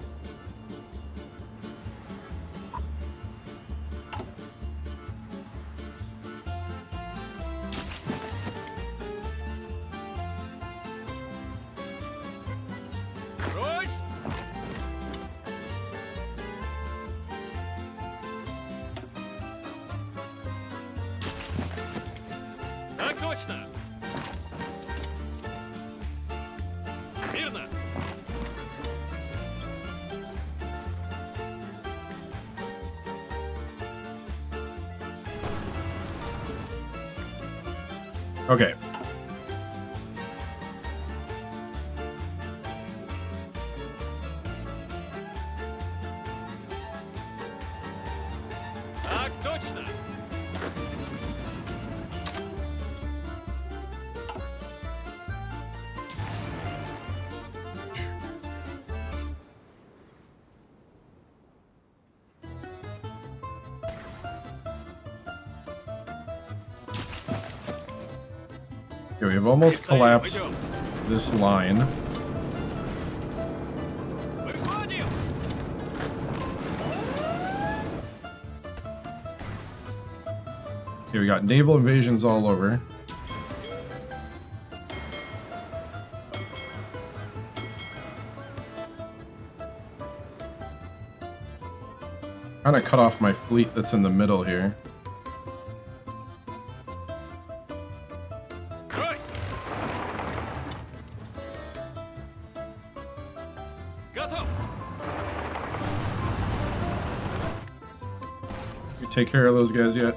Брось! Так точно! Мирно! Okay. Так точно! Okay, we've almost Стоим, collapsed идем. this line. Выходим! Okay, we got naval invasions all over. Kind of cut off my fleet that's in the middle here. Брось! Готов! You take care of those guys yet?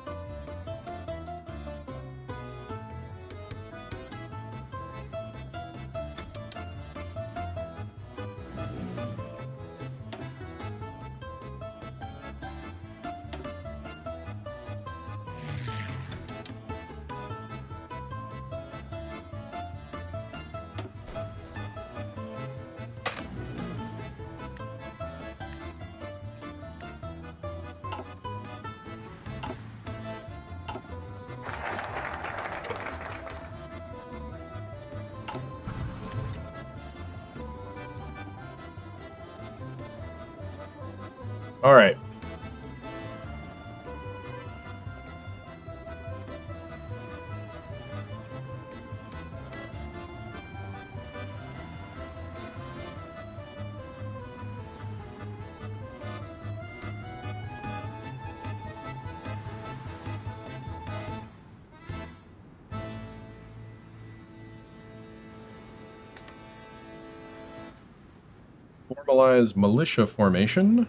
All right. Formalize militia formation.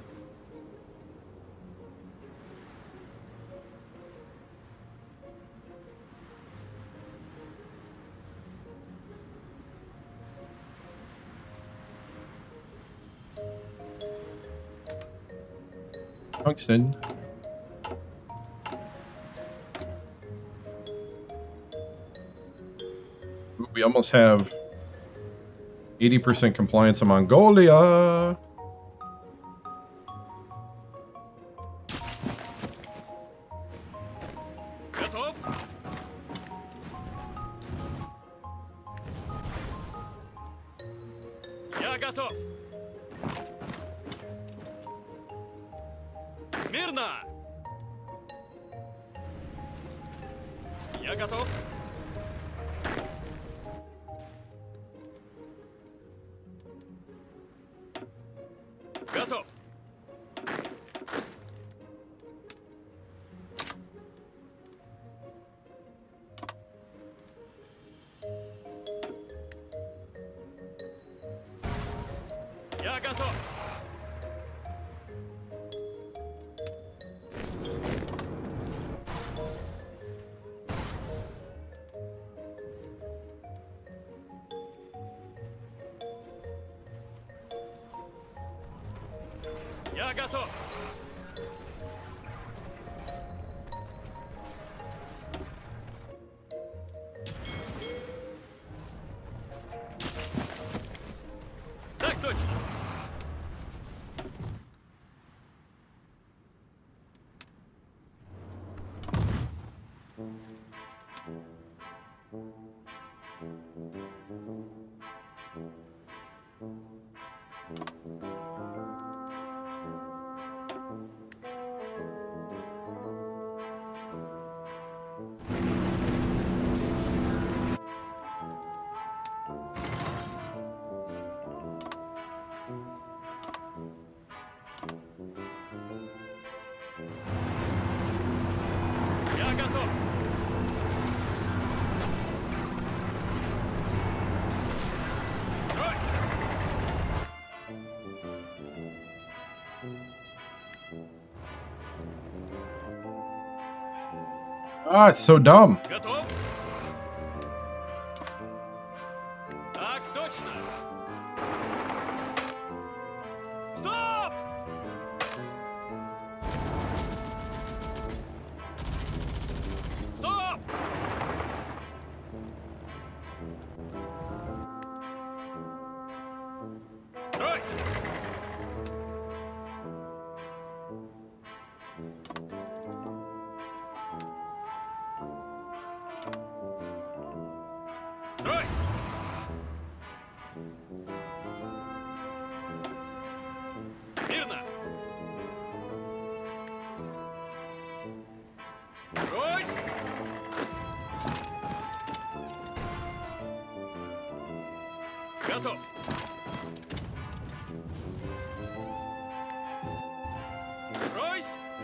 Tungsten. Ooh, we almost have 80% compliance in Mongolia. Готов? Я готов! Смирно! Я готов! Готов! Я готов! Я готов! Так точно! Ah, it's so dumb. Готов? Так точно. Стоп! Стоп! Брось! Брось! Мирно! Брось! Готов! Брось!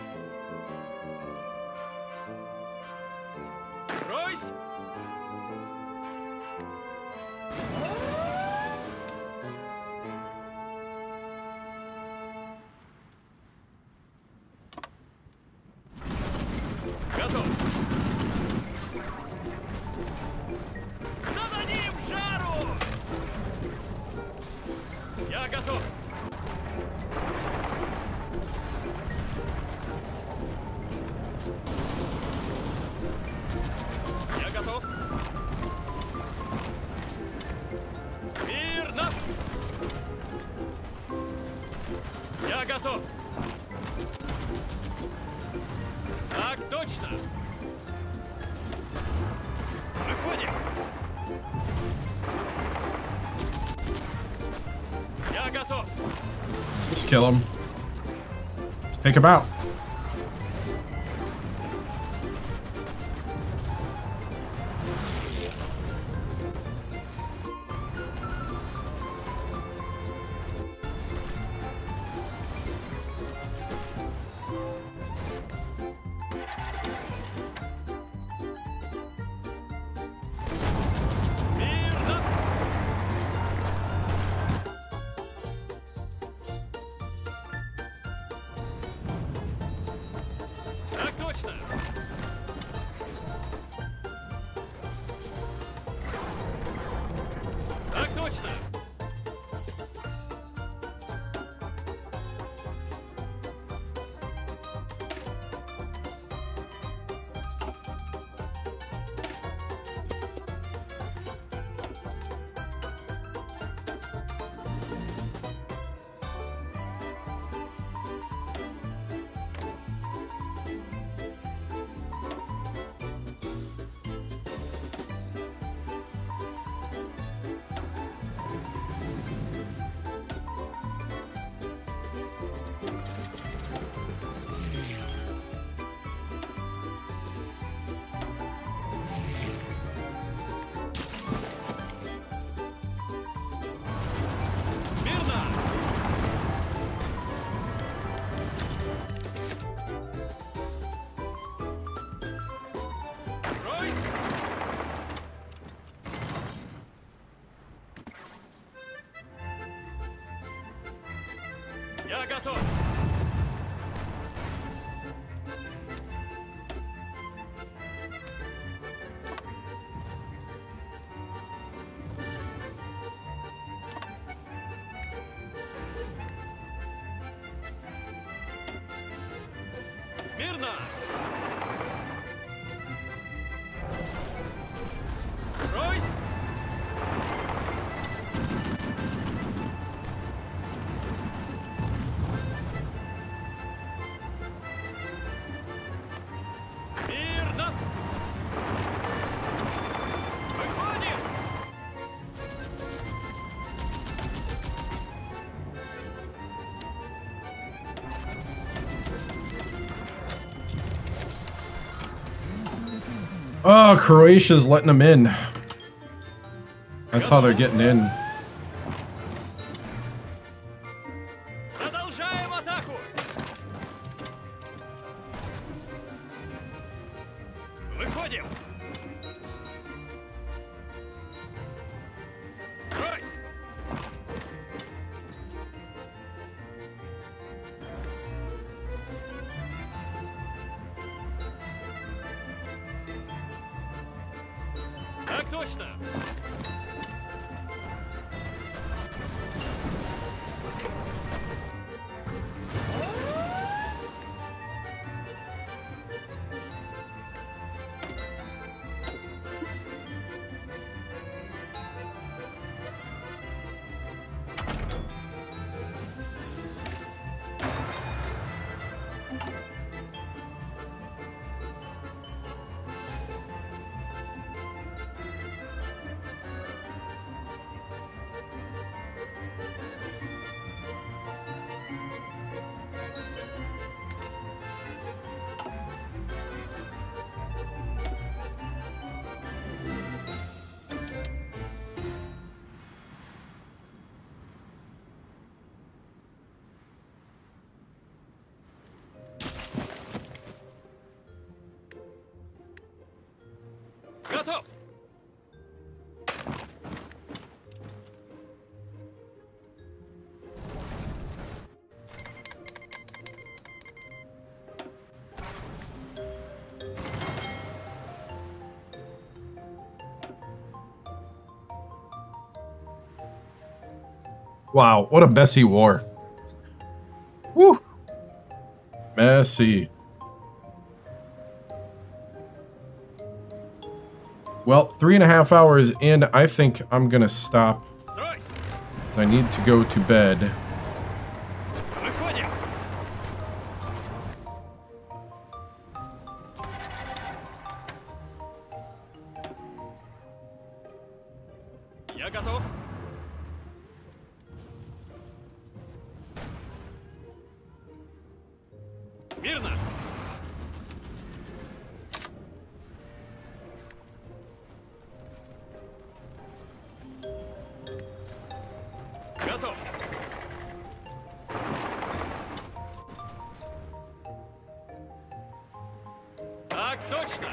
Брось! Готов! Зададим жару! Я готов! Я готов! Мирно! Я готов! Так точно! Выходим! Я готов! Just kill him. Take him out. Мирно! Так точно! Так точно! Смирно! Брось! Я готов! Смирно! Брось! Мирно! Выходим! Oh, Croatia's letting them in. That's how they're getting in. Продолжаем атаку! Выходим! Брось! Так точно! Готов! Wow, what a messy war. Woo! Messy. Well, 3.5 hours in, I think I'm gonna stop. Стройсь! 'Cause I need to go to bed. Выходим! Я готов! Смирно! Готов! Так точно!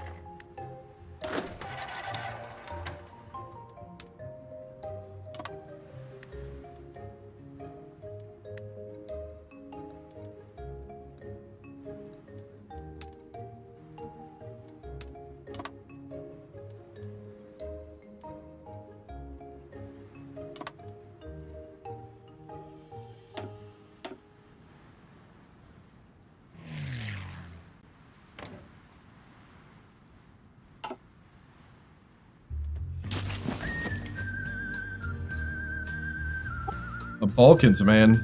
The Balkans, man.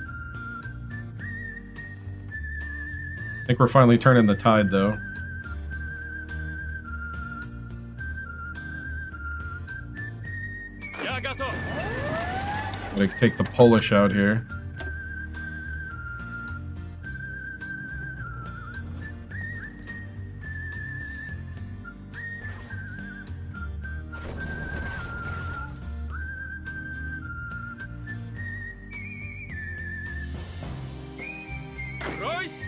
I think we're finally turning the tide, though. Я готов! Gotta take the Polish out here. Стройсь!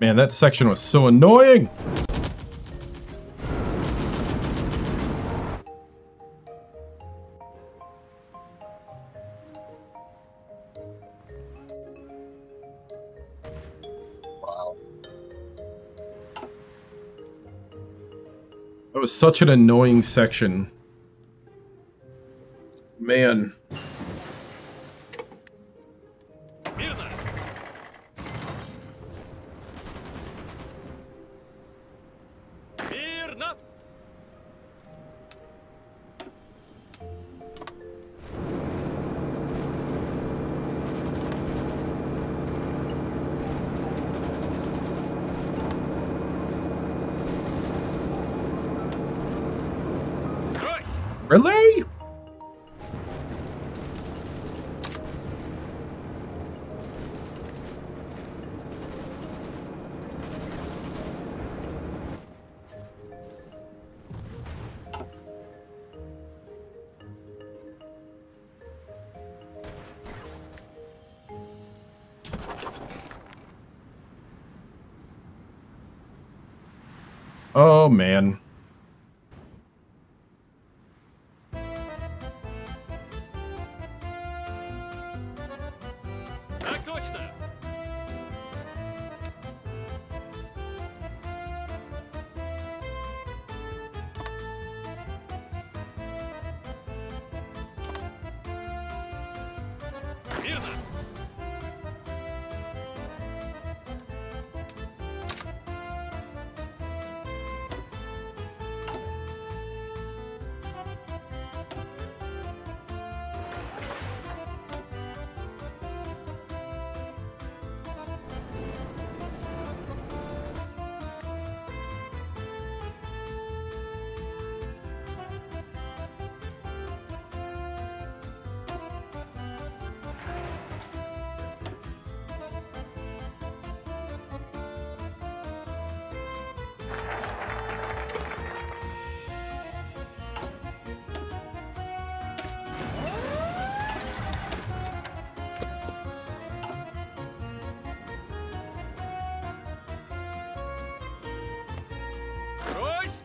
Man, that section was so annoying! That was such an annoying section. Man. Смирно! Мирно! Брось! Really? Oh, man. Так точно! Мирно! Брось!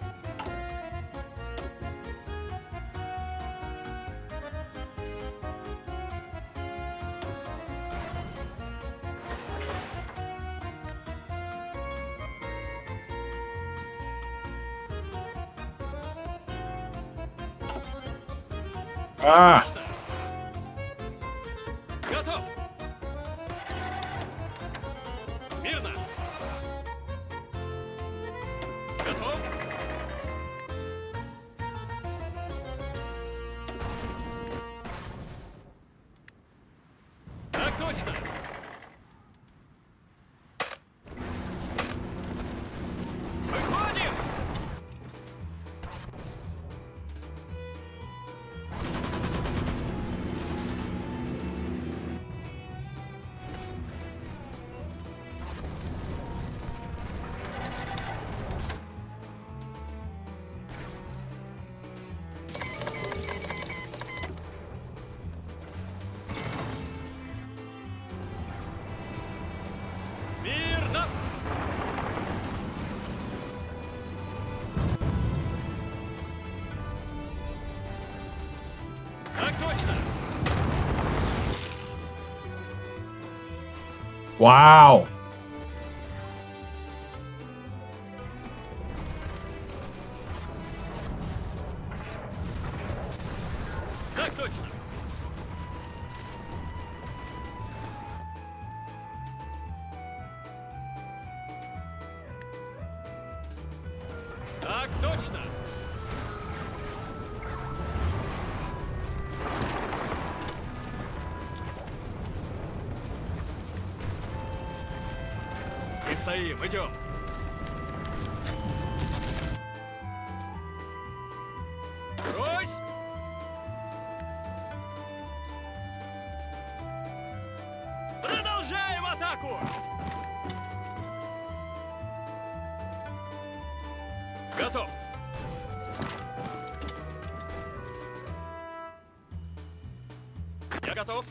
Ah! Готов! Смирно! Готов! Так точно! Выходим! Смирно! Так точно! Wow! Так точно! Так точно! Мы стоим, идем! Брось! Продолжаем атаку! Готов! Я готов!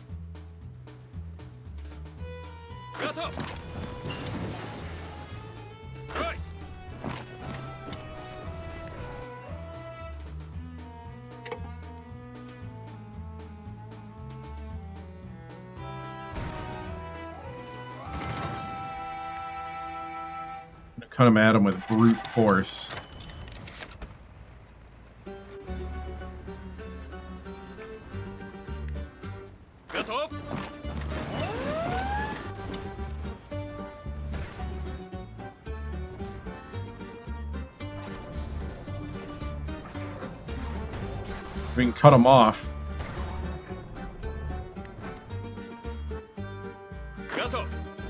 come at him with brute force. Готов? We can cut him off. Готов.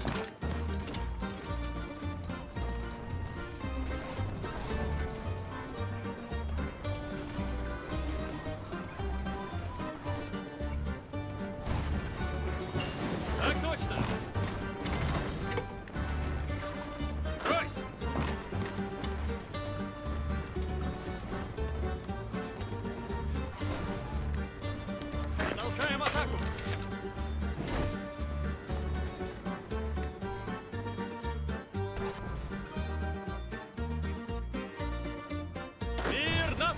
Так точно. Брось. Продолжаем атаку. Верно.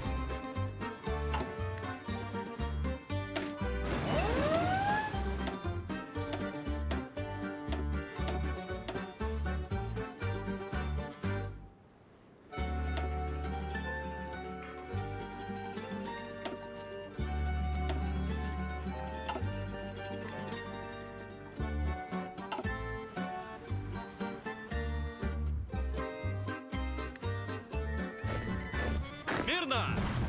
Смирно.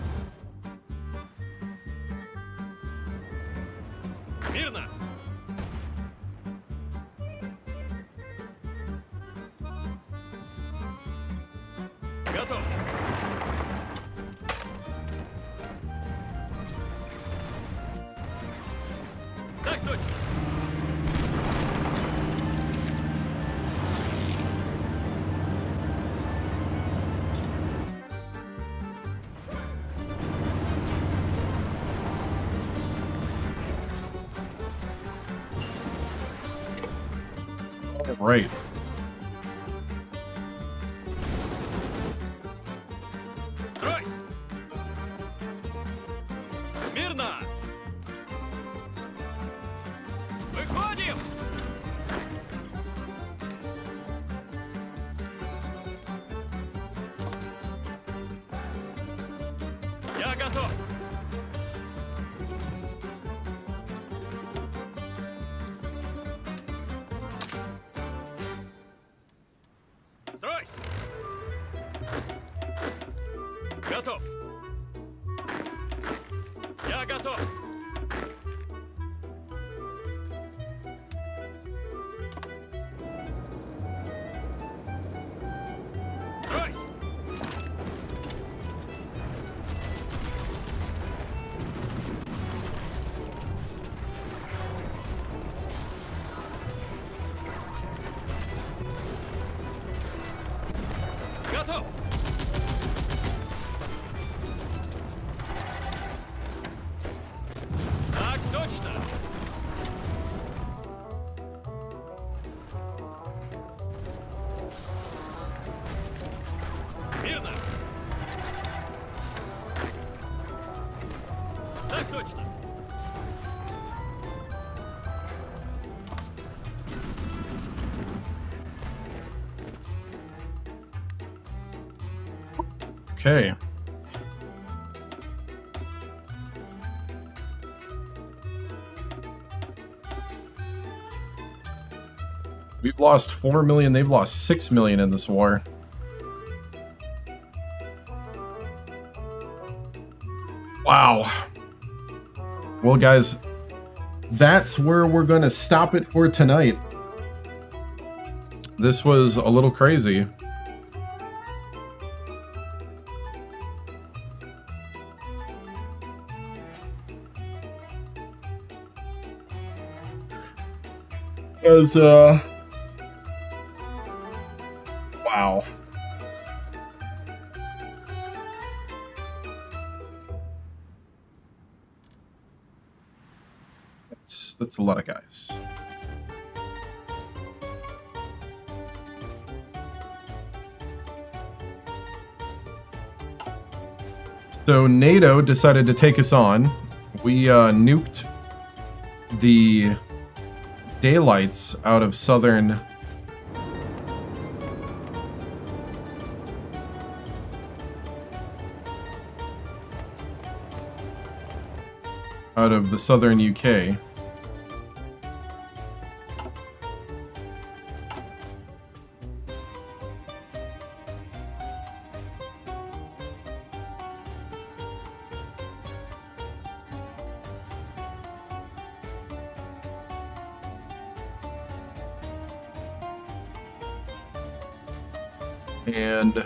Смирно. Готов. Так точно. All right. Брось. Смирно. Выходим. Я готов. Стройся. Готов. Я готов. Стройся. Готов. Так точно. Мирно. Так точно. Okay. We've lost 4 million. They've lost 6 million in this war. Wow. Well, guys, that's where we're going to stop it for tonight. This was a little crazy. As, wow. That's a lot of guys. So NATO decided to take us on. We nuked the daylights out of southern out of the southern UK. And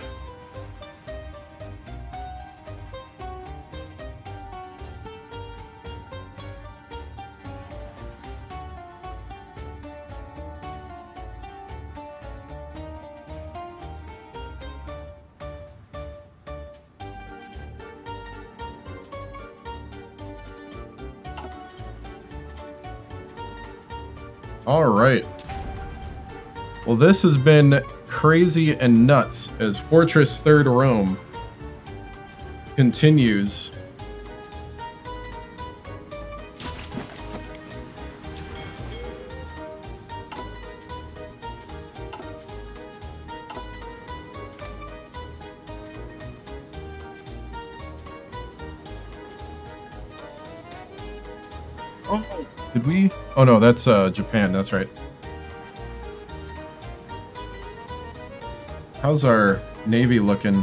all right. Well, this has been crazy and nuts as Fortress Third Rome continues. Oh, did we? Oh no, that's Japan, that's right. How's our navy looking?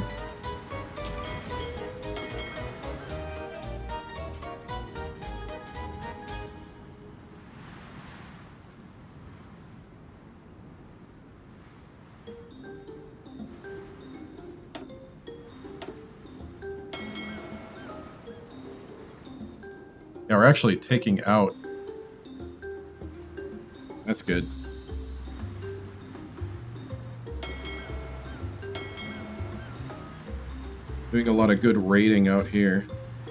Yeah, we're actually taking out. That's good. Doing a lot of good raiding out here.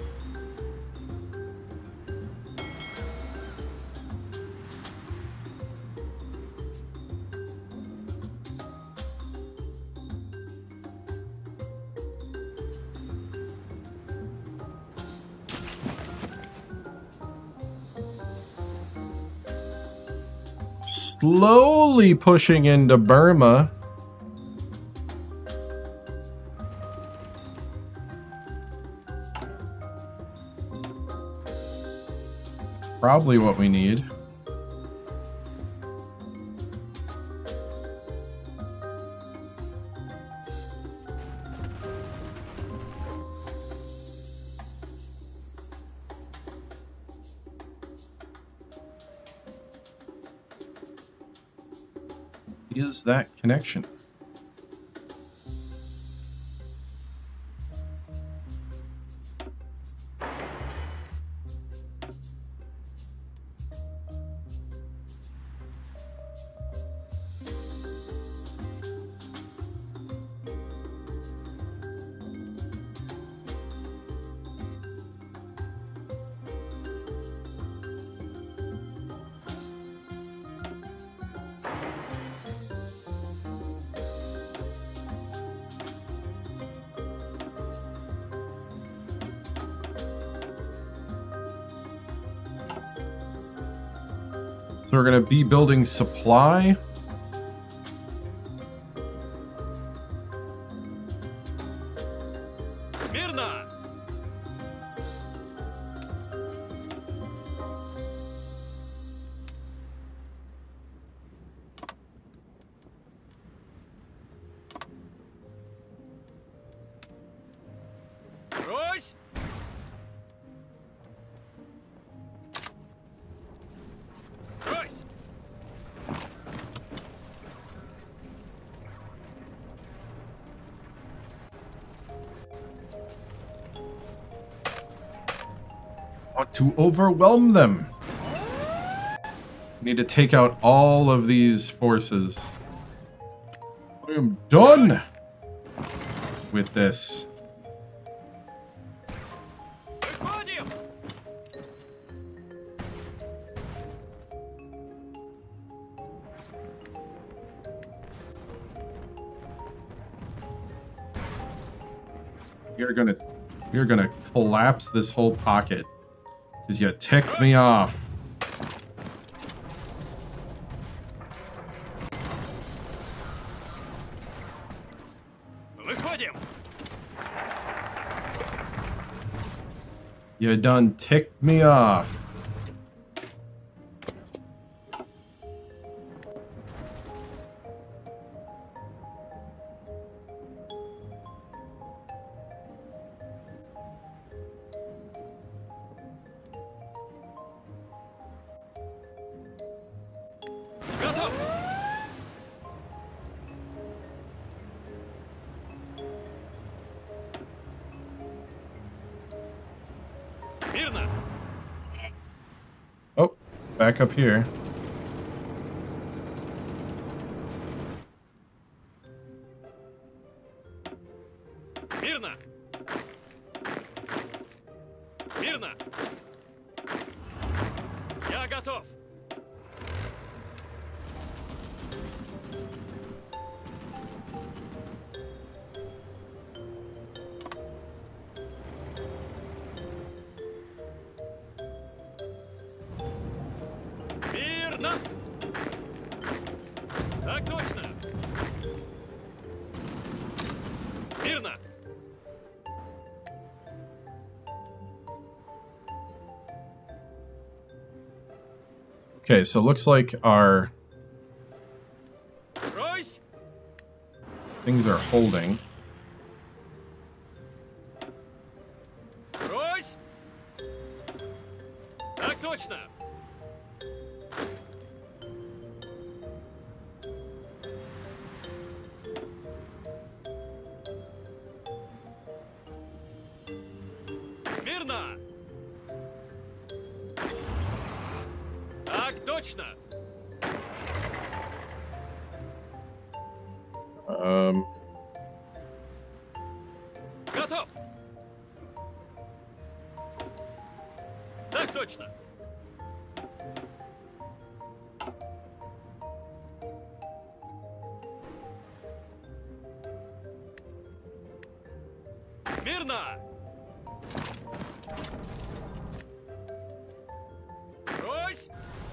Slowly pushing into Burma. Probably what we need. Is that connection? So we're going to be building supply. Мирно! Брось! Брось! Want to overwhelm them. Need to take out all of these forces. I am done with this. Выходим! You're gonna collapse this whole pocket. Because you ticked me off. Выходим! You done ticked me off. Готов! Мирно! Oh, back up here. Мирно! Мирно! Я готов! Мирно! Так точно! Мирно! Okay, so it looks like our Брось! things are holding. Брось! Так точно! Смирно! Так точно! Готов! Так точно! Смирно! Брось!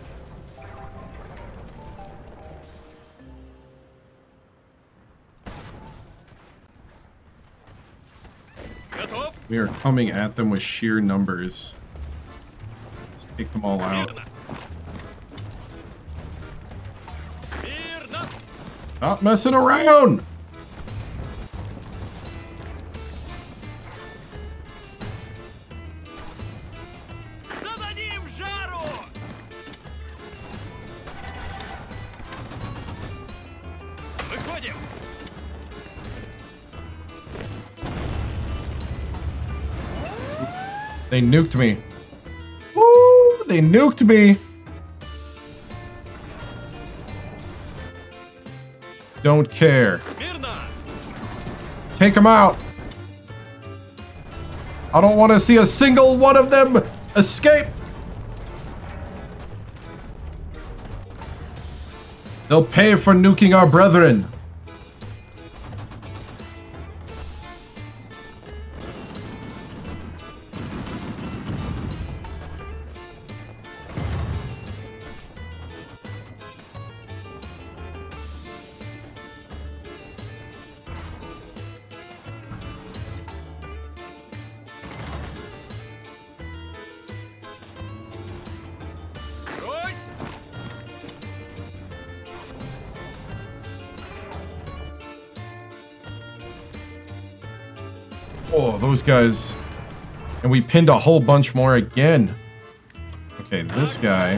Готов? We are coming at them with sheer numbers. Just take them all out. Мирно! Мирно! Stop messing around! Зададим жару! Выходим! They nuked me. Woo! They nuked me! Don't care. Мирно! Take them out! I don't want to see a single one of them escape! They'll pay for nuking our brethren. Брось! Oh, those guys. And we pinned a whole bunch more again. Okay, this guy.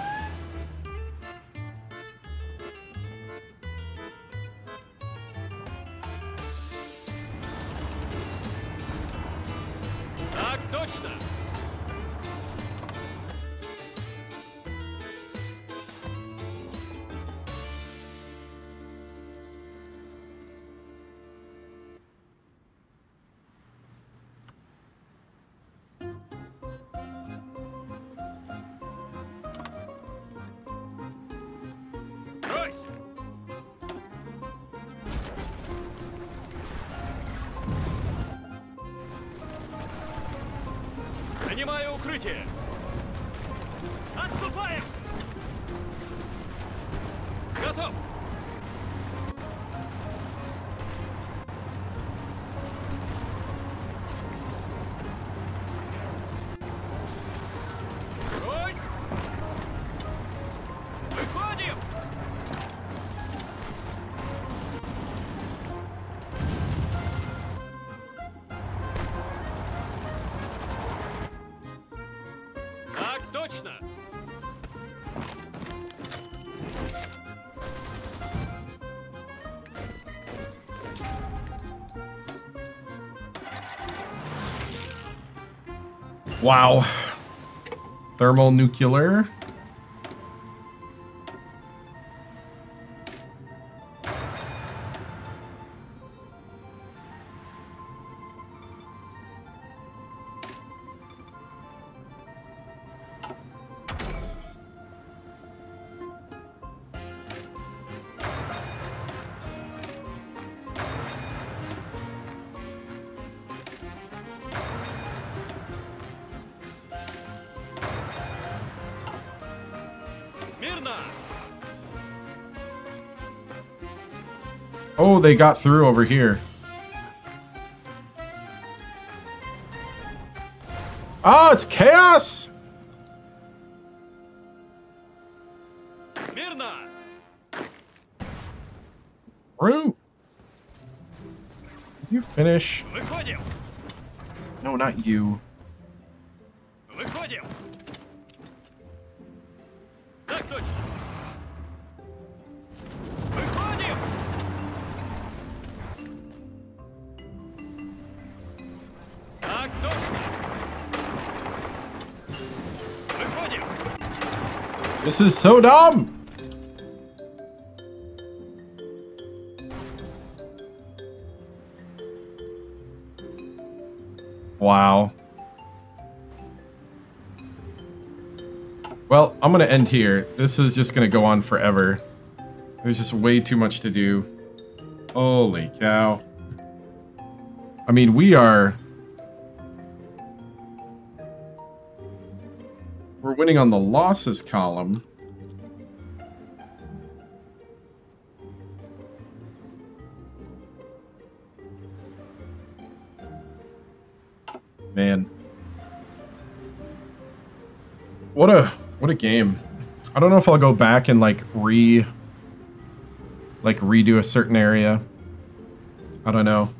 Так точно! Брось! Занимаю укрытие! Отступаем! Готов! точно! Wow. Thermal nuclear. Смирно! Oh, they got through over here. Oh, it's chaos! Смирно! Rue! Did you finish? Выходим! No, not you. Выходим! Так точно! Выходим! Так точно! Выходим! This is so dumb! Wow. Well, I'm going to end here. This is just going to go on forever. There's just way too much to do. Holy cow. I mean, we're winning on the losses column. Man. What a game. I don't know if I'll go back and redo a certain area. I don't know.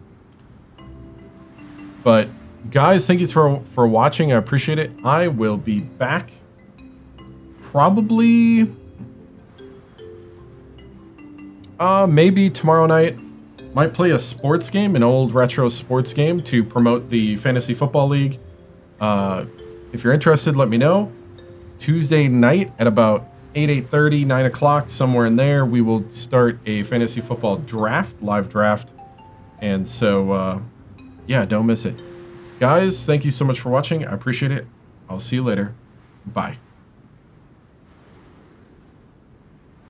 But guys, thank you for watching. I appreciate it. I will be back probably maybe tomorrow night. Might play a sports game, an old retro sports game to promote the Fantasy Football League. If you're interested, let me know. Tuesday night at about 8:30, 9 o'clock, somewhere in there, we will start a fantasy football draft, live draft. And so, yeah, don't miss it. Guys, thank you so much for watching. I appreciate it. I'll see you later. Bye.